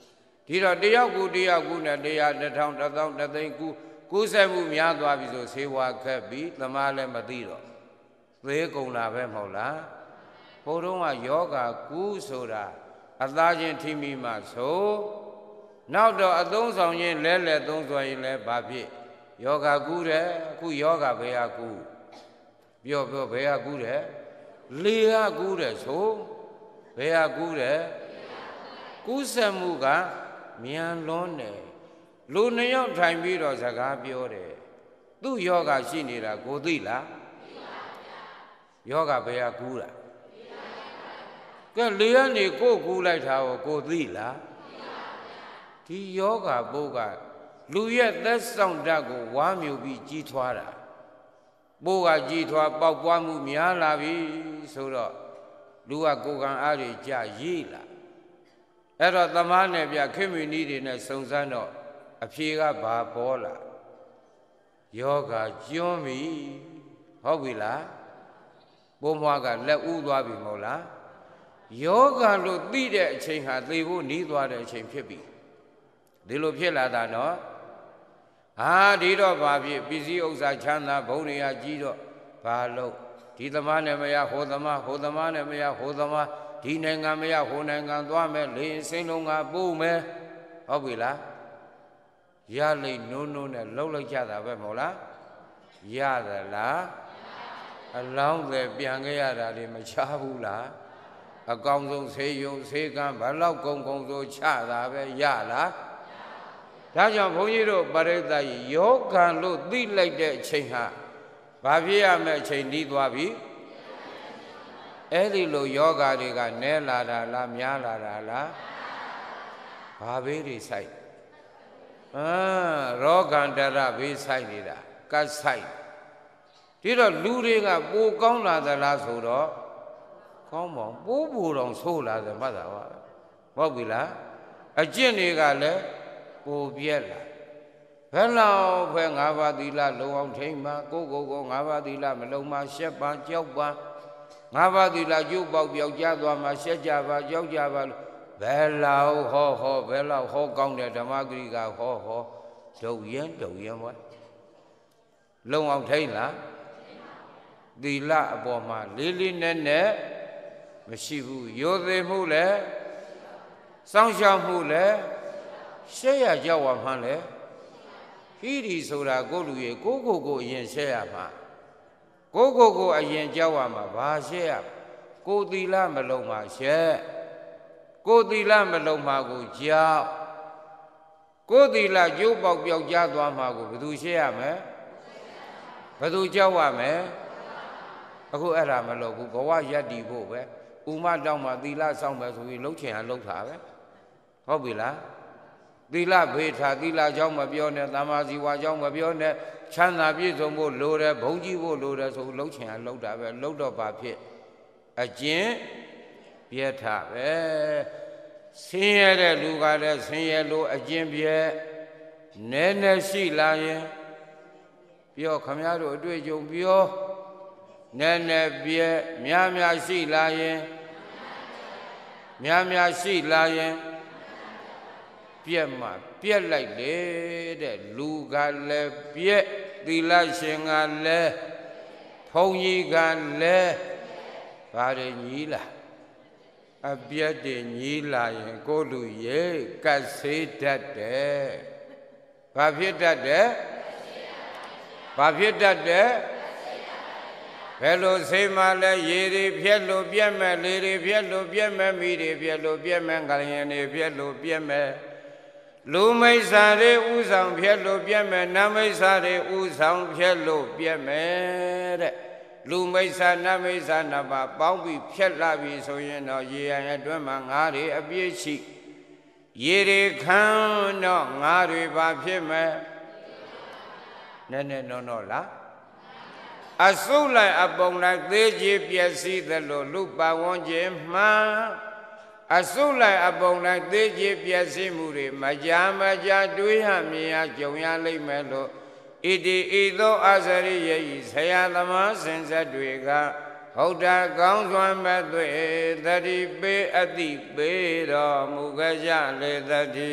ဒီတော့တယောက်ကူတယောက်ကူနဲ့တရားတစ်ထောင်တစ်သောင်းတစ်သိန်းကူကူးဆက်မှုများသွားပြီဆိုဆေးဝါးခက်ပြီးသမားလည်းမသိတော့သေးကုန်တာပဲမဟုတ်လားဘုရုံးကယောဂကူးဆိုတာအသားချင်းထိမိမှဆိုနောက်တော့အသုံးဆောင်ရင်လဲလဲသုံးစွာရင်လဲဘာဖြစ်ယောဂကူးတယ်အခုယောဂဘယ်ဟာကူးပြောပြောဘယ်ဟာကူးတယ်လေဟာကူးတယ်ဆိုဘယ်ဟာကူးတယ်ကူးဆက်မှုကမြန်လွန်းတယ်လူနှစ်ယောက်ထိုင်ပြီးတော့စကားပြောတယ်သူ့ယောဂရှိနေတာကိုသိလားယောဂဘယ်ဟာကူးတာကဲလေကနေကိုကူးလိုက်တာကိုကိုသိလားဒီယောဂပုတ်ကလူရဲ့သက်ဆောင်တတ်ကိုဝါမြူပြီးကြီးထွားတာပိုးကကြီးထွားပေါက်ပွားမှုများလာပြီဆိုတော့လူကကိုယ်ကံအားတွေကြရေးလာအဲ့တော့သမားနဲ့ပြခေမီနီးတွေနဲ့စုံစမ်းတော့အဖြေကဘာပေါ်လာယောဂကျွန်းပြီဟုတ်ပြီလားပိုးမွားကလက်ဦးသွားပြီမဟုတ်လားယောဂလို့သိတဲ့အချိန်ဟာသေဖို့နီးသွားတဲ့အချိန်ဖြစ်ပြီဒီလိုဖြစ်လာတာနော်ဟာဒီတော့ဘာဖြစ်ပစ္စည်းဥစ္စာချမ်းသာဘုံတွေကကြီးတော့ဘာလို့ဒီသမားနဲ့မရဟိုသမားဟိုသမားနဲ့မရဟိုသမားဒီနိုင်ငံမရဟိုနိုင်ငံသွားမယ်လေစိမ့်လုံးကပို့မယ်ဟုတ်ပြီလားရလိမ့်နုံနုံနဲ့လှုပ်လိုက်ကြတာပဲမဟုတ်လားရသလားအလောင်းတွေပြန်ခဲ့ရတာတွေမချဘူးလားအကောင်ဆုံးဆေးရုံဆေးကမ်းဘလောက်ကုံကုံဆိုချတာပဲရလားဒါကြောင့်ဘုန်းကြီးတို့ပရိသတ်ယောဂံလို့သိလိုက်တဲ့အချိန်ဟာဘာဖြစ်ရမယ့်အချိန်နီးသွားပြီအဲ့ဒီလိုယောဂတွေကနဲလာတာလားများလာတာလားဘာဘေးတွေဆိုင်အာရောဂန္တရဘေးဆိုင်နေတာကတ်ဆိုင်ဒီတော့လူတွေကပိုကောင်းလာသလားဆိုတော့ကောင်းပါပိုးပူတော်ဆိုးလာတယ်မှတ်တာပါဟုတ်ပြီလားအကျင့်တွေကလည်းပိုပြက်လာဘယ်လောက်ပဲငါးပါးသီလလုံအောင်ထိမ့်မှာကိုကိုကိုငါးပါးသီလမလုံမှာရှက်ပါကြောက်ပါငါးပါးသီလကျုပ်ပေါက်ပြောက်ကြသွားမှာရှက်ကြပါကြောက်ကြပါလို့ဘယ်လောက်ဟောဟောဘယ်လောက်ဟောကောင်းတဲ့ဓမ္မဂရိကဟောဟောဒုတ်ရင်ဒုတ်ရင်ဝဲလုံအောင်ထိမ့်လားသီလအပေါ်မှာလေးလေးနက်နက်မရှိဘူးရိုသေမှုလည်းစောင့်ရှောက်မှုလည်းရှက်ရကြောက်ဝမှန်းလေဟိဒီဆိုတာကိုလူရဲ့ကိုကိုကိုအရင်ရှက်ရမှာကိုကိုကိုအရင်ကြောက်ရမှာဘာရှက်ရကိုသီလမလုံးမှာရှက်ကိုသီလမလုံးမှာကိုကြောက်ကိုသီလကျိုးပေါက်ပြောက်ကြသွားမှာကိုဘယ်သူရှက်ရမလဲဘယ်သူကြောက်ရမလဲအခုအဲ့ဒါမလုပ်ဘူးဘဝရပ်တည်ဖို့ပဲဥမတောင်းမှာသီလစောင့်မယ်ဆိုပြီးလှုပ်ချင်ရလှုပ်တာပဲဟုတ်ပြီလားသီလဘေးထားသီလကြောင့်မပြောနဲ့သမာဓိဝါကြောင့်မပြောနဲ့ချမ်းသာပြည့်စုံဖို့လိုတယ်ဘုံကြီးဖို့လိုတယ်ဆိုလှုပ်ချင်ရလှုပ်တာပဲလှုပ်တော့ဘာဖြစ်အကျင့်ပြည့်ထားပဲဆင်းရဲတဲ့လူကလည်းဆင်းရဲလို့အကျင့်ပြည့်နည်းနည်းရှိလာရင်ပြောခမရတို့အတွေ့အကြုံပြောနည်းနည်းပြည့်များများရှိလာရင်များများရှိလာရင်ပြက်မှပြက်လိုက်လေတဲ့လူကလည်းပြက်သီလရှင်ကလည်းဘုန်းကြီးကလည်းဘာတွေညီးလာအပြက်တွေညီးလာရင်ကိုလူရဲ့ကတ်ဆေးတတ်တယ်ဘာဖြစ်တတ်တယ်ဘာဖြစ်တတ်တယ်ဘယ်လိုဆေးမှလဲရေတွေဖြက်လို့ပြက်မဲ့လေတွေဖြက်လို့ပြက်မဲ့မိတွေဖြက်လို့ပြက်မဲ့ကလျင်တွေဖြက်လို့ပြက်မဲ့လူမိစ္ဆာတွေဥဆောင်ဖြက်လို့ပြက်မဲ့နမိစ္ဆာတွေဥဆောင်ဖြက်လို့ပြက်မဲ့တဲ့လူမိစ္ဆာနမိစ္ဆာနှစ်ပါးပေါင်းပြီးဖြက်လာပြီဆိုရင်တော့ရေရန်အတွင်းမှာငါးတွေအပြည့်ရှိရေတွေခံတော့ငါးတွေဘာဖြစ်မဲ့နည်းနည်းနော်နော်လားအစုလိုက်အပုံလိုက်သေးကြီးပျက်စီးသလိုလူပါဝန်းကျင်မှအစုလိုက်အပုံလိုက်သေးကြီးပျက်စီးမှုတွေမကြာမကြာတွေးရမြင်ရကြုံရလိမ့်မယ်လို့ဣတိဣသောအာဇရိယေဤဆရာသမားစင်ဆက်တွေကဟဟုတ်တာကောင်းစွာမဲ့သွေသတိပေးအတိပေးတော်မူကြလေသတိ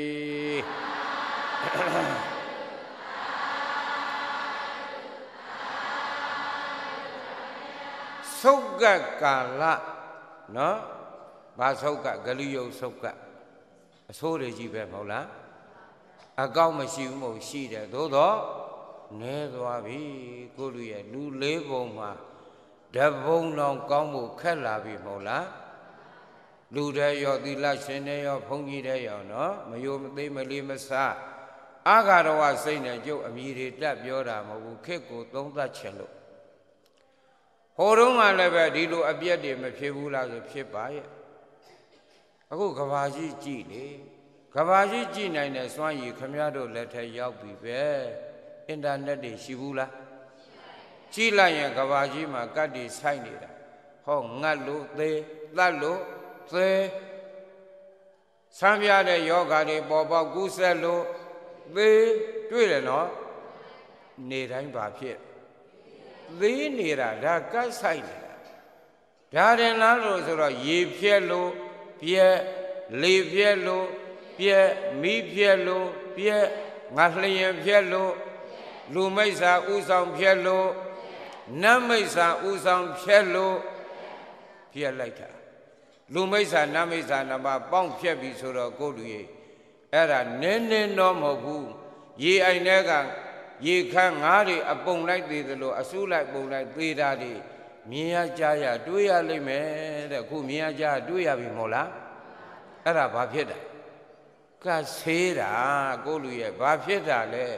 သုတ်ကကာလနော်ဘာသုတ်ကဂလိယုတ်သုတ်ကအဆိုးတွေကြီးပဲမဟုတ်လားအကောင့်မရှိဘူးမဟုတ်ရှိတယ်သို့တော့နဲသွားပြီကိုလူရဲ့လူလေးပုံမှာဓဘုံတော်ကောင်းဖို့ခက်လာပြီမဟုတ်လားလူတဲ့ရောသီလရှင်တဲ့ရောဘုန်းကြီးတဲ့ရောနော်မယိုမသိမလေးမဆအာဃာရဝစိတ်နဲ့ကျုပ်အမိတွေတက်ပြောတာမဟုတ်ဘူးခက်ကိုသုံးသတ်ချင်လို့ဟိုတုန်းကလည်းပဲဒီလိုအပြက်တွေမဖြစ်ဘူးလားဆိုဖြစ်ပါရဲ့အခုကဘာကြီးကြည့်လေကဘာကြီးကြည့်နိုင်တဲ့စွမ်းရည်ခမရတို့လက်ထက်ရောက်ပြီပဲအင်တာနက်တွေရှိဘူးလားကြည့်လိုက်ရင်ကဘာကြီးမှာကတ်တွေဆိုင်နေတာဟောငတ်လို့သေးသတ်လို့သေးဆံပြတဲ့ယောဂါတွေပေါ်ပေါက်ကူးဆက်လို့သေးတွေ့တယ်နော်နေတိုင်းပါဖြစ်သေးနေတာဒါကတ်ဆိုင်နေတာဒါရင်လားလို့ဆိုတော့ရေဖြက်လို့ပြက်လေဖြက်လို့ပြက်မီးဖြက်လို့ပြက်ငါလျင်ဖြက်လို့လူမိတ်စာဥဆောင်ဖြက်လို့နတ်မိတ်စာဥဆောင်ဖြက်လို့ဖြက်လိုက်တာလူမိတ်စာနတ်မိတ်စာနမပေါင်းဖြက်ပြီဆိုတော့ကိုလူကြီးအဲ့ဒါနင်းနေတော့မဟုတ်ဘူးရေအိုင်ထဲကရေခမ်းငါးတွေအပုံလိုက်သေးသလိုအဆူလိုက်ပုံလိုက်သေးတာတွေမြင်ရကြရတွေးရလိမ့်မယ်တဲ့ခုမြင်ရကြတွေးရပြီမဟုတ်လားအဲ့ဒါဘာဖြစ်တာကဆေးတာကိုလူရဲ့ဘာဖြစ်တာလဲ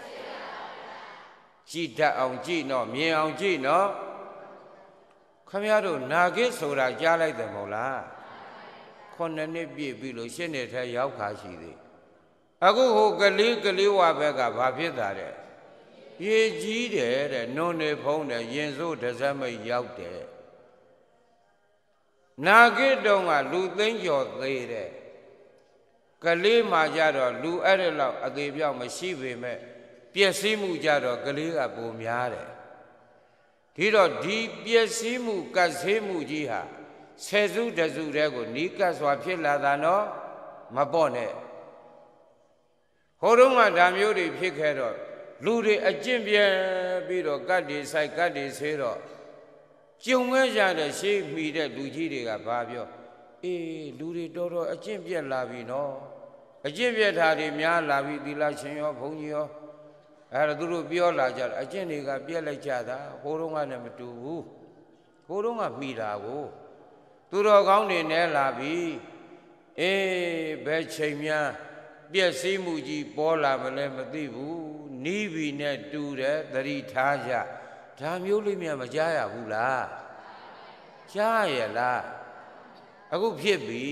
ကြည်တတ်အောင်ကြည်နော်မြင်အောင်ကြည်နော်ခမရတို့နာဂစ်ဆိုတာကြားလိုက်တယ်မဟုတ်လားခုနှစ်နှစ်ပြည့်ပြီလို့ရှင်းနေထဲရောက်ခါရှိသေးအခုဟိုကလေးကလေးဝဘက်ကဘာဖြစ်တာတဲ့ရေကြီးတယ်တဲ့နုံနေဖုံးတယ်ရင်စိုးတစ်စက်မိတ်ရောက်တယ်နာဂစ်တုံးကလူသိန်းကျော်သေးတယ်ကလေးမှကြတော့လူအဲ့ဒါလောက်အသေးပြောက်မရှိပေမဲ့ပျက်စီးမှုကြတော့ကလေးကပိုများတယ်ဒီတော့ဒီပျက်စီးမှုကတ်ဆေးမှုကြီးဟာဆယ်စုတစုတည်းကိုနီးကပ်စွာဖြစ်လာတာနော်မပေါ့နဲ့ဟိုတုန်းကဓာမျိုးတွေဖြစ်ခဲ့တော့လူတွေအကျင့်ပြဲပြီးတော့ကတ်တွေဆိုင်ကတ်တွေဆေးတော့ကျုံခဲ့ကြတဲ့ရှေးမိတဲ့လူကြီးတွေကဘာပြောအေးလူတွေတော်တော်အကျင့်ပြက်လာပြီနော်အကျင့်ပြက်တာတွေများလာပြီသီလရှင်ရောဘုန်းကြီးရောအဲ့ဒါသူတို့ပြောလာကြတယ်အကျင့်တွေကပြက်လိုက်ကြတာဟိုတုန်းကလည်းမတူဘူးဟိုတုန်းကမိတာကိုသူတော်ကောင်းတွေနဲ့လာပြီအေးဘယ်ချိန်များပျက်စီးမှုကြီးပေါ်လာမလဲမသိဘူးနီးပြီနဲ့တူတယ်သတိထားကြဒါမျိုးလေးများမကြားရဘူးလားကြားရလားအခုဖြစ်ပြီ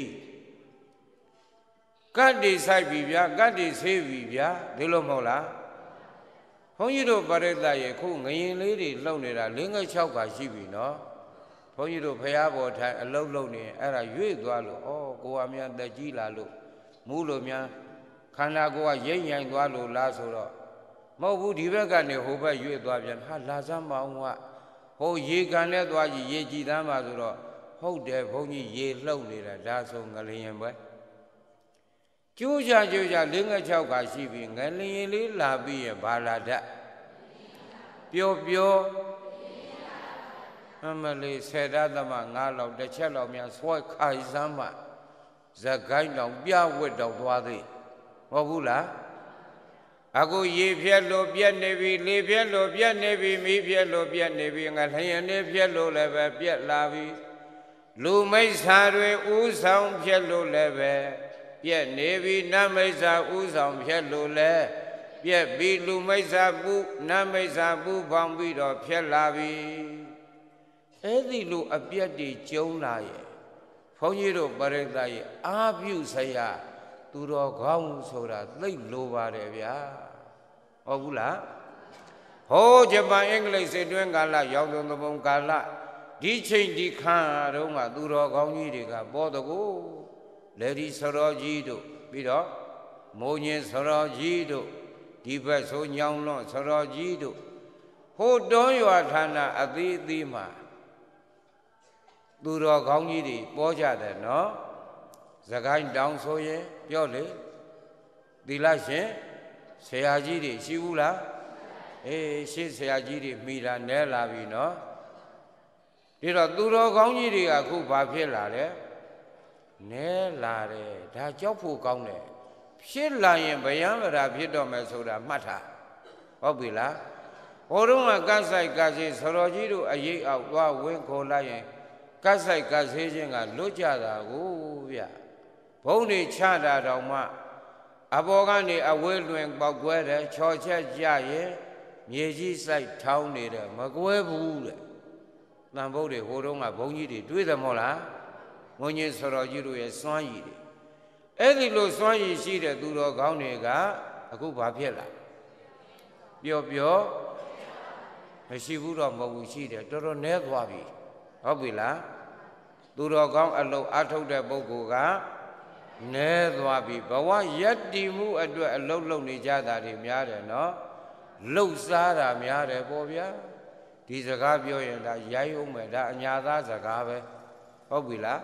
ကတ်တွေဆိုင်ပြီဗျာကတ်တွေဆေးပြီဗျာဒီလိုမဟုတ်လားဘုန်းကြီးတို့ပရိသတ်ရဲ့ခုငရင်လေးတွေလှုပ်နေတာ၄၅၆ခါရှိပြီနော်ဘုန်းကြီးတို့ဖရာဘော်ထိုင်အလုံးလုံးနေအဲ့ဒါရွေ့သွားလို့ဩကိုကများတက်ကြီးလာလို့မူးလို့များခန္ဓာကိုယ်ကရိမ့်ရိုင်သွားလို့လားဆိုတော့မဟုတ်ဘူးဒီဘက်ကနေဟိုဘက်ရွေ့သွားပြန်ဟာလာစမ်းမအောင်ကဟိုရေကန်နဲ့သွားကြည့်ရေကြည်သမ်းပါဆိုတော့ဟုတ်တယ်ဘုန်းကြီးရေလှုပ်နေတာဒါဆိုငလျင်ပဲကျိုးချကျိုးချ၄၅၆ခါရှိပြီငလျင်လေးလာပြီးရဘာလာတတ်ပျော်ပျော်အမလေးဆယ်ဓာတ်သမငါးလောက်တစ်ချက်လောက်များဆွဲခိုင်စမ်းမှဇကိုင်းတောင်ပြဝတ်တောင်သွားသေးမဟုတ်ဘူးလားအခုရေဖြက်လို့ပြက်နေပြီလေဖြက်လို့ပြက်နေပြီမီးဖြက်လို့ပြက်နေပြီငါလျင်နေဖြက်လို့လည်းပဲပြက်လာပြီလူမိတ်ဆာတွေဥဆောင်ဖြက်လို့လည်းပဲပြက်နေပြီနတ်မိတ်ဆာဥဆောင်ဖြက်လို့လည်းပြက်ပြီးလူမိတ်ဆာပူနတ်မိတ်ဆာပူပေါင်းပြီးတော့ဖြက်လာပြီအဲ့ဒီလိုအပြက်တွေကျုံလာရဲ့ဘုန်းကြီးတို့ပရိသတ်ရဲ့အာပြုစရာသူတော်ကောင်းဆိုတာသိလိုပါတယ်ဗျာဟုတ်ဘူးလားဟိုးဂျပန်အင်္ဂလိပ်စစ်တွင်းကာလရောက်သုံးသဘုံကာလဒီချိန်ဒီခါတုန်းကသူတော်ကောင်းကြီးတွေကပေါ်တကူလေဒီစရောကြီးတို့ပြီးတော့မိုးညင်စရောကြီးတို့ဒီဘက်ဆိုညောင်းလွန်စရောကြီးတို့ဟိုတွန်းရွာဌာနအသေးအသေးမှာသူတော်ကောင်းကြီးတွေပေါ်ကြတယ်နော်စကိုင်းတောင်ဆိုရင်ပြောလေသီလရှင်ဆရာကြီးတွေရှိဘူးလားအေးရှေ့ဆရာကြီးတွေမိတာနဲလာပြီနော်ဒီတော့သူတော်ကောင်းကြီးတွေကအခုဘာဖြစ်လာလဲနဲလာတယ်ဒါကြောက်ဖို့ကောင်းတယ်ဖြစ်လာရင်ဗျံဗရာဖြစ်တော့မယ်ဆိုတာမှတ်ထားဟုတ်ပြီလားဟိုတုန်းကကတ်ဆိုင်ကတ်စီဆရာကြီးတို့အရေးအောက်သွားဝင်းခေါ်လိုက်ရင်ကတ်ဆိုင်ကတ်ဆေးခြင်းကလွတ်ကြတာကိုဗျဘုံတွေချတာတောင်မှအဘောကနေအဝေးလွင်ပေါက်ကွဲတယ်ချော်ချက်ကြရင်မြေကြီးစိုက်ထောင်းနေတယ်မကွဲဘူးတဲ့တန်ဖို့တွေဟိုတုန်းကဘုံကြီးတွေတွေးတယ်မို့လားငုံကြီးဆရာကြီးတို့ရဲ့စွမ်းရည်တွေအဲ့ဒီလိုစွမ်းရည်ရှိတဲ့သူတော်ကောင်းတွေကအခုဘာဖြစ်လာပျော်ပျော်မရှိဘူးတော့မဟုတ်ဘူးရှိတယ်တော်တော်နည်းသွားပြီဟုတ်ပြီလားသူတော်ကောင်းအလုံးအထုတ်တဲ့ပုဂ္ဂိုလ်ကနည်းသွားပြီဘဝယက်တည်မှုအတွက်အလုံးလုံးနေကြတာတွေများတယ်နော်လှုပ်ရှားတာများတယ်ပေါ့ဗျာဒီစကားပြောရင်ဒါရိုက်အောင်မယ်ဒါအညာသားစကားပဲဟုတ်ပြီလား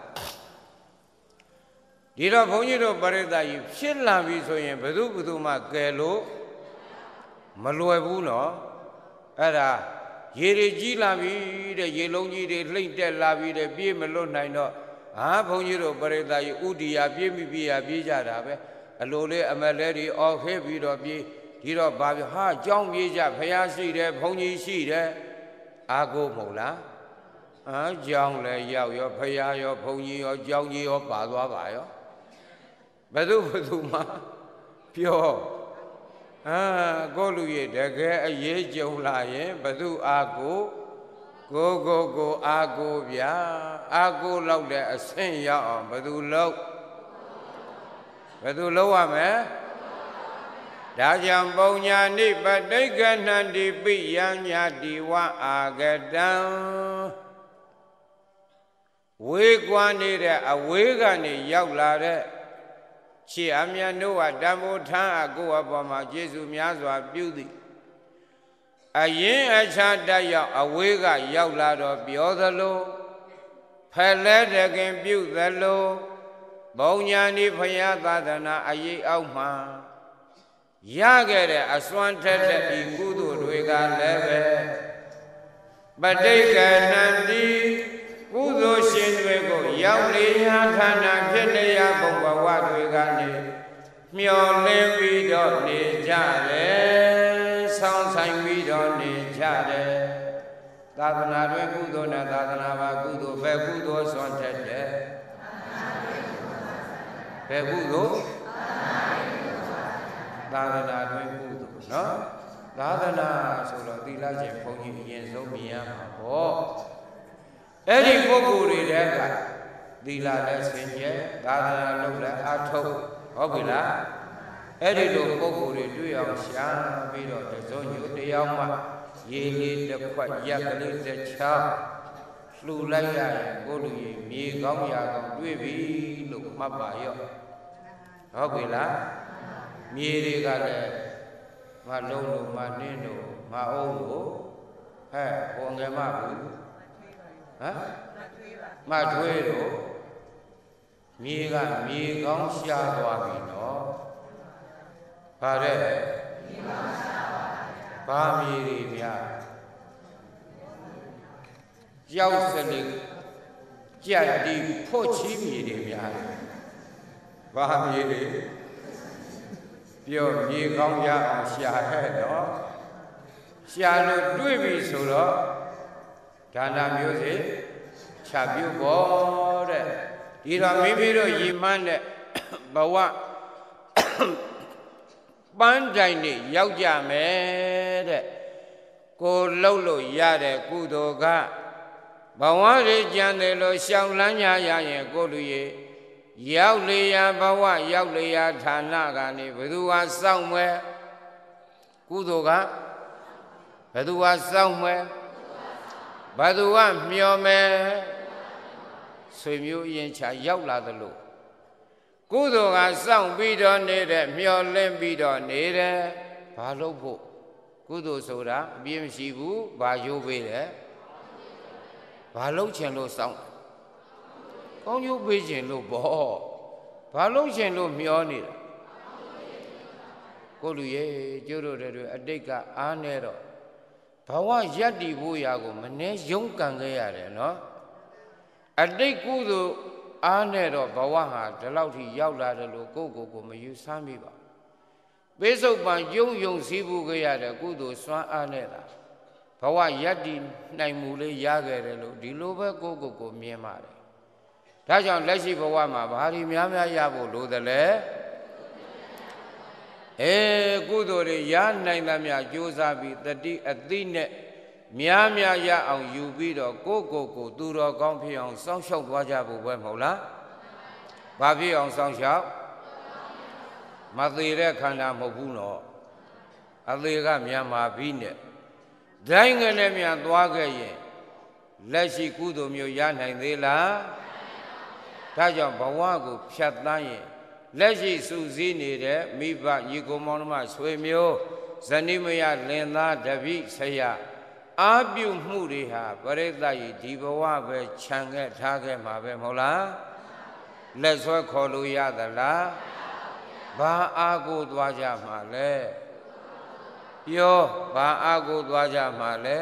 ဒီတော့ဘုန်းကြီးတို့ပရိသတ်ကြီးဖြစ်လာပြီဆိုရင်ဘယ်သူဘယ်သူမှကယ်လို့မလွယ်ဘူးနော်အဲ့ဒါရေတွေကြီးလာပြီတဲ့ရေလုံးကြီးတွေလှိမ့်တက်လာပြီတဲ့ပြေးမလွတ်နိုင်တော့ဟာဘုန်းကြီးတို့ပရိသတ်ကြီးဥတီယာပြေးမိပြေးရပြေးကြတာပဲအလိုလေးအမလဲတွေအော်ခဲပြီးတော့ပြေးဒီတော့ဘာပြောဟာကြောင်းပြေးကြဖျားရှိတယ်ဘုန်းကြီးရှိတယ်အာကိုမဟုတ်လားအာကြောင်းလည်းရောက်ရောဖျားရောဘုန်းကြီးရောကြောင်းကြီးရောပါသွားပါရောဘယ်သူဘယ်သူမှပြောအာကိုလူရဲ့တကယ်အရေးကြုံလာရင်ဘယ်သူအာကိုကိုကိုကိုအာကိုဗျာအာကိုလောက်တဲ့အဆင့်ရောက်အောင်ဘယ်သူလောက်ဘယ်သူလောက်ရမလဲဒါကြောင့်ပုံညာနိပတိကဏန္တိပိယံညာတိဝအာဂတံဝေးကွာနေတဲ့အဝေးကနေရောက်လာတဲ့ခြေအမြတ်တို့ကတံမိုးထမ်းအကိုအပေါ်မှာကျေးဇူးများစွာပြုသည်အရင်အခြားတက်ရောက်အဝေးကရောက်လာတော့ပြောသလိုဖလဲတခင်ပြုသလိုဘုံညာနိဖယားသာသနာအရေးအောက်မှာရခဲ့တဲ့အစွမ်းထက်တဲ့ဒီကုသိုလ်တွေကလည်းပဲပဋိက္ခဏန္တိကုသိုလ်ရှင်တွေကိုရောက်လေရာဌာနဖြစ်နေရဘုံဘဝတွေကနေမျောလင်းပြီးတော့နေကြတယ်ဆောင်းဆိုင်ပြီးတော့နေကြတယ်သာသနာတွင်ကုသိုလ်နဲ့သာသနာပါကုသိုလ်ပဲကုသိုလ်စွန့်ထက်တယ်ဘယ်ကုသိုလ်သာသနာတွင်ကုသိုလ်နော်သာသနာဆိုတော့သီလရှင်ဘုန်းကြီးအရင်ဆုံးမြင်ရမှာပေါ့အဲ့ဒီပုဂ္ဂိုလ်တွေတည်းကသီလနဲ့ဆင်ကျဲသာသနာလုပ်လဲအထုတ်ဟုတ်ပြီလားအဲ့ဒီလိုပုဂ္ဂိုလ်တွေတွေ့အောင်ရှာပြီးတော့တစုံညိုတယောက်မှရေလေးတစ်ခွက်ရက်ကလေးတစ်ချောင်းလှူလိုက်ရရင်ကိုလူကြီးမြေကောင်းရာကောင်းတွေ့ပြီလို့မှတ်ပါရော့ဟုတ်ပြီလားမြေတွေကလည်းမလုံးလို့မနှင်းလို့မအောင်လို့ဟဲ့ဟောငယ်မဘူးဟမ်မထွေးတော့မြေကမြေကောင်းရှားသွားပြီနော်ဗါတဲ့မြေကောင်းရှားသွားပါဘာမြေတွေဗျာကြောက်စလိကြက်ဒီဖို့ချီးမြေတွေဗျာဘာမြေတွေပြောမြေကောင်းရအောင်ရှားခဲ့တော့ရှားလို့တွေ့ပြီဆိုတော့ဒါနမျိုးစေခြာပြုဖို့တဲ့ဒီတော့မိမိတို့ရည်မှန်းတဲ့ဘဝပန်းတိုင်နေရောက်ကြမယ်တဲ့ကိုလှုပ်လို့ရတဲ့ကုသိုလ်ကဘဝတွေကြံတယ်လို့ရှောင်လန်းကြရရင်ကိုလူကြီးရောက်လေရာဘဝရောက်လေရာဌာနကနေဘယ်သူဟာစောင့်မွဲကုသိုလ်ကဘယ်သူဟာစောင့်မွဲဘယ်သူကမျောမယ်ဆွေမျိုးအရင်ချာရောက်လာသလိုကုသိုလ်ကစောင့်ပြီးတော့နေတဲ့မျောလင်းပြီးတော့နေတယ်ဘာလို့ဖို့ကုသိုလ်ဆိုတာအပြည့်မရှိဘူးဘာရိုးပေးတယ်ဘာလို့ချင်လို့စောင့်ကောင်းကျိုးပေးခြင်းလို့ပေါ့ဘာလို့ရှင်လို့မျောနေတာကိုလူရဲ့ကျိုးတို့တွေအတိတ်ကအားနေတော့ဘဝရပ်တည်ဖို့ရာကိုမနှဲရုန်းကန်ခဲ့ရတယ်နော်အတိတ်ကုသိုလ်အားနေတော့ဘဝဟာဒီလောက်ထိရောက်လာတယ်လို့ကိုယ့်ကိုယ်ကိုမယူဆမိပါပိစုပန်ယုံယုံစည်းဖို့ခဲ့ရတဲ့ကုသိုလ်စွမ်းအားနေတာဘဝရပ်တည်နိုင်မှုလေးရခဲ့တယ်လို့ဒီလိုပဲကိုယ့်ကိုယ်ကိုမြင်ပါတယ်ဒါကြောင့်လက်ရှိဘဝမှာဘာတွေများများရဖို့လိုသလဲအဲကုသိုလ်တွေရနိုင်သမျှကြိုးစားပြီးတတိအသိနဲ့များများရအောင်ယူပြီးတော့ကိုယ့်ကိုယ်ကိုသူတော်ကောင်းဖြစ်အောင်စောင့်ရှောက်သွားကြဖို့ပဲမဟုတ်လားဘာဖြစ်အောင်စောင့်ရှောက်မသေးတဲ့ခန္ဓာမဟုတ်ဘူးနော်အသေးကမြန်မာပြီးနဲ့ဒိုင်းငယ်နဲ့မြန်သွားခဲ့ရင်လက်ရှိကုသိုလ်မျိုးရနိုင်သေးလားဒါကြောင့်ဘဝကိုဖြတ်သန်းရင်လက်ရှိစုစည်းနေတဲ့မိဘညီကိုမောင်နှမဆွေမျိုးဇနီးမယားလင်သားတပည့်ဆရာအာပြုမှုတွေဟာပရိသတ်ကြီးဒီဘဝပဲခြံခဲ့ထားခဲ့မှာပဲမဟုတ်လားလက်ဆွဲခေါ်လို့ရသလားဘာအားကိုသွားကြမှာလဲပြောဘာအားကိုသွားကြမှာလဲ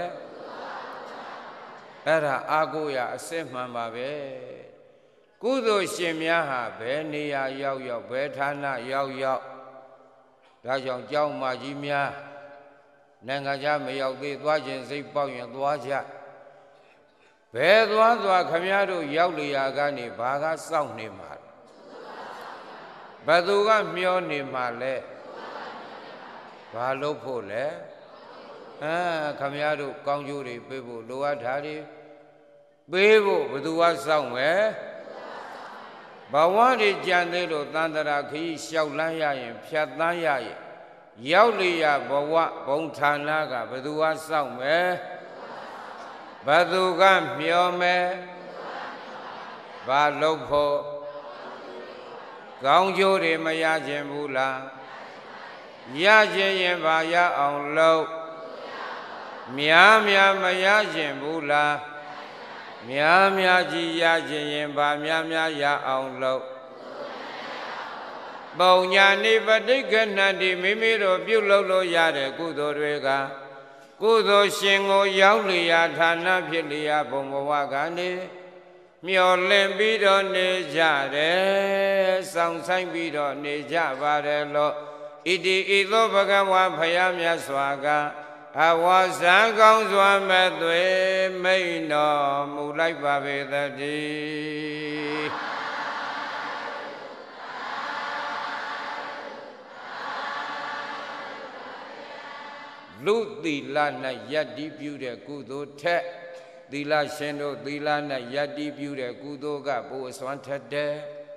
အဲ့ဒါအားကိုရအစစ်မှန်ပါပဲကုသိုလ်ရှင်များဟာဘယ်နေရာရောက်ရောက်ဘယ်ဌာနရောက်ရောက်ဒါကြောင့်ကြောင်းမကြီးများနိုင်ငံခြားမရောက်သေးသွားခြင်းစိတ်ပေါက်ရင်သွားကြဘယ်သွားသွားခမည်းတော်ရောက်လျာကနေဘာကစောင့်နေမှာဘယ်သူကမျောနေမှာလဲဘာလို့ဖို့လဲအာခမည်းတော်ကောင်းကျိုးတွေပေးဖို့လိုအပ်တာတွေပေးဖို့ဘယ်သူကစောင့်မယ်ဘဝတွေကြံသေးလို့တန်တရာခရီးလျှောက်လန်းရရင်ဖြတ်သန်းရရင်ရောက်လျာဘဝဘုံဌာနကဘယ်သူကစောင့်မယ်ဘယ်သူကမျောမယ်ဘာလို့ဖို့ကောင်းကျိုးတွေမရခြင်းဘူးလားရခြင်းရင်ဘာရအောင်လုပ်များများမရခြင်းဘူးလားများများကြီးရခြင်းရင်ဘာများများရအောင်လုပ်ပုံညာနိပဋိက္ခဏတိမိမိတို့ပြုလုပ်လို့ရတဲ့ကုသိုလ်တွေကကုသိုလ်ရှင်ကိုရောက်လျာဌာနဖြစ်လျာဘုံဘဝကနေမျော်လင့်ပြီးတော့နေကြတယ်စောင့်ဆိုင်ပြီးတော့နေကြပါတယ်လို့ဣတိဣသောဘဂဝါဖယားမြတ်စွာကအဝါဇံကောင်းစွာမဲ့သွေမိန်တော်မူလိုက်ပါပေသတည်းလူသီလ၌ယတ္တိပြုတဲ့ကုသိုလ်ထက်သီလရှင်တို့သီလ၌ယတ္တိပြုတဲ့ကုသိုလ်ကပိုအစွမ်းထက်တယ်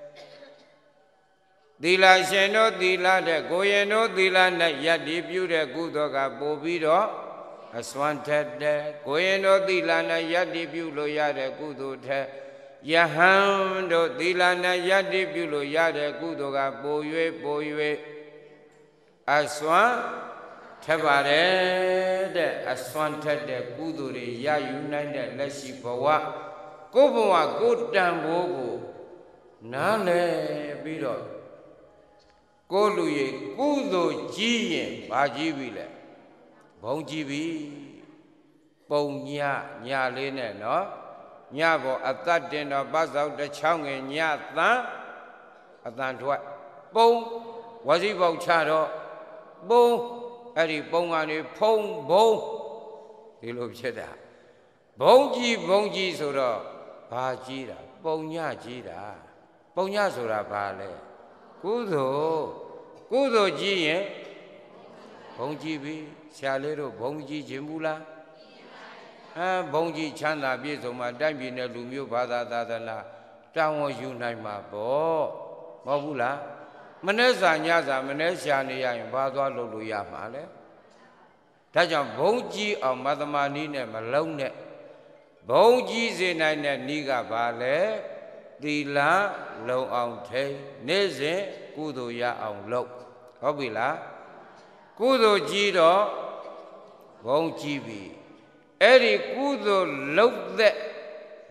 သီလရှင်တို့သီလတဲ့ကိုရင်တို့သီလ၌ယတ္တိပြုတဲ့ကုသိုလ်ကပိုပြီးတော့အစွမ်းထက်တယ်ကိုရင်တို့သီလ၌ယတ္တိပြုလို့ရတဲ့ကုသိုလ်ထက်ယဟန်တို့သီလ၌ယတ္တိပြုလို့ရတဲ့ကုသိုလ်ကပို၍ပို၍အစွမ်းထက်ပါတယ်တဲ့အစွမ်းထက်တဲ့ကုသိုလ်တွေရယူနိုင်တဲ့လက်ရှိဘဝကိုယ်ဘဝကိုယ်တန်ဖိုးကိုနားလည်ပြီးတော့ကိုလူရဲ့ကုသိုလ်ကြီးရင်ဘာကြီးပြီလဲဘုံကြီးပြီပုံညညလေးနဲ့နော်ညပေါ်အသက်တင်တော့ပတ်စောက်တစ်ချောင်းငယ်ညသံအတန်ထွက်ပုံဝစီပေါက်ချတော့ပုံအဲ့ဒီပုံကနေဖုံဘုံဒီလိုဖြစ်တာဘုံကြီးဘုံကြီးဆိုတော့ဘာကြီးတာပုံညကြီးတာပုံညဆိုတာဘာလဲကုသိုလ်ကုသိုလ်ကြီးရင်ဘုံကြီးပြီဆရာလေးတို့ဘုံကြီးခြင်းဘူးလားအဲဘုံကြီးချမ်းသာပြည့်စုံမှာတိုက်ပြည်နဲ့လူမျိုးဘာသာသာသနာတောင်းဝယူနိုင်မှာပေါ့မဟုတ်ဘူးလားမနေ့စာညစာမနေ့ရှာနေရရင်ဘာသွားလုပ်လို့ရမှာလဲဒါကြောင့်ဘုံကြီးအောင်မသမာနည်းနဲ့မလုံးနဲ့ဘုံကြီးစေနိုင်တဲ့ဤကဘာလဲသီလလုံအောင်ထိန်နေ့စဉ်ကုသိုလ်ရအောင်လုပ်ဟုတ်ပြီလားကုသိုလ်ကြီးတော့ဘုံကြီးပြီအဲ့ဒီကုသိုလ်လုပ်တဲ့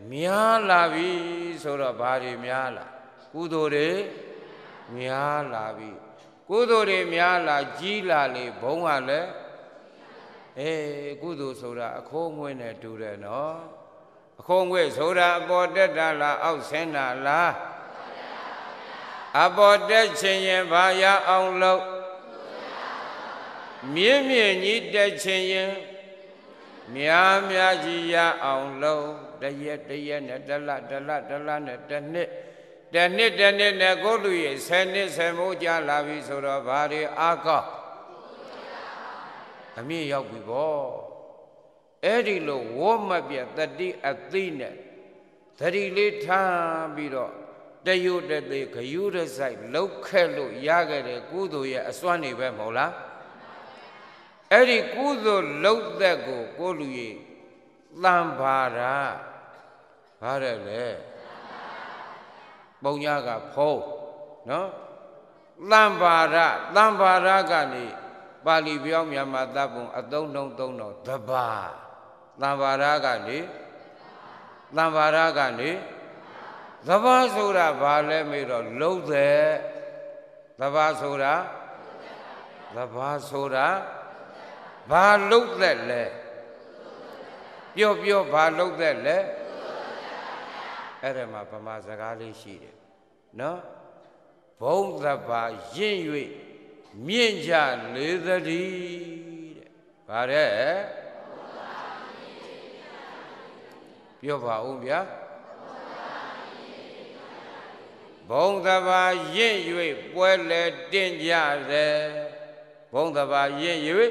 များလာပြီဆိုတော့ဘာတွေများလာကုသိုလ်တွေများလာပြီကုသိုလ်တွေများလာကြီးလာလေဘုံကလည်းအေးကုသိုလ်ဆိုတာအခိုးငွေ့နဲ့တူတယ်နော်အခိုးငွေ့ဆိုတာအပေါ်တက်တာလားအောက်ဆင်းတာလားအပေါ်တက်ခြင်းရင်ဘာရအောင်လို့မြင့်မြင့်ကြီးတက်ခြင်းရင်များများကြီးရအောင်လို့တရက်တရက်နဲ့တလတလတလနဲ့တစ်နှစ်တစ်နှစ်တစ်နှစ်နဲ့ကိုလူရဲ့ဆယ်နှစ်ဆယ်မိုးကြာလာပြီဆိုတော့ဘာတွေအားကောင်းအမြင့်ရောက်ပြီပေါ့အဲ့ဒီလိုဝေါ်မပြတတိအသိနဲ့သတိလေးထားပြီးတော့တယုတသေးဂယုရဆိုင်လောက်ခဲ့လို့ရခဲ့တဲ့ကုသိုလ်ရဲ့အစွမ်းနေပဲမဟုတ်လားအဲ့ဒီကုသိုလ်လောက်သက်ကိုကိုလူကြီးတန်ပါရာဘာရဲလဲပုံညာကဖုံးနော်တန်ပါရတန်ပါရကနေပါဠိပြောင်းမြန်မာတပ်ပုံအသုံးနှုံးသုံးတော့တပါတန်ပါရကနေတန်ပါရကနေသဘာဆိုတာဘာလဲမေးတော့လုံးတဲ့သဘာဆိုတာသဘာဆိုတာဘာလုံးတဲ့လဲပြော့ပြော့ဘာလုံးတဲ့လဲအဲ့ဒါမှာဗမာစကားလေးရှိတယ်နော်ဘုံသဘာရင့်၍မြင့်ကြလေသတည်းတဲ့ဗါတဲ့ပြောပါဦးဗျာဘုံသဘာရင့်၍ပွဲလေတင့်ကြတယ်ဘုံသဘာရင့်၍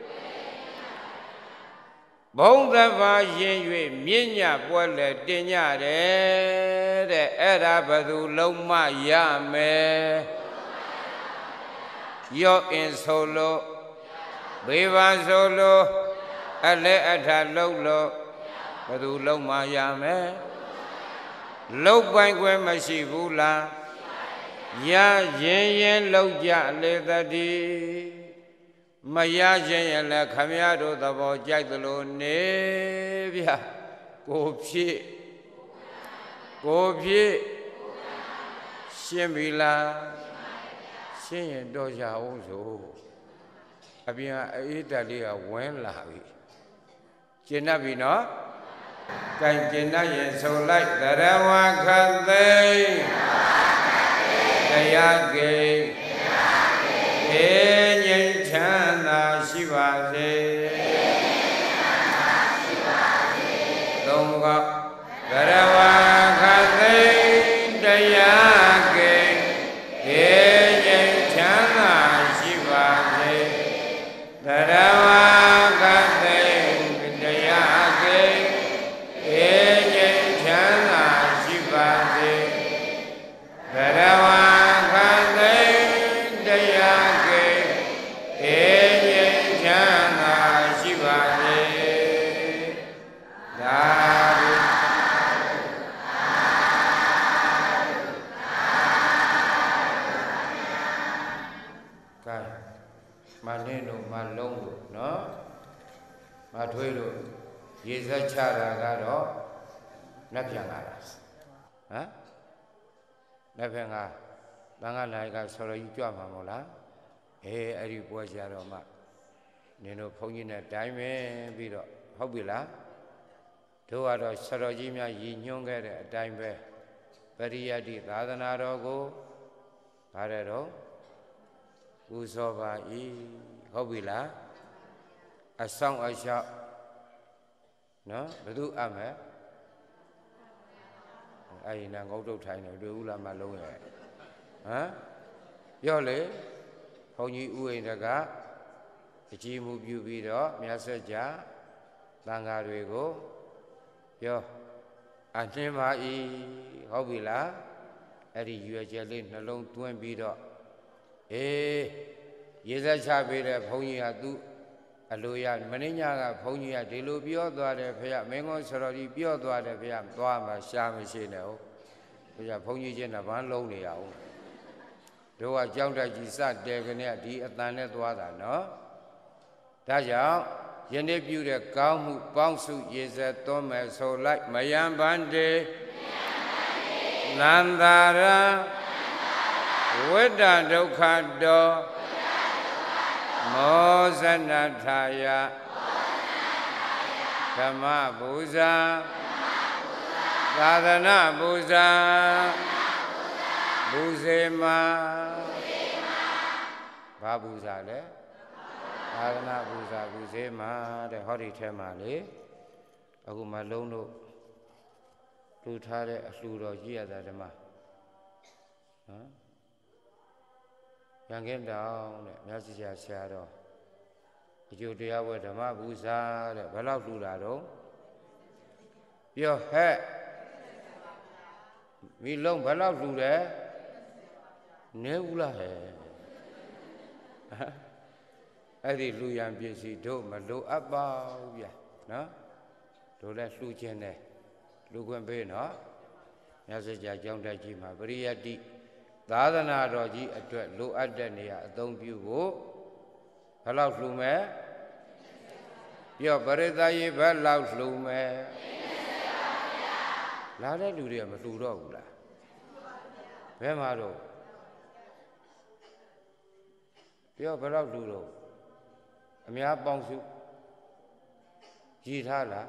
ဘုံသဘာရင်၍မြင့်ညပွဲလေတင်ညတယ်တဲ့အဲ့ဒါဘယ်သူလုံးမရမယ်ရော့အင်ဆိုလို့ဘေးပါဆိုလို့အလဲအထလုံးလို့ဘယ်သူလုံးမရမယ်လုံးပိုင်ခွင့်မရှိဘူးလားရရင်ရင်လုံးကြလေသတည်းမရခြင်းရင်လည်းခမရတို့သဘောကြိုက်သလိုနေဗျာကိုဖြစ်ကိုဖြစ်ရှင်းပြီလားရှင်းရင်တော့ရအောင်ဆိုအပြင်အေးတက်လေးကဝင်လာပြီကျင့်တတ်ပြီနော်ကဲကျင့်တတ်ရင်ဆိုလိုက်သရဝခသိတရားကိေငြိမ်းချမ်းသာရှိပါစေသုံးကကရဝခသိတရားကိေငြိမ်းချမ်းသာရှိပါစေကရဝခသိတရားကိေငြိမ်းချမ်းသာရှိပါစေကရဝခသိတရားမလင်းတို့မလုံးတို့နော်မထွေးတို့ရေစက်ချတာကတော့လက်ပြန်လာတာဟမ်လက်ပြန်ကတန်ခါနိုင်ကဆော်ရကြီးကြွမှာမို့လားအေးအဲ့ဒီပွဲကြတော့မှနင်တို့ဘုန်းကြီးနဲ့တိုင်းပဲပြီးတော့ဟုတ်ပြီလားတို့ကတော့ဆော်ရကြီးများရည်ညွှန်းခဲ့တဲ့အတိုင်းပဲပရိယတ္တိသာသနာတော်ကိုဗါတဲ့တော့ပူဇော်ပါ၏ဟုတ်ပြီလားအဆောင်အရှောက်နော်ဘယ်သူအပ်မယ်အဲ့ဒီနံငုတ်တုတ်ထိုင်နေတွေ့ဦးလားမလုံးရဲ့ဟမ်ပြောလေဘုန်းကြီးဥိန္ဒကအကြည်မှုပြုပြီးတော့မြတ်စွာဘုရားသံဃာတွေကိုပြောအနှင်းပါ၏ဟုတ်ပြီလားအဲ့ဒီရွယ်ချက်လေးနှလုံးသွင်းပြီးတော့အေးရေစက်ချပေးတဲ့ဘုန်းကြီးကသူအလိုရမင်းညာကဘုန်းကြီးကဒီလိုပြောသွားတယ်ဖေရမင်းကောဆရာကြီးပြောသွားတယ်ဖေရသွားမှာရှားမရှိနဲ့ဟုတ်ဖေရဘုန်းကြီးချင်းကဘာလုံးနေရအောင်တို့ကကြောင်းတက်ကြီးစတဲကနေဒီအတန်နဲ့သွားတာနော်ဒါကြောင့်ယနေ့ပြုတဲ့ကောင်းမှုပေါင်းစုရေစက်သွန်းမဲ့ဆိုလိုက်မယံဗန္တေနန္တာရဝိတ္တဒုက္ခတောမောဇနထာယဓမ္မပူဇာသာသနာပူဇာပူဇေမာဘာပူဇာလဲသာသနာပူဇာပူဇေမာတဲ့ဟောဒီထဲမှာလေအခုမလုံးတို့လူထားတဲ့အလှူတော်ကြီးရတာဓမ္မနော်ရန်ကင်းတောင်တဲ့မြတ်စွာဘုရားဆရာတော်အကျိုးတရားဝဲဓမ္မပူဇာတဲ့ဘယ်လောက်လှူတာတော့ပြောဟဲ့မိလုံးဘယ်လောက်လှူတယ်နေဘူးလားဟဲ့အဲ့ဒီလှူရန်ပစ္စည်းတို့မလိုအပ်ပါဘူးဗျာနော်တို့လည်းလှူခြင်းတယ်လှူခွင့်ပေးနော်မြတ်စွာဘုရားကျောင်းတက်ကြီးမှာပရိယတ္တိသာသနာတော်ကြီးအတွက်လိုအပ်တဲ့နေရာအသုံးပြုဖို့ဘယ်လောက်လှူမယ်ပြောပရိသတ်ရေဘယ်လောက်လှူမယ်လာတဲ့လူတွေကမလှူတော့ဘူးလားဘယ်မှာတော့ပြောဘယ်လောက်လှူတော့အများပေါင်းစုကြည်ထားလား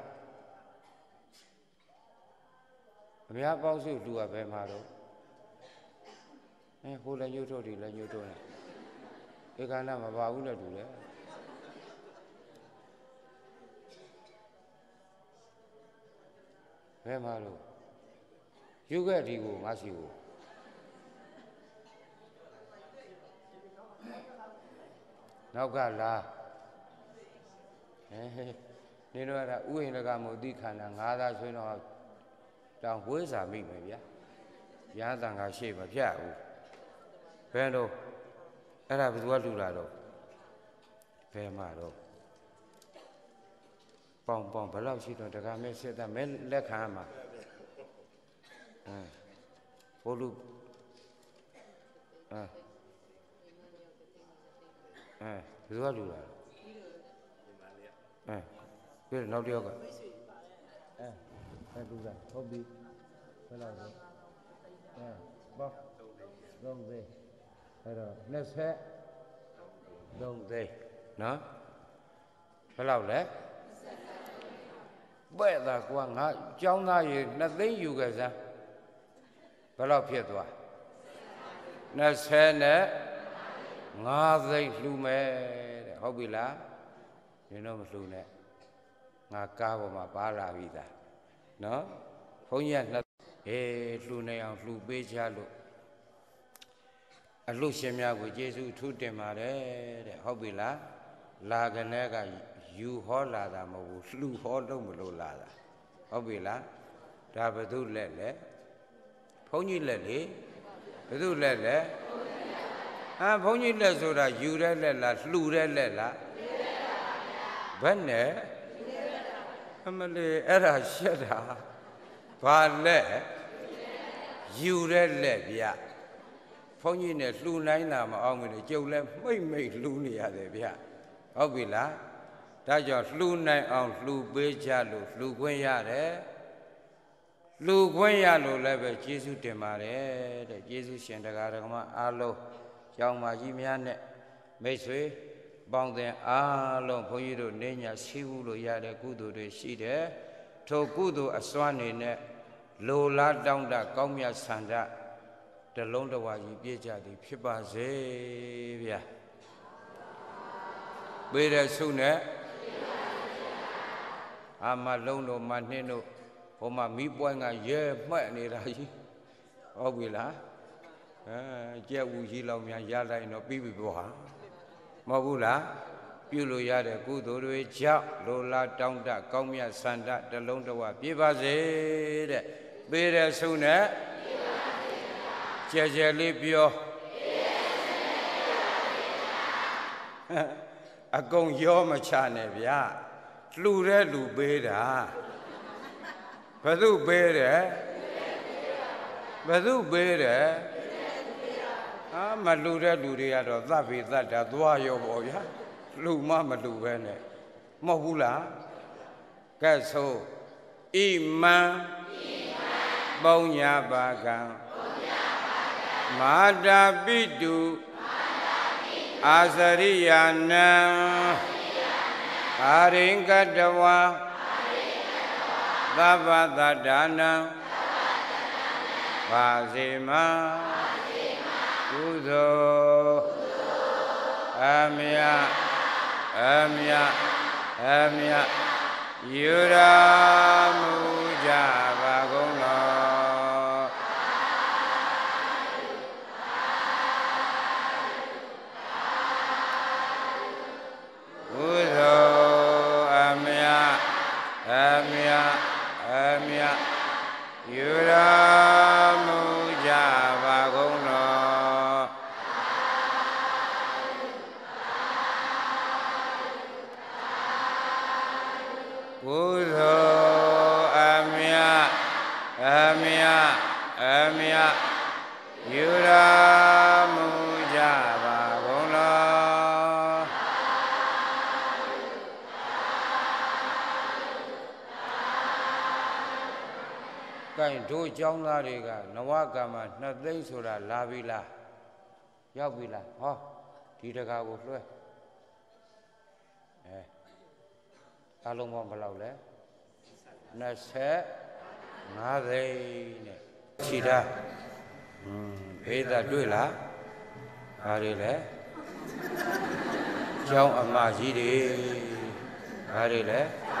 အများပေါင်းစုလှူရဘယ်မှာတော့အဲဟိုလည်းညှို့ထုတ်တယ်လည်းညှို့ထုတ်တယ်ဧကနာမပါဘူးနဲ့တူတယ်ဘယ်မှာတော့ယူခဲ့ဒီကိုငါစီကိုနောက်ကလားအဲနေတော့အဲ့ဒါဥယျာဉ်လကမို့တိခန္ဓာငါးသားဆိုရင်တော့တောင်ဝေးစာမိမယ်ဗျာရဟန်းတန်ခါရှေ့မဖြတ်ဘူးဘယ်တော့အဲ့ဒါဘယ်သူကလှူတာတော့ဘယ်မှာတော့ပေါင်ပေါင်ဘယ်လောက်ရှိတော့တက္ကမဲစစ်သားမဲလက်ခံမှာအဲဘိုးလူအဲအဲဘယ်သူကလှူတာအဲပြီးတော့နောက်တစ်ယောက်ကအဲအဲလှူတာဟုတ်ပြီဘယ်လောက်လဲအဲဘောသုံးသိအဲ့တော့နှစ်ဆက်သုံးသိနော်ဘယ်လောက်လဲပဲ့တာကွာငါကျောင်းသားရေနှစ်သိန်းယူခဲ့စမ်းဘယ်လောက်ဖြစ်သွားနှစ်ဆက်နဲ့ငါးသိန်းလှူမယ်တဲ့ဟုတ်ပြီလားဒီတော့မလှူနဲ့ငါကားပေါ်မှာပါလာပြီသားနော်ဘုန်းကြီးကနှစ်အေးလှူနေအောင်လှူပေးချလို့အလှရှင်များကိုကျေးဇူးထူးတင်ပါတယ်တဲ့ဟုတ်ပြီလားလာကနေကယူဟောလာတာမဟုတ်ဘူးလှူဟောလို့မလို့လာတာဟုတ်ပြီလားဒါဘယ်သူလက်လဲဘုန်းကြီးလက်လေဘယ်သူလက်လဲဟာဘုန်းကြီးလက်ဆိုတာယူတဲ့လက်လားလှူတဲ့လက်လားဘယ်နဲ့အမလေးအဲ့ဒါရှက်တာဘာလက်ယူတဲ့လက်ဗျဘုန်းကြီးနဲ့လှူနိုင်တာမအောင်ဘူးလေကျုပ်လည်းမိတ်မိတ်လှူနေရတယ်ဗျဟုတ်ပြီလားဒါကြောင့်လှူနိုင်အောင်လှူပေးကြလို့လှူခွင့်ရတယ်လှူခွင့်ရလို့လည်းပဲကျေးဇူးတင်ပါတယ်တဲ့ကျေးဇူးရှင်တရားဓမ္မအားလုံးကျောင်းမကြီးများနဲ့မိတ်ဆွေပေါင်းတဲ့အားလုံးဘုန်းကြီးတို့နေညာရှိဘူးလို့ရတဲ့ကုသိုလ်တွေရှိတယ်ထိုကုသိုလ်အစွမ်းနေနဲ့လိုလားတောင်းတကောင်းမြတ်ဆန္ဒတလုံးတစ်ဝါကြီးပြည့်ကြသည်ဖြစ်ပါစေဗျာပေးတဲ့ဆုနဲ့အာမလုံးတို့မနှင်းတို့ဟိုမှာမိပွိုင်းကရဲမှတ်နေတာကြီးဟုတ်ပြီလားအဲကြက်ဝူကြီးလောက်များရလိုက်တော့ပြီးပြီပေါ့ဟာမဟုတ်ဘူးလားပြုလို့ရတဲ့ကုသိုလ်တွေကြောင့်လိုလားတောင်းတကောင်းမြတ်ဆန္ဒတလုံးတစ်ဝါပြည့်ပါစေတဲ့ပေးတဲ့ဆုနဲ့ကြဲကြဲလေးပြောအကုန်ရောမချနဲ့ဗျာလှူတဲ့လူပေးတာဘယ်သူပေးတယ်ဘယ်သူပေးတယ်အာမလှူတဲ့လူတွေကတော့သတ်ပြီးသတ်တာသွားရောပေါ့ဗျာလှူမှမလှူပဲနဲ့ Mahula Kaso Iman Baunya bagang Mada bidu Azariyana Haringkadawa Babadadana Bazima Kudo Amya Amya Amya Yura Muja Bagona Kudo Amya Amya Amya Yura Muja Bagona Kudo Amya Amya Amya Yura Muja Bagona Kain do chong la de ga nawa kama na thain soda la bi la yauk bi la ho di taka ko luai eh a long mo ba law le hai mươi lămသိန်းနဲ့ခြိတာอืมဘေးသားတွေ့လားဘာတွေလဲကျောင်းအမကြီးတွေဘာတွေလဲ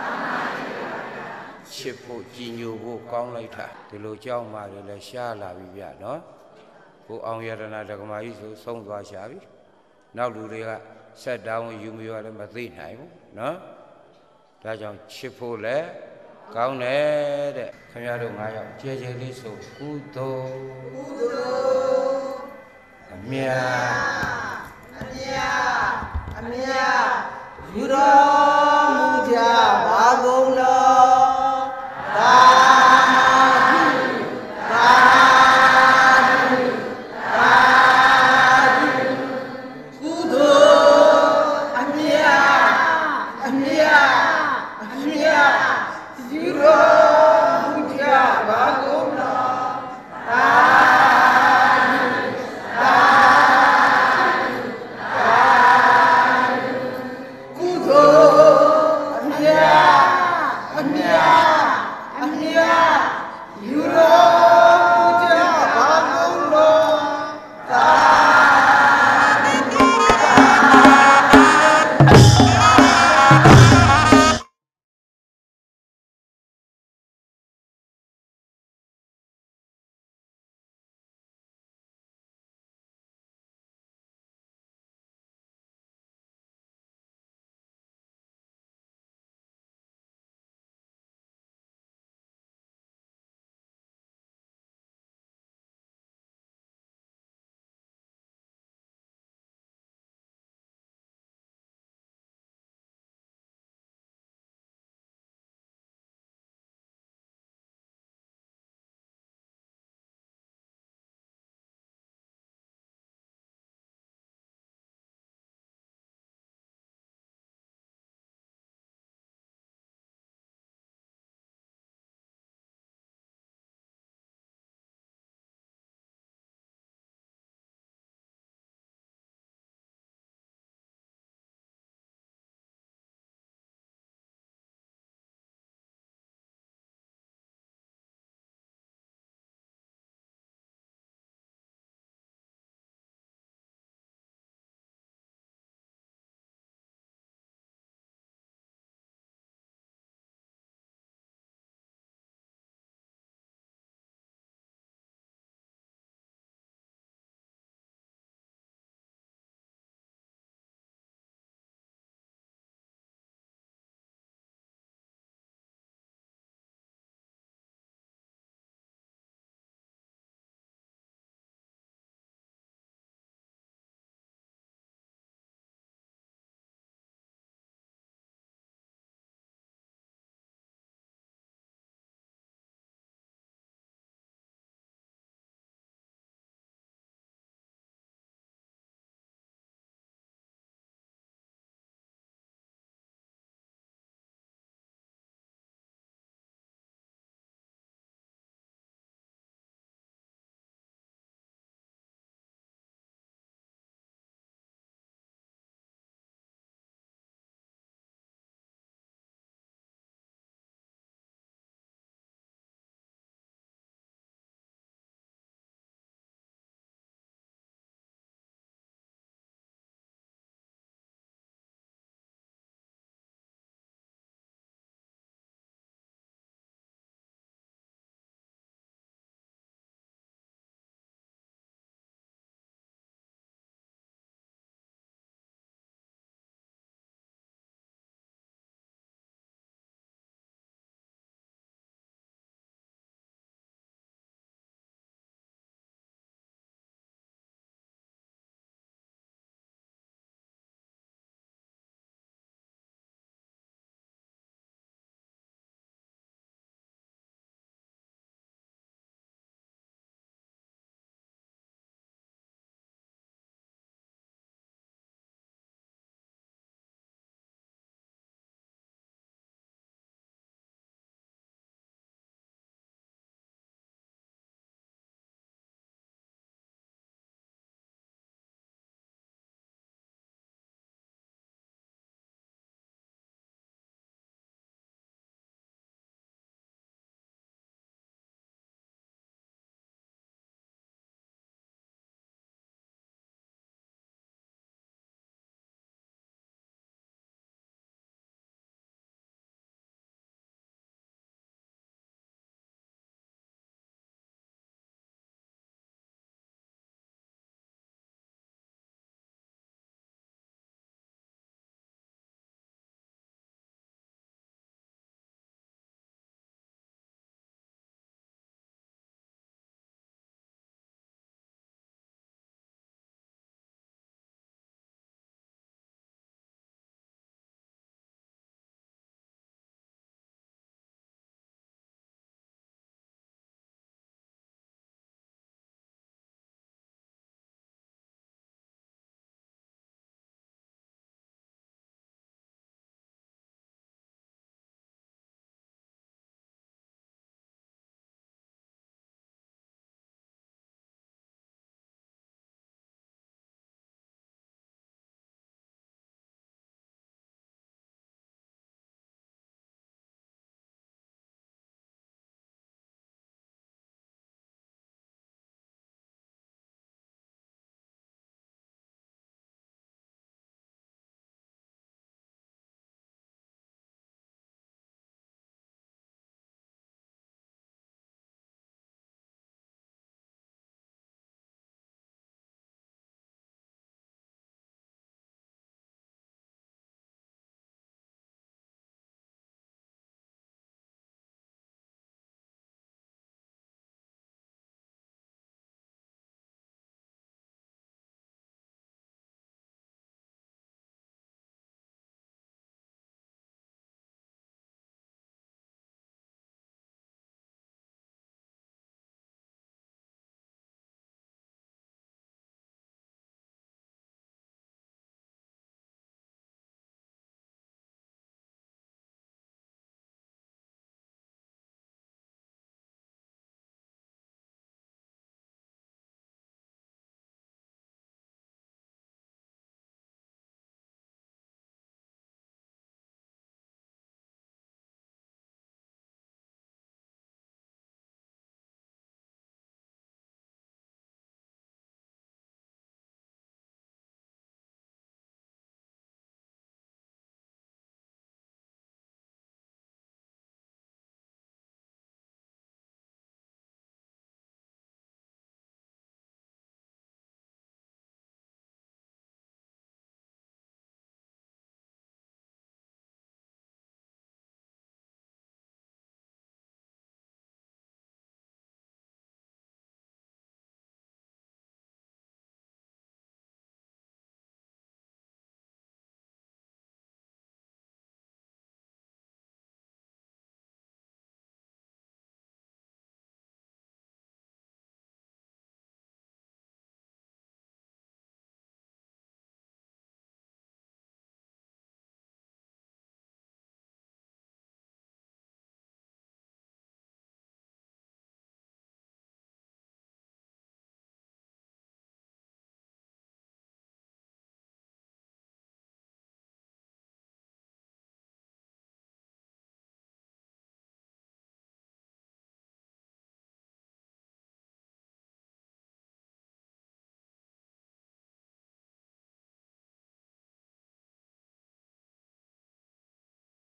ချစ်ဖို့ကြည်ညိုဖို့ကောင်းလိုက်တာဒီလိုကြောက်မှတွေလည်းရှားလာပြီဗျနော်ကိုအောင်ရတနာဒကမာကြီးဆိုဆုံးသွားရှာပြီနောက်လူတွေကဆက်တောင်းယူမရလည်းမသိနိုင်ဘူးနော်ဒါကြောင့်ချစ်ဖို့လည်းကောင်းတယ်တဲ့ခင်ဗျားတို့ငါးယောက်ကြဲကြဲလေးဆိုကုသိုလ်ကုသိုလ်အမြတ်အမြတ်အမြတ်ယူတော်မူကြပါကုန်လောသာ